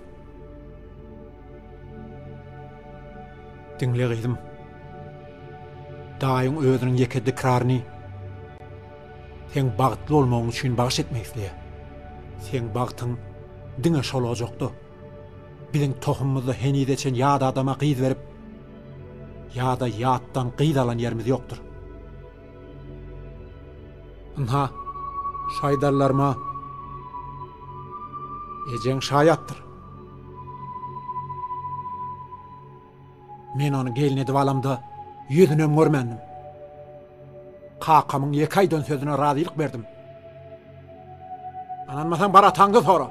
Dinle gyzym. Daýyň özüniň ýekedi kraryny sen bagtly bolmagyň üçin bagyş etmek isleýär. Sen bagtyň diňe şolajakdy. Biziň tohumymyzy henide çen ýa-da adama gyz berip, ýa-da ýatdan gyz alan ýerimiz ýokdur. Anha, şaýdarlarma ejeň şaýatdyr. Men onu gelin edip alamda ýüzüne görmendim. Kakamyň ýeki aýdan sözüne razylyk berdim. Ananmasaň bara taňgy sora.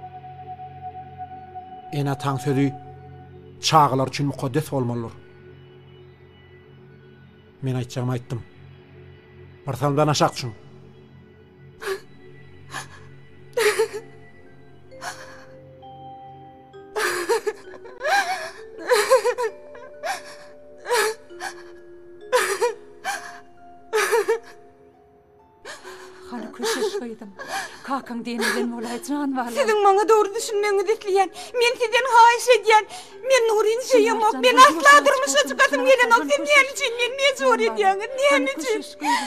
Ena taň sözü çağlar üçin mukaddes bolmalydyr. Men aýtjagym aýtdym. Barsaldan aşak düşün. Kakan denizden bolaycan var. Sizin bana doğru düşünmenizi isleyen, men sizden haýyş edýän, men Nuryny söýenmok, men asla durmuşa çykasym gelenok. Sen näme üçin men niýe zor edýäňiz? Näme üçin?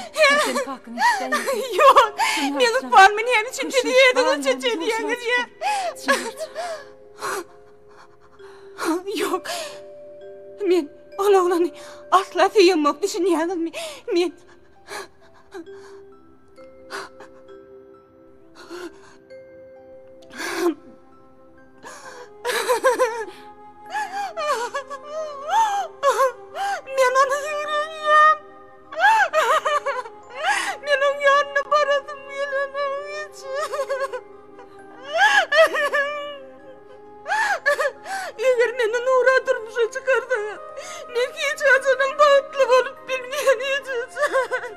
Ýok, men ýokman, näme üçin diýýärdiňiz çeçedýäňiz ýa? Ýok. Men Ol oğlanı asla süýenmek düşünýänmi? Men Men onu süýrenýän. Men onun ýanyna baradym bilenem hiç. Eger meni Nura durmuşa çıkarsaňyz, men hiç açanyň bagtly bolup bilmeýän edeceğim.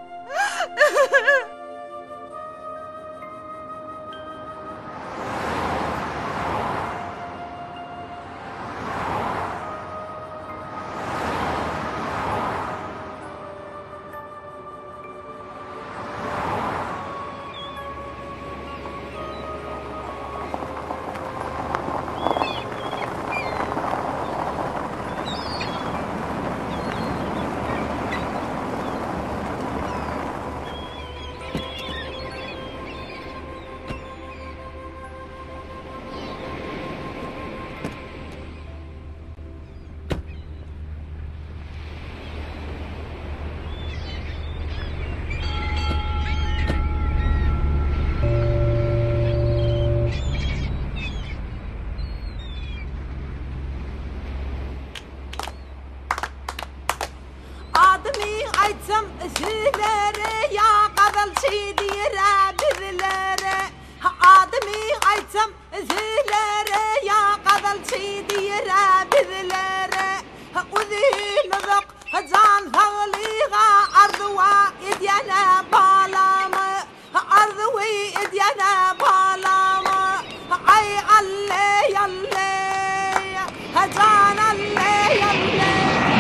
Sizlere ya kadal şey diyere bizlere adımı aytsam sizlere ya kadal şey diyere bizlere uzunluk can sağlığa arzuva edyene bağlamı arzuva edyene bağlamı ay alle yalle can alle yalle.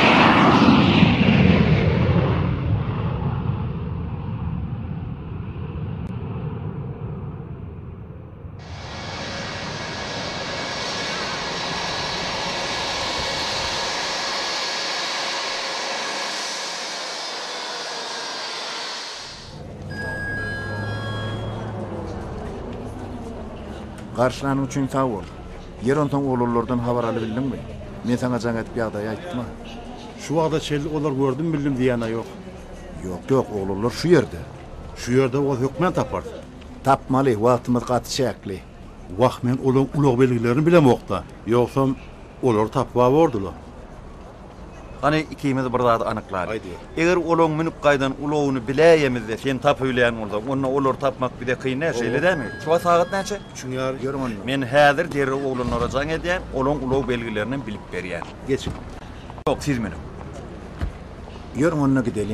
Karşılanım üçün sağ ol. Yer ondan oğullardan habar alı bildin mi? Men sana can etip ýagdaý aýtdyma. Şu wagda çelli olar gördüm bildim diýene ýok. Ýok ýok, oğullar şu ýerde. Şu ýerde o hökmen tapar. Tapmaly, wagtymyz gaty çäkli. Wagt men olaň ulug belgilerini bilemokda. Ýoksam olar tapwa bordular. Hani ikimiz bir zat anyklar. Eger olaň minip gaýdan ulugyny bileýemizde sen tapylaýan bolsa, onda olar tapmak bide kyn näşe edemi? Şu sagat näçe? Çünýär ýörmän. Men häzir deri oğlunlara jaň edýän, olaň ulug belgilerini bilip berýän. Geç. Ýok, siz meni. Ýörmänne gidelim.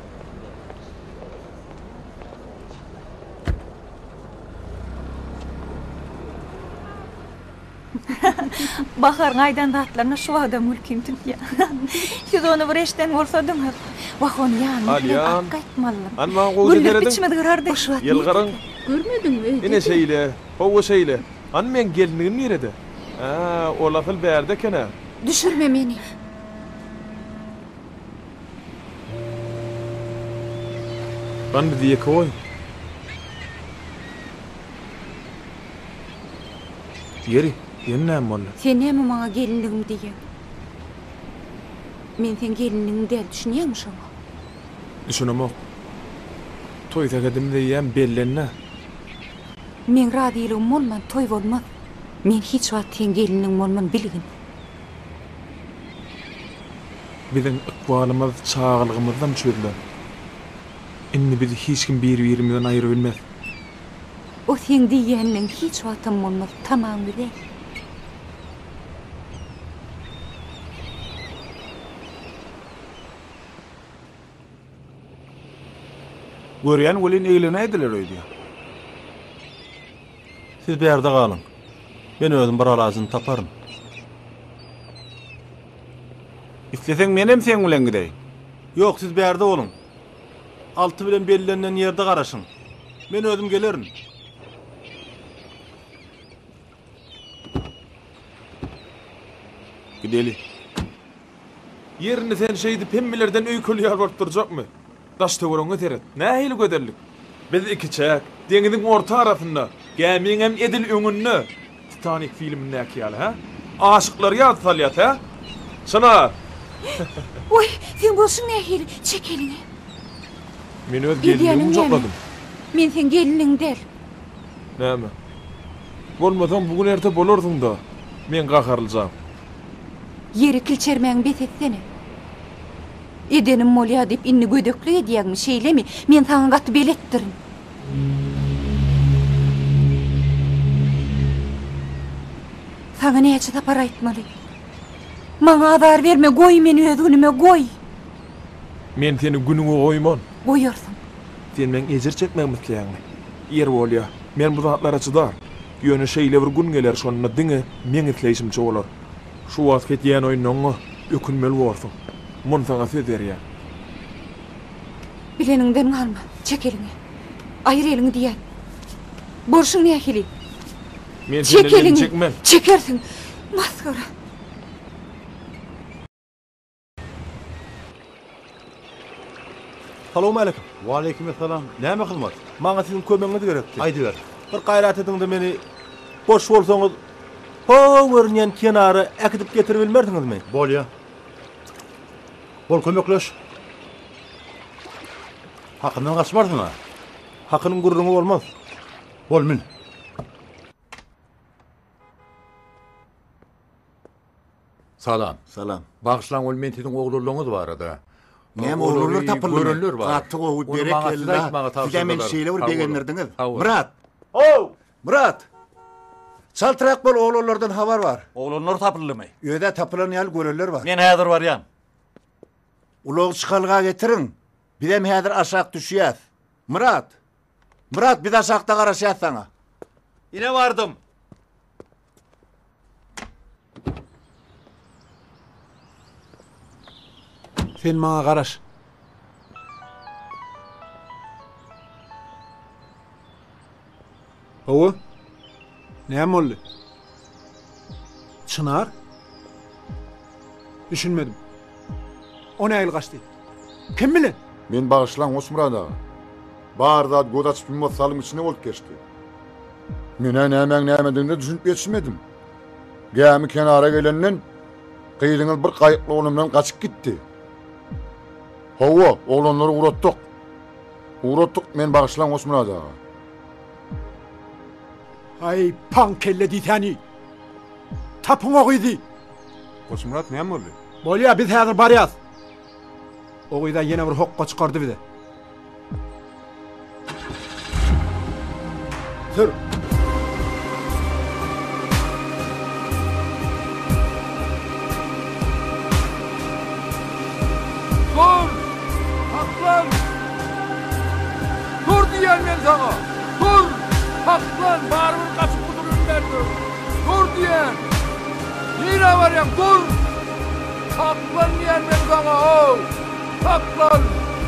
Bahar aydan datlarına şu adam mülkim tüpya. Siz onu bir eşten olsadınız. Bak onu yani. Alyan. Akaytmalım. Anma qoğuza Güllük teredin. biçmedi kırardı. Yılgarın. Görmedin mi? Ine şeyle. Hova şeyle. An men gelinigim nerede? Ha, o lafıl berde kene. Düşürme beni. Ben bir diye koy. Yeri. Yenne mi ola? Sen ne mi bana gelinligim diye? Men sen gelinligim değil düşünüyor musun? Düşünemek. Toy tekedim diyen bellenne. Men radiyeliğim olman toy olmaz. Men hiç wagt sen gelinligim olman bilgin. Bizim ıkbalımız, çağılığımızdan çöldü. Inni bizi hiç kim bir-birimizden ayırı bilmez. O sen diýenden hiç wagtym bolmaz. Tamam bile. Görýän welin eýlene ediler öýdi. Siz berde galyň. Men özüm bir alazyny taparym. İstesеň menem sen bilen gideýin. Ýok, siz berde bolun. Alty bilen bellenen ýerde garaşyň. Men özüm gelerim. Gideli. Yerini sen şeydi pemmelerden öýkelýär bolup durjakmy? Daş töwereňe teret. Nähili göderlik? Biz iki çäk, deňiziň orta arasynda, gämiň hem edil öňünde. Titanic filminde ýaly, ha? Aşyklar ýat salyat, ha? Şuna, Oy, sen bolsun nähili? Çek elini. Men öz gelinimi jokladım. Men sen gelinin del. Näme? Bolmadan bugün erte bolardın da. Men gakarlyjam. Yeri kilçermeň besetsene. Edenim molya dip inni gödöklü edýäňmi şeýlemi? Men saňa gaty beletdirin. Saňa näçe tapar aýtmaly? Maňa azar berme, goý meni öz günüme goý. Men seni günüňe goýman. Goýarsyň. Sen men ejer çekmek misleýäňmi? Yer bolýa. Men bu zatlara çydar. Ýöne şeýle bir gün geler şonuna diňe men isleýişimçe bolar. Şu wagt ketýän oýunyňa ökünmeli bolsun. Mun saňa söz berýär. Bileningden galma, çek elini. Aýyr elini diýen. Borşuň nähili? Men seni elini çekmem. Çekersin. Maskara. Salamu aleykum. Wa aleykum assalam. Näme hyzmat? Maňa siziň kömegiňiz gerekdi. Aýdy ber. Bir gaýrat ediňde meni boş bolsaňyz ho görünýän kenary äkidip getirip bilmerdiňizmi? Bolýa. Bol kömekleş. Hakyndan gaçmardyňa. Hakynyň gurruňy bolmaz. Bol min. Salam. Salam. Bagşlan ol men tiziň oglurluğuňyz bar ada. Näme oglurlar tapyldy? Görünler bar. Gatty gowy berekella. Size men şeýle bir begenlerdiňiz. Murat. Oh! Murat. Çaltyrak bol oglurlardan habar bar. Oglunlar tapyldymy? Öýde tapylan ýaly göreller bar. Men häzir barýan. Ulug çykalga getirin. Bidem häzir aşak düşýär. Murat. Murat, bir aşakda garaşýar saňa. Ine bardym. Sen maňa garaş. Owa? Näme boldy? Çınar? Düşünmedim. O näil gaçdy? Kim bilen? Men bagışlan Osmurada. Barda göz açıp bilmez salym içine bolup geçti. Mene nämeň nämediňini düşünüp geçmedim. Gämi kenara gelenden kıydyňyz bir gaýykly onumdan gaçyp gitdi. Hawa, oğlanları uğrattık. Uğrattık men bagışlan Osmurada. Ay pankelle ditani. Tapın oğuydu. Osmurat näme boldy? Bolýa biz häzir barýas. Oğuyda ýene bir hokka çykardy bize. Sür. Dur! Haklan! Dur diýen men saňa! Dur! Haklan! Barbyr gaçyp durun berdi. Dur diýen! Ýere barýan, dur! Haklan diýen men saňa, o! Haklan!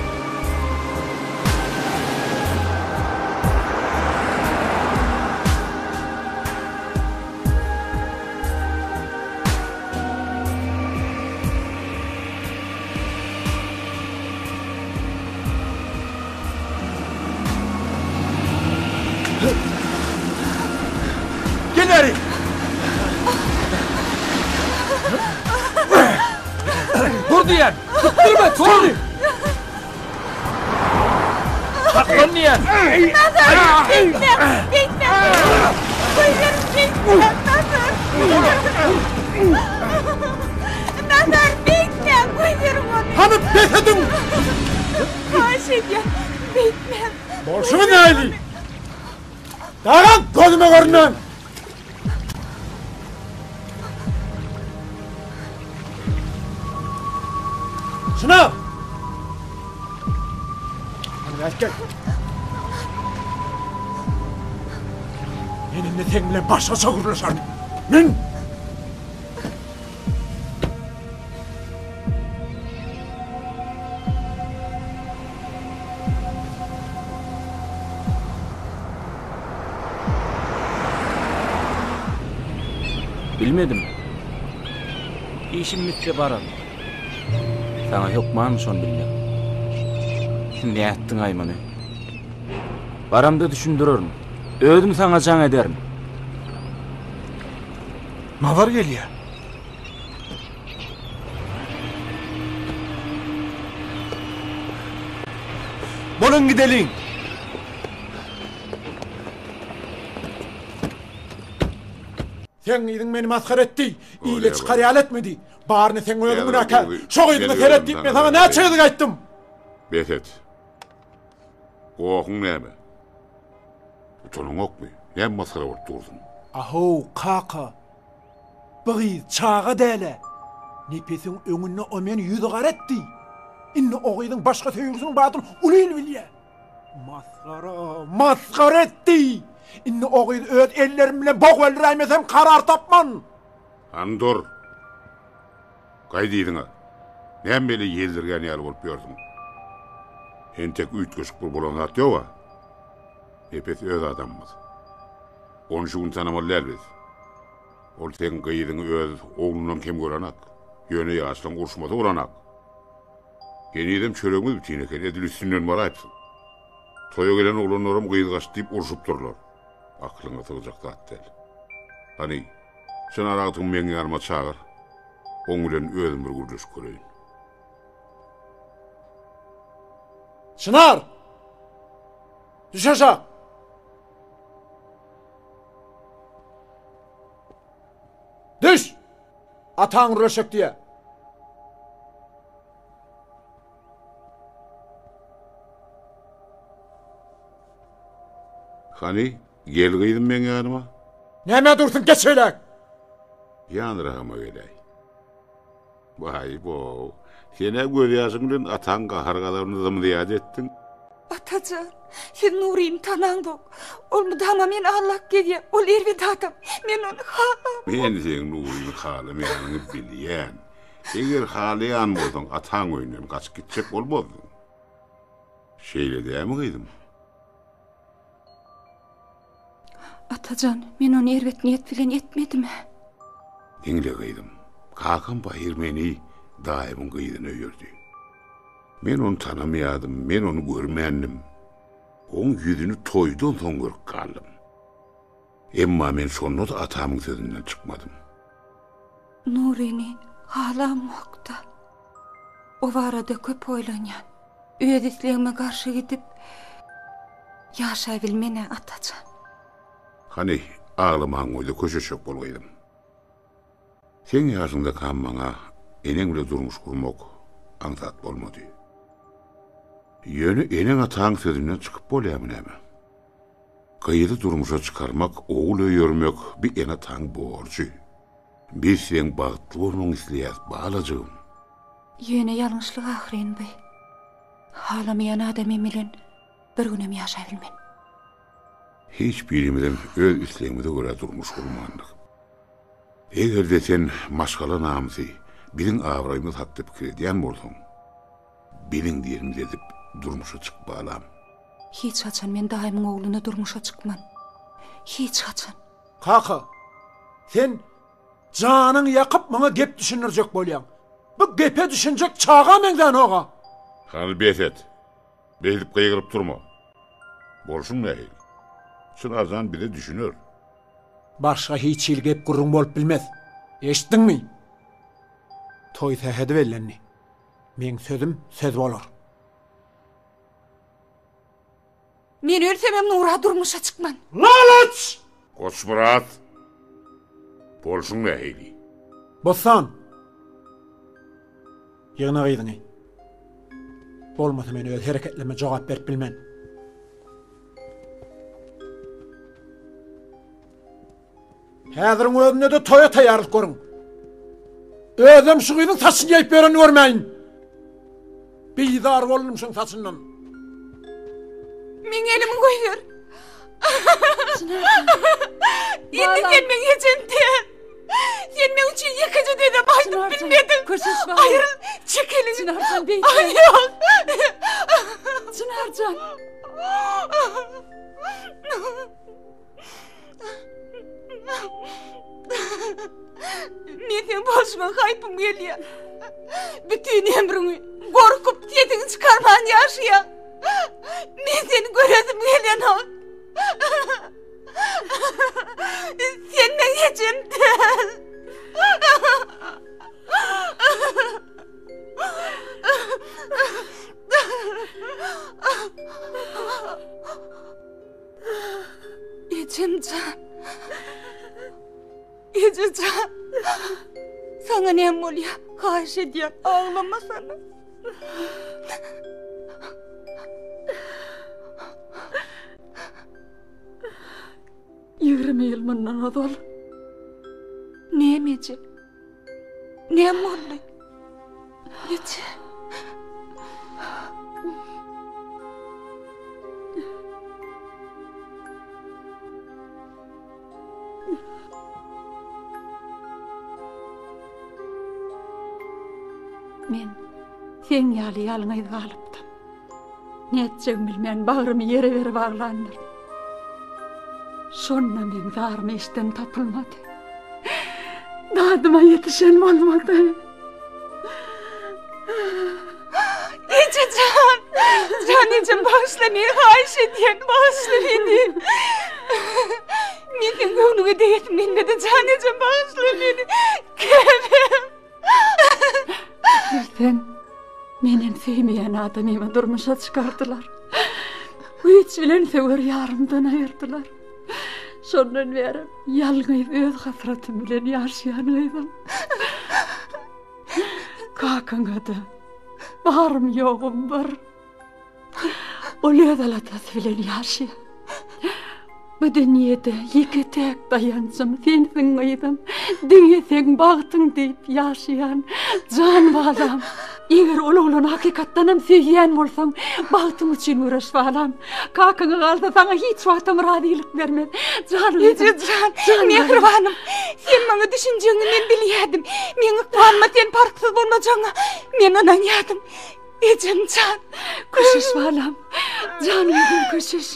Geleri! Dur diýen! Tutturma, dur! Haklan diýen! Nazar! Bekle! Bekle! Koylarım bekle! Nazar! Nazar bekle! Koylarım onu! Hanı bekledin! Haş edýär! Bekle! Borşumy näili? Dagan gözüme görünen! Şuna! Hadi gel. Benimle sen bilen başa çogurlaşar. Men! Bilmedim. İşim bitti baram. Sana yokman şon bilmem. Ne ettin Ayman'ı? Baramda düşündürürüm. Ödüm sana can ederim. Nazar gelýär. Bolun gidelim. Sen idin beni maskar etti. İyle çıkar etmedi. Bağırını sen oyadın günahkar. Şok idini seyret deyip ben sana ne çığdık ayttım. Betet. Oğun neyme? Utanın ok mu? Ne maskara olup durdun? Aho kaka. Bıgı çağa dele. Nepesin önüne o meni yüzügar etti. İnne oğuydun başka teyirsin batın ulil bilye. Maskara, maskara etti. İnne oğuydu öğüt ellerimle bok öldüreymesem karar tapman. Andor. Kaydıydın ha. Nem beli yeldirgen yer olup gördüm. Entek üyt köşük bir bulan atıyor va. Nepet öğüt adamımız. Onun şuun tanımalı elbet. Ol sen kayıydın öğüt oğlundan kem göranak. Yöne yağıştan kurşumada olanak. Yeniydim çöreğimi bütüğüne kel edil üstünden var ayıpsın. Toya gelen oğlanlarım kıyıl kaç deyip urşup durlar. Aklına tığacak tat del. Hani sen arağıtın beni yanıma çağır. Oğulen öğüdüm bir gürlüş kolayın. Çınar! Düş aşağı! Düş! Atağın röşek diye. Hani gel kıydın ben yanıma. Neme dursun geç öyle. Yanırağıma geley. Vay bo. Sene görüyorsun atan kahargalarını da mı diyad ettin? Atacan, sen Nuri'nin tanan bok. Ol mu dama men Allah geliyor. Ol ervet adam. Men onu halam. Men sen Nuri'nin halam yanını biliyen. Eğer halayan boldun atan oyundan kaç gidecek olmadın. Şeyle diye mi kıydım? Atacan, men onu ervet niyet bilen etmedim. Dinle kıydım. Kakın bayır beni daimin kıydın öyürdü. Men onu tanımayadım, men onu görmeyendim. Onun yüzünü toydan son görüp kaldım. Emma men sonunda da atamın sözünden çıkmadım. Nuri'nin halam mokta. O varada köp oylanyan. Üyedisliğime karşı gidip yaşayabilmene Atacan. Hani ağlaman oydu köşeşek bolgaydım. Sen yaşında kanmana enen bile durmuş kurmak ansat bolmadı. Yönü enen atağın sözünden çıkıp bolayamın hemen. Kayıdı durmuşa çıkarmak, oğul öyörmek bir en atağın borcu. Biz sen bağıtlı olmanı isleyez bağlacığım. Yöne yanlışlık ahreyin bey. Halamayan adam emilen bir günem yaşayabilmen. Hiç birimden öz üslemide göre durmuş kurmandık. Eğer de sen maşkala namısı, bilin avrayımız hakkı krediyen boldun. Bilin diyelim dedip durmuşa çık bağlam. Hiç açan men daimin oğluna durmuşa çıkman. Hiç açan. Kaka, sen canın yakıp bana gep düşünürecek bolyan. Bu gepe düşünecek çağa menden oğa. Hani beset, behlip kıyırıp durma. Bolşun ne heyl? Çınardan bir de düşünür. Başka hiç il gep kurun bolup bilmez. Eşittin mi? Toy tehedi bellenni. Men sözüm söz olur. Men ölsemem Nura durmuşa çıkman. Lalaç! Koç Murat. Bolşun ne heyli? Bossan. Yığına kıydın. Olmasa men öz hareketleme cevap berip bilmen. Häzirin özüne de toya tayarlık görün. Özüm şu kıydın saçını yayıp veren görmeyin. Bizar olun şun saçından. Men elimi koyuyor. Endi sen men geçen diyen. Sen men için yakıcı dedim. Aydım bilmedim. Ayrıl çık elini. Çınarcan bey. Ay yok. Çınarcan. Men sen boşuna kayıpım geliyor. Bütün emrimi korkup yedini çıkarman yaşıyor. Men seni göresim geliyor. Senden geçim değil. Ecemcan. Ececan. Sana ne oluyor? Haş ediyor. Ağlama sana. Yirmi yıl bundan odol. Ne Ece? Ne oldu? Ece. Men sen ýaly ýalyňyzy galypdym. Netjegim bilmän bagrymy ýere berip ağlandyr. Şonna men garmy işden tapylmady. Dadyma ýetişen bolmady. Ececan. Canıcım bağışla beni. Haş ediyen bağışla beni. Menin gönlüme değilim dinledi. Canıcım bağışla beni. Kerem. Sen menen sevmeyen adamyma durmuşa çıkardılar. Hiç bilen sever yarımdan ayırdılar. Şondan beri yalnız öz hasretim bilen yaşayanıydım. Kakan adı, varım yoğum var. Oluyor dalatası bilen yaşayan. Bu dünyada iki tek dayancım sensin aydım. Dünya sen bağıtın deyip yaşayan can balam. Eğer oğlun hakikattanım sevyen olsan bağıtın için uğraş balam. Kakını kalsa sana hiç vaktim radiylik vermez. Canım Ece can, mehribanım. Sen bana düşüneceğini ben biliyordum. Meni kıvanma sen parksız olacağına. Men onan yadım. Ecem can. Kuşuş balam. Canım kuşuş.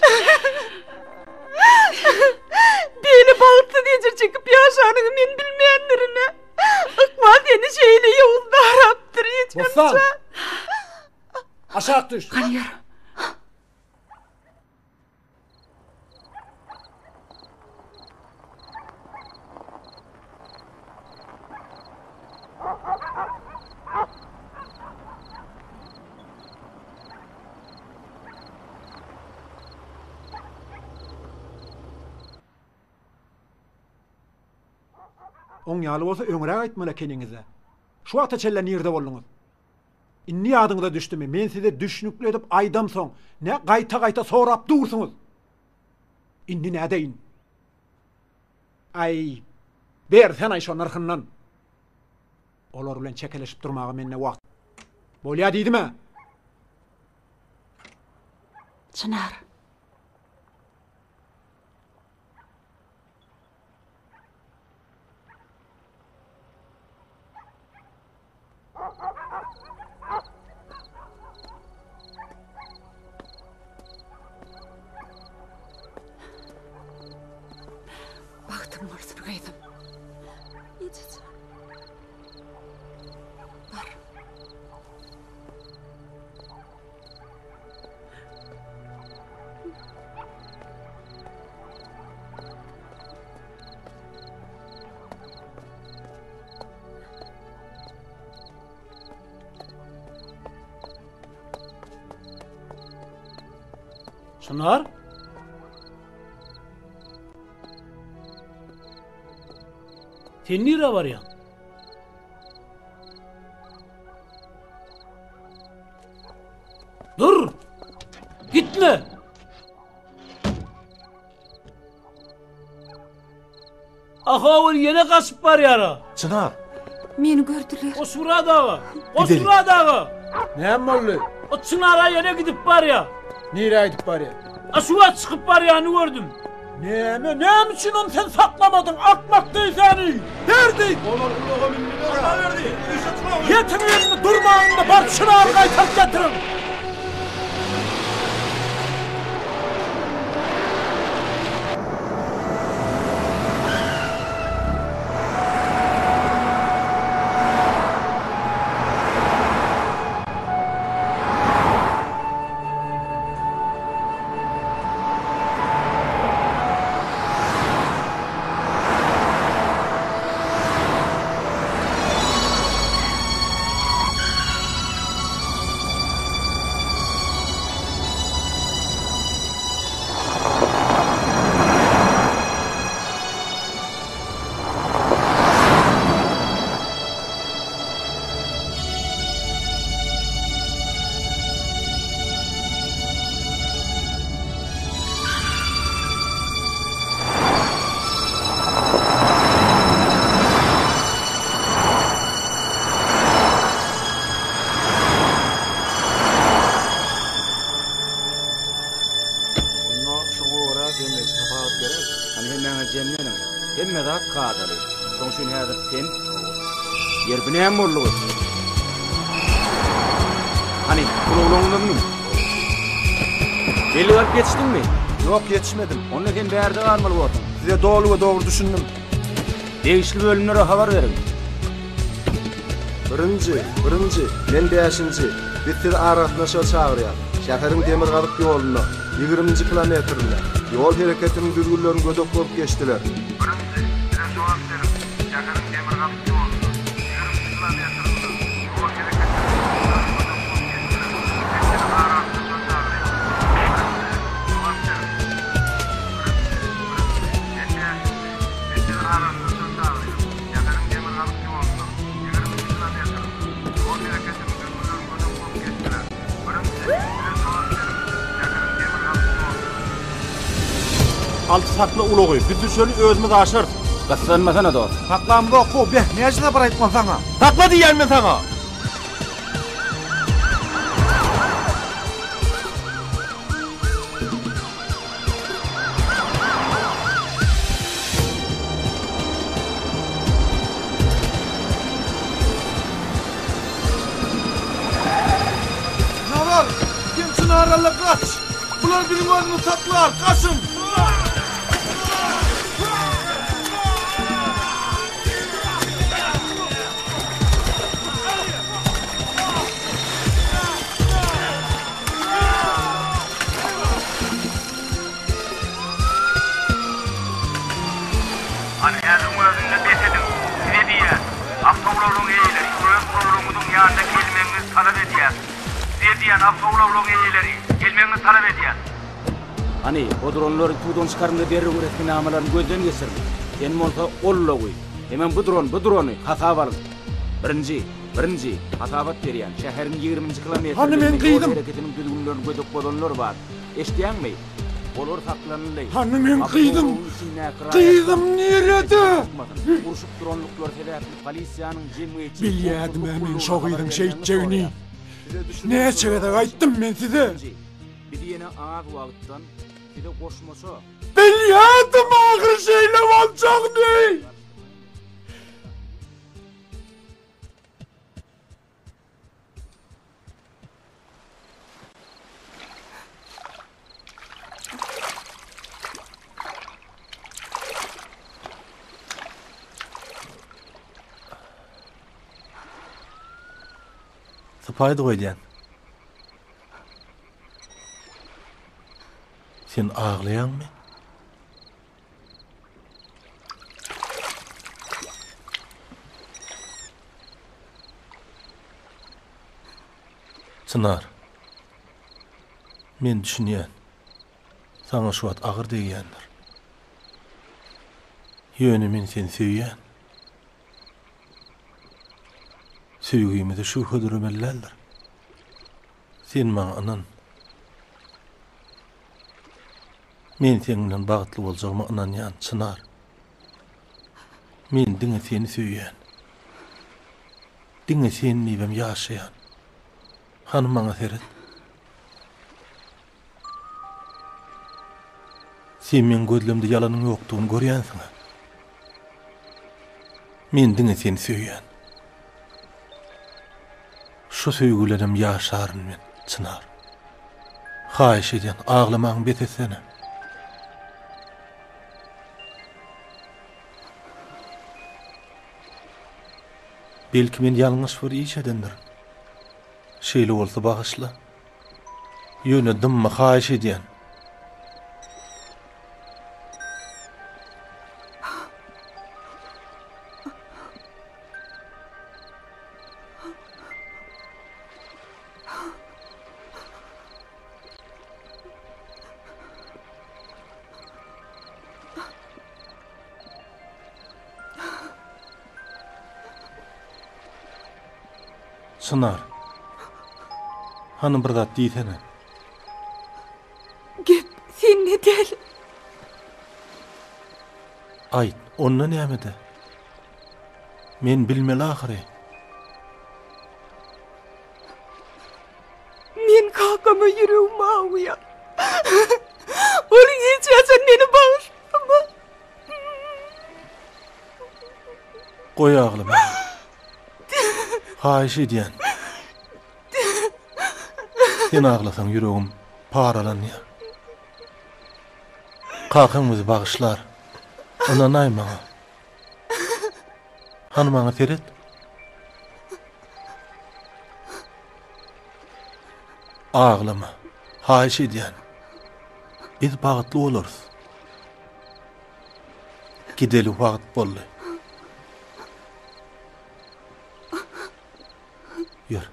Beni bağıtlı diye çekip yaşanını men bilmeyenlerine. Akma seni şeyle yolda araptır Ecem can. Aşağı düş. Kan yürü. On ýaly bolsa öňürä aýtmala keniňize. Şu wagta çellen ýerde bolduňuz. Inni ýadyňyza düşdümi? Men size düşnükli edip aýdam soň ne gaýta-gaýta sorap dursuňuz. Inni nädeýin? Ay, ber sen aýşo narhyndan. Olar bilen çekeleşip durmagy menne wagt. Bolýa diýdimi? Çınar. Baktım olsun kaydım. Ececiğim. Var. Çınar? Sen nire var ya? Dur! Gitme! Aha yine kaçıp var yara. Çınar. Meni gördüler. O Sura dağı. O Sura dağı. Ne molly? O Çınar'a yine gidip var ya. Nire gidip var ya? Aşuğa çıkıp var ya, ne gördüm. Neme, ne için onu sen saklamadın? Akmak değil seni. Verdik. Ana verdi. Getirin elini durmağında bar Çınar'ı kaytak getirin. jemlenin. Hemme da kadaly. Soňşun häzir sen yerbinem bollugy. Hani kulağındaňmy? Beli alıp geçdinmi? Yok, yetişmedim. Onu eken bärde garmaly boldy. Size doğru ve doğru düşündüm. Değişli bölümlere haber verin. Birinci, birinci, men beşinci. Biz sizi arasına çağırýar. Şäherin demir gazyk ýoluna ýygrüminji kilometrinde ýol hereketiniň düzgünlerini gödök bolup geçdiler. Birinci, size jogap berin. Şäherin demir gazyk ýoluna ýygrüminji kilometrinde ýol hereketiniň düzgünlerini gödök bolup geçdiler. Sizi arasına çağırýar. Jogap berin. Sizi arasına çağırýar. Şäherin demir gazyk ýoluna ýygrüminji kilometrinde ýol hereketiniň düzgünlerini gödök bolup geçdiler. Altı saklı uluğuy, biz düşölü özümüz aşır. Qassanmasana da. Saklamda oku, beh, neyse bir aytman sana. Sakla diyen men sana. Ne var? Kimsin aralı kaç? Bunlar benim önümü tatlılar, kaçın! Ariyazın özünde desedim, size diye, avtoğlavluğun eğileri, öz programının yanında gelmeniz talep ediyen, size diyen avtoğlavluğun eğileri, gelmeniz talep ediyen. Hani o dronların tuğdan çıkarında deri üretken amaların gözden geçirdi. Senin olsa olla koy. Hemen bu drone, bu drone'u hasap alın. Birinci, birinci, hasabat veriyen, şehrin yirminci kilometre... Hani men kıydım? ...hareketinin düzgünlerini gözük bolanlar var. Eşdeyen mi? Olur saklanılay. Hani men kıydım? Kıydım nerede? Urşup dronluklar sebepli polisiyanın cemiyeti... Bilyedim hemen şoğuydum şehitçeğini. Ne çevrede ayttım ben size? Bir diyene ağır vaqttan bir de koşmasa. Bilyedim ağır şeyle olacak ne? Sıpaydı koylayan. Sen ağlayan mı? Çınar. Men düşünýän. Sana şu wagt agyr diýendir. Ýöne men seni söýýän. Söýgümi de şu hödürmelerdir. Sen maňa anan. Men seninden bagtly boljagyma inanýan Çınar. Men diňe seni söýýän. Diňe seni nibem ýaşaýan. Han maňa seret. Sen men gözlemde ýalanyň ýokdugyny görýänsiň. Men diňe seni söýýän. Şu söýgülerim ýaşaryn men, Çınar. Haýyş edýän, aglamaň betesene. Belki men ýalňyş bir iş edendir. Şeýle bolsa bagyşla. Ýöne dymma haýyş edýän. Çınar. Hanım bir zat diýsene. Gep, sen ne del? Ayt, onna näme de? Men bilmeli ahyry. Men kakama yüreğim ağrıyor. Onu hiç yasan beni bağışlama. Koy ağlama. Hayiş ediyen. Sen ağlasan yüreğim paralanıyor. Kalkımızı bağışlar. Ona nayma. Hanımana Ferit. Ağlama. Hayiş ediyen. Biz bağıtlı oluruz. Gideli vakit bollu. Yür.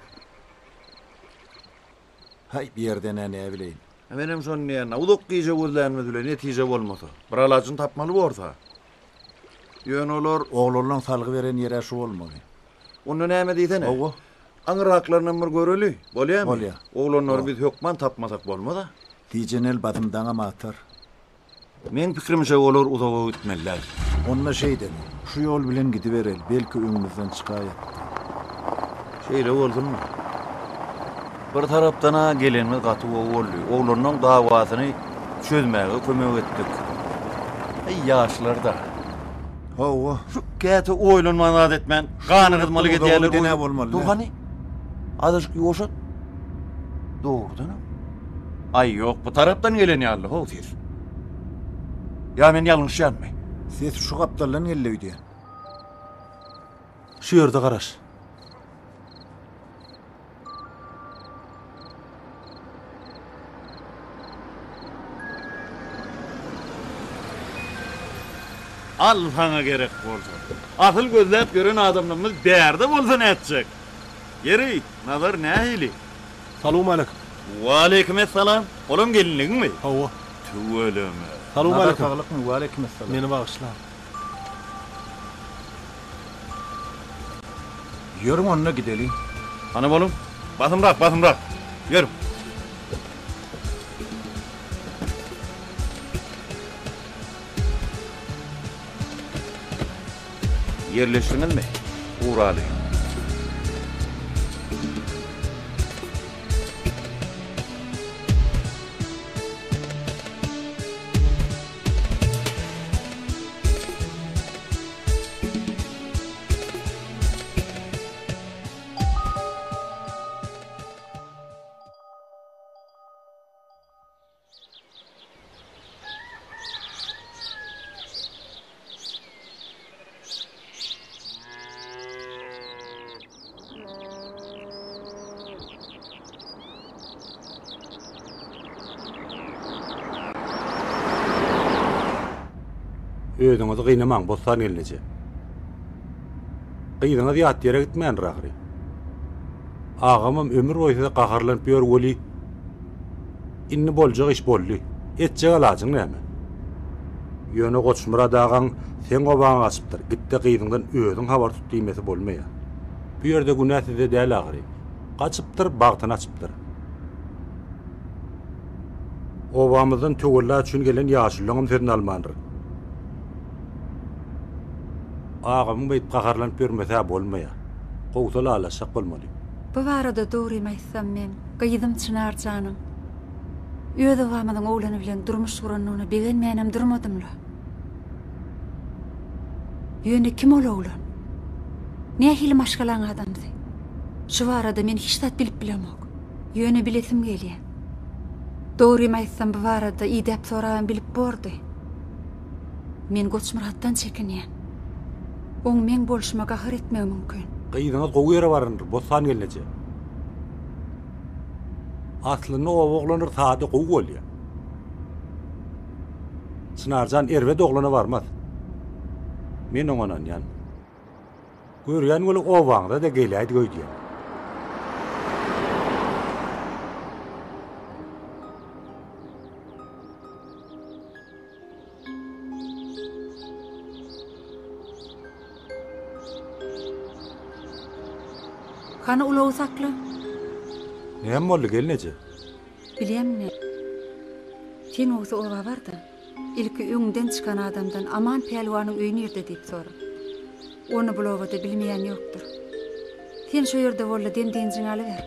Hay bir yerden ne bileyim. Benim son ne yana uduk giyce gözlenmedile netice bolmasa. Bir alacın tapmalı borsa. Yön olur oğlundan salgı veren yere şu olmalı. Onu näme diýsene? Oğlu. Aňyraklaryndan bir göreli. Bolýarmy? Bolýar. Oğlanlar biz hökman tapmasak bolmada. Dijenel badymdan ama atar. Men pikrimçe olur uzağa gitmeliler. Onna şey dedi. Şu yol bilen gidiverel. Belki öňümizden çykaýar. Şeýle boldurmy? Bir tarapdan gelenmi gaty boldy. Oğlanyň dawasyny çözmäge kömek etdik. Ey ýaşlarda. Hawa. Şu käte oýlanman adetmen. Gany gydmaly gedýärler. Dene bolmaly. Dohany. Adyşky ýoşat. Dogrudan. Ay ýok, bu tarapdan gelen ýaly, ho siz. Ya men ýalňyşýanmy? Siz şu gapdarlan gelleýdi. Şu ýerde garaş. Alfana gerek bolsa. Asyl gözläp gören adamlarymyz bärde bolsa näçek? Yeri, nazar nähili? Salamu aleykum. Wa aleykum assalam. Olam gelinligmi? Hawa. Tuweleme. Salamu aleykum. Sağlıkmı? Wa aleykum assalam. Meni bağışla. Yürüm onunla gidelim. Ana bolum. Basımrak, basımrak. Yürüm. Yerleştiniz mi? Uğralı. Öýüňizi gynamaň, bossan gelneje. Gyýdyňyz ýat ýere gitmän ragry. Agamam ömür boýunça gaharlanyp ýör weli. Inni boljak iş boldy. Etjek aladyň näme? Ýöne goçmura dagan sen gobaň açypdyr. Gitde gyýdyňdan özüň habar tut diýmesi bolmaýar. Bu ýerde günah size däl agry. Gaçypdyr, bagtyny açypdyr. Obamyzdan töwella üçin gelen ýaşylygyň ferini almandyr. Ağamın beyt qaharlanıp görmese bolmaýar. Gowsala alasak bolmaly. Bu barada dogrymaýsam men gyýdym Çynarjanyň. Öýde gamynyň oglany bilen durmuş suranyny begen menem durmadymla. Ýöne kim ol oglan? Nähili maşgalaň adamdy? Şu barada men hiç zat bilip bilemok. Ýöne bilesim gelýär. Dogrymaýsam bu barada idep soragan bilip bordy. Men goçmuratdan çekinýän. Oň men bolşmaga gahar etmegi mümkin. Gyýdyňyz gowy ýere baryndyr, bossan gelneje. Aslyny o oglanyr taýdy gowy bolýar. Çynarjan erwe oglana barmaz. Men oňanan ýan. Görýän bolup o wagtda da gelýärdi göýdýär. Kana ulaw sakla. Näme boldy gelneje? Bilýärmi? Sen oňa oba barda. Ilki öňden çykan adamdan aman pelwanyň öýüne ýerde diýip sorap. Onu bulawada bilmeýän ýokdur. Sen şu ýerde bolla den-denjiň alyber.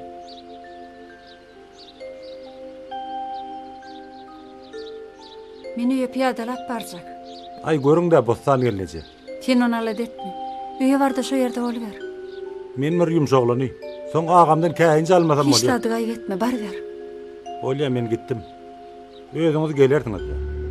Meni ýa-piýadalap barjak. Ay görüň da bossan gelneje. Sen onu alat etme. Üye var da şu yerde oluver. Men bir yumşoğlany. Soň agamdan käýinje almasam Hiç bolýar. tadı kaybetme, bar ver. Bolýar, men gittim. Özüňiz gelerdiňiz.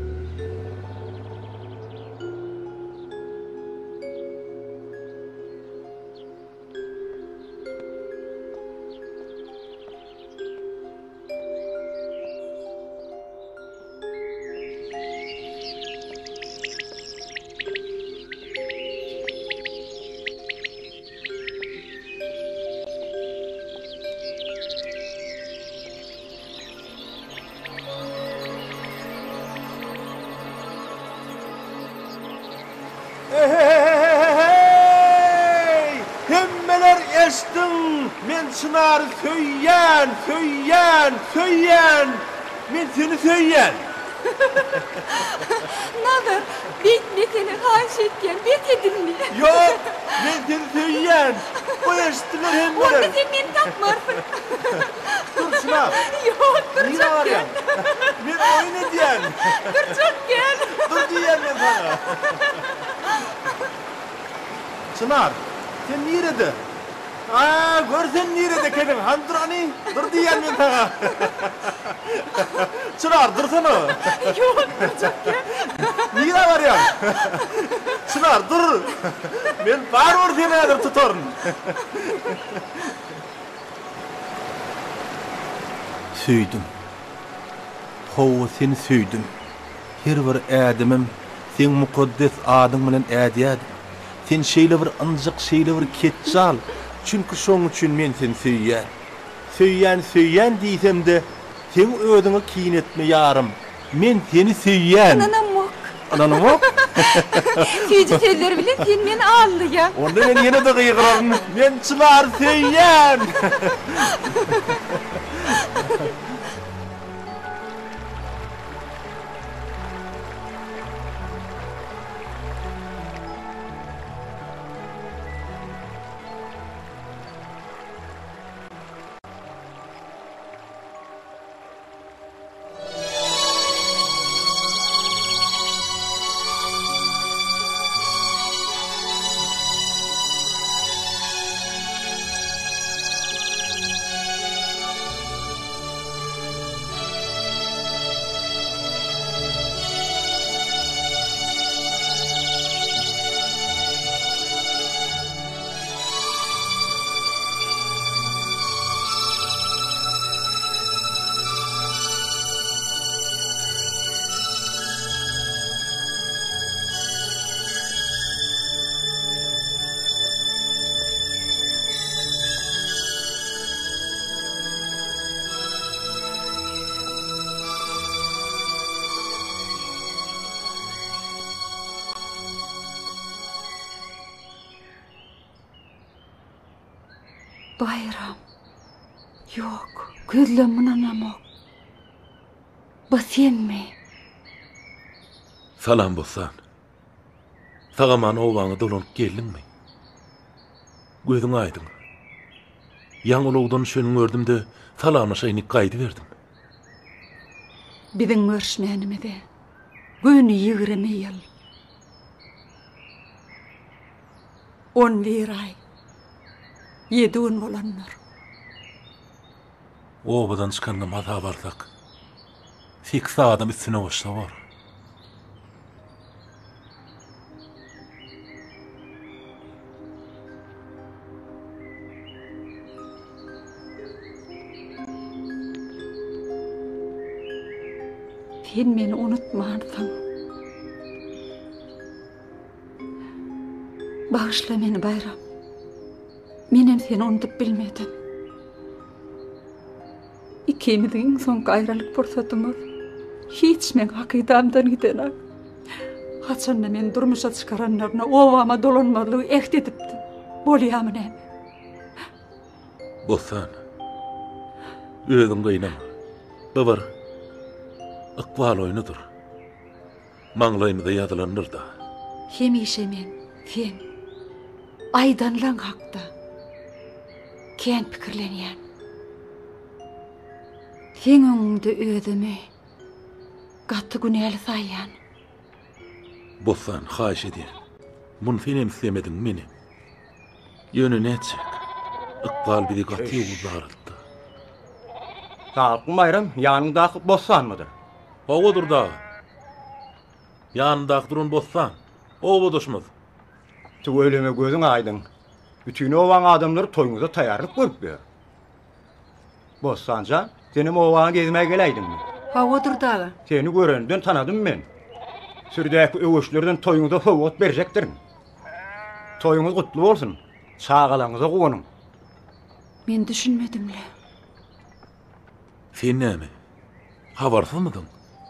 Hey! Hemmeler eştin! Men çınar söyyen, söyyen, söyyen! Men seni söyyen! Nadir, ben ne seni haş etken, bet edin mi? Yok, men seni söyyen! O eştiler hemmeler! Onda sen beni takmarsın. Dur çınar! Yok, dur Niye çok var ya? gel. Men oyun ediyen! Dur çok gel. Dur diyen men sana! Çınar, sen nerede? Aa, görsen nerede kedin? Handır hani? Dur diyen men sana! Çınar, dursana! Yok, dur çok gel. Nire var ya? Çınar, dur! Men bar or seni adır tutarım! Süydüm. Hova seni süydüm. Her bir ädimim sen mukaddes adyň bilen ädýädim. Sen şeýle bir anjyk şeýle bir ketjal. Çünki şoň üçin men seni süýýän. Süýýän süýýän diýsem-de sen ödüňi kiýnetme ýarym. Men seni süýýän. Ananamok. Ananamok? Süýji sözleri bilen sen meni aldyýan. Onda men ýene de gyýgyrarym. Men Çınar süýýän. Bayram. Yok, gözlerimin anamok. Bu sen mi? Salam bolsan. Sagaman owaňy dolanyp geldiňmi? Gözüň aýdyň. Ýaňulugdan şöňü gördüm-de salamlaşaýyny gaýdy berdim. Biziň görüşmänimizde göni ýigirme ýyl. On bir ay. Yedun bolanlar. Obadan çykanda maza barsak. Fiksa adam üstüne başla var. Sen meni unutmarsın. Bağışla meni Bayram. Menem seni unutup bilmedim. İkimizin son ayrılık fırsatımız hiç men hakidamdan gidenak. Haçanna men durmuşa çıkaranlarına ovama dolanmalığı ehd edipdi. Bolýamyn hem. Bolsan. Özüň gynama. Babar. Akbal oyunudur. Maňlaýmyda ýazylandyr da. Hemişe men, sen, aydanlan hakda. Ken pikirlenýän. Sen öňünde özümi gaty günäli saýýan. Bolsan, haýyş edýär. Muny sen hem islemediň meni. Yönü ne çek? Iqbal bir dikkatli uzarıldı. Sağlıklı bayram yanındaki bossan mıdır? Oğudur da. Yanındaki durun bossan. Oğu dostumuz. Tu ölüme gözün aydın. Bütün ovan adamları toyunuza tayarlık görüp Bossanca, senin ovana gezmeye geleydin mi? Havadır dağı. Seni görenden tanıdım ben. Sürdeki övüşlerden toyunuza hıvat verecektirin. Toyunuz kutlu olsun. Çağalanıza koğunun. Men düşünmedimle. Sen näme? Habarsız mıdın?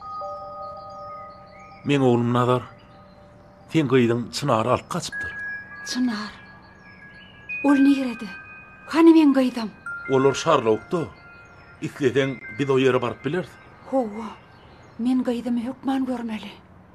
Men oğlum Nazar. Sen gıydın Çınar'ı alıp kaçıptır. Çınar. Ol nerede? Hani men gıydam? Olur Şarlok'tu. İstesen biz o yere barıp bileriz. Hova. Men gıydamı hükman görmeli.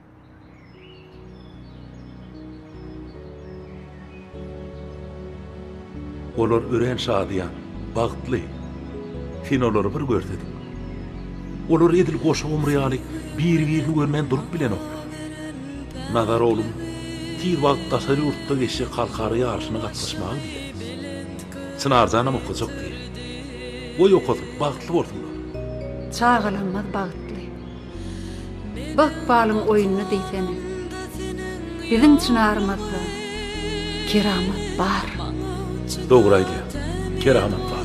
Olur ören şadiyan, bağıtlı. Sen oları bir görsedin. Olur edil koşu umriyalik, bir birini görmen durup bilen olur. Nazar oğlum, tiz vaqt tasarı urtta geçe kalkarı yarışına katlaşmağı diye. Çınarcanam okuyacak diye. O yok olur, bağıtlı olsunlar. Çağılanmaz bağıtlı. Bak balın oyununu deysene. Bizim Çınarımızda keramet var. Doğraydı. Keramet var.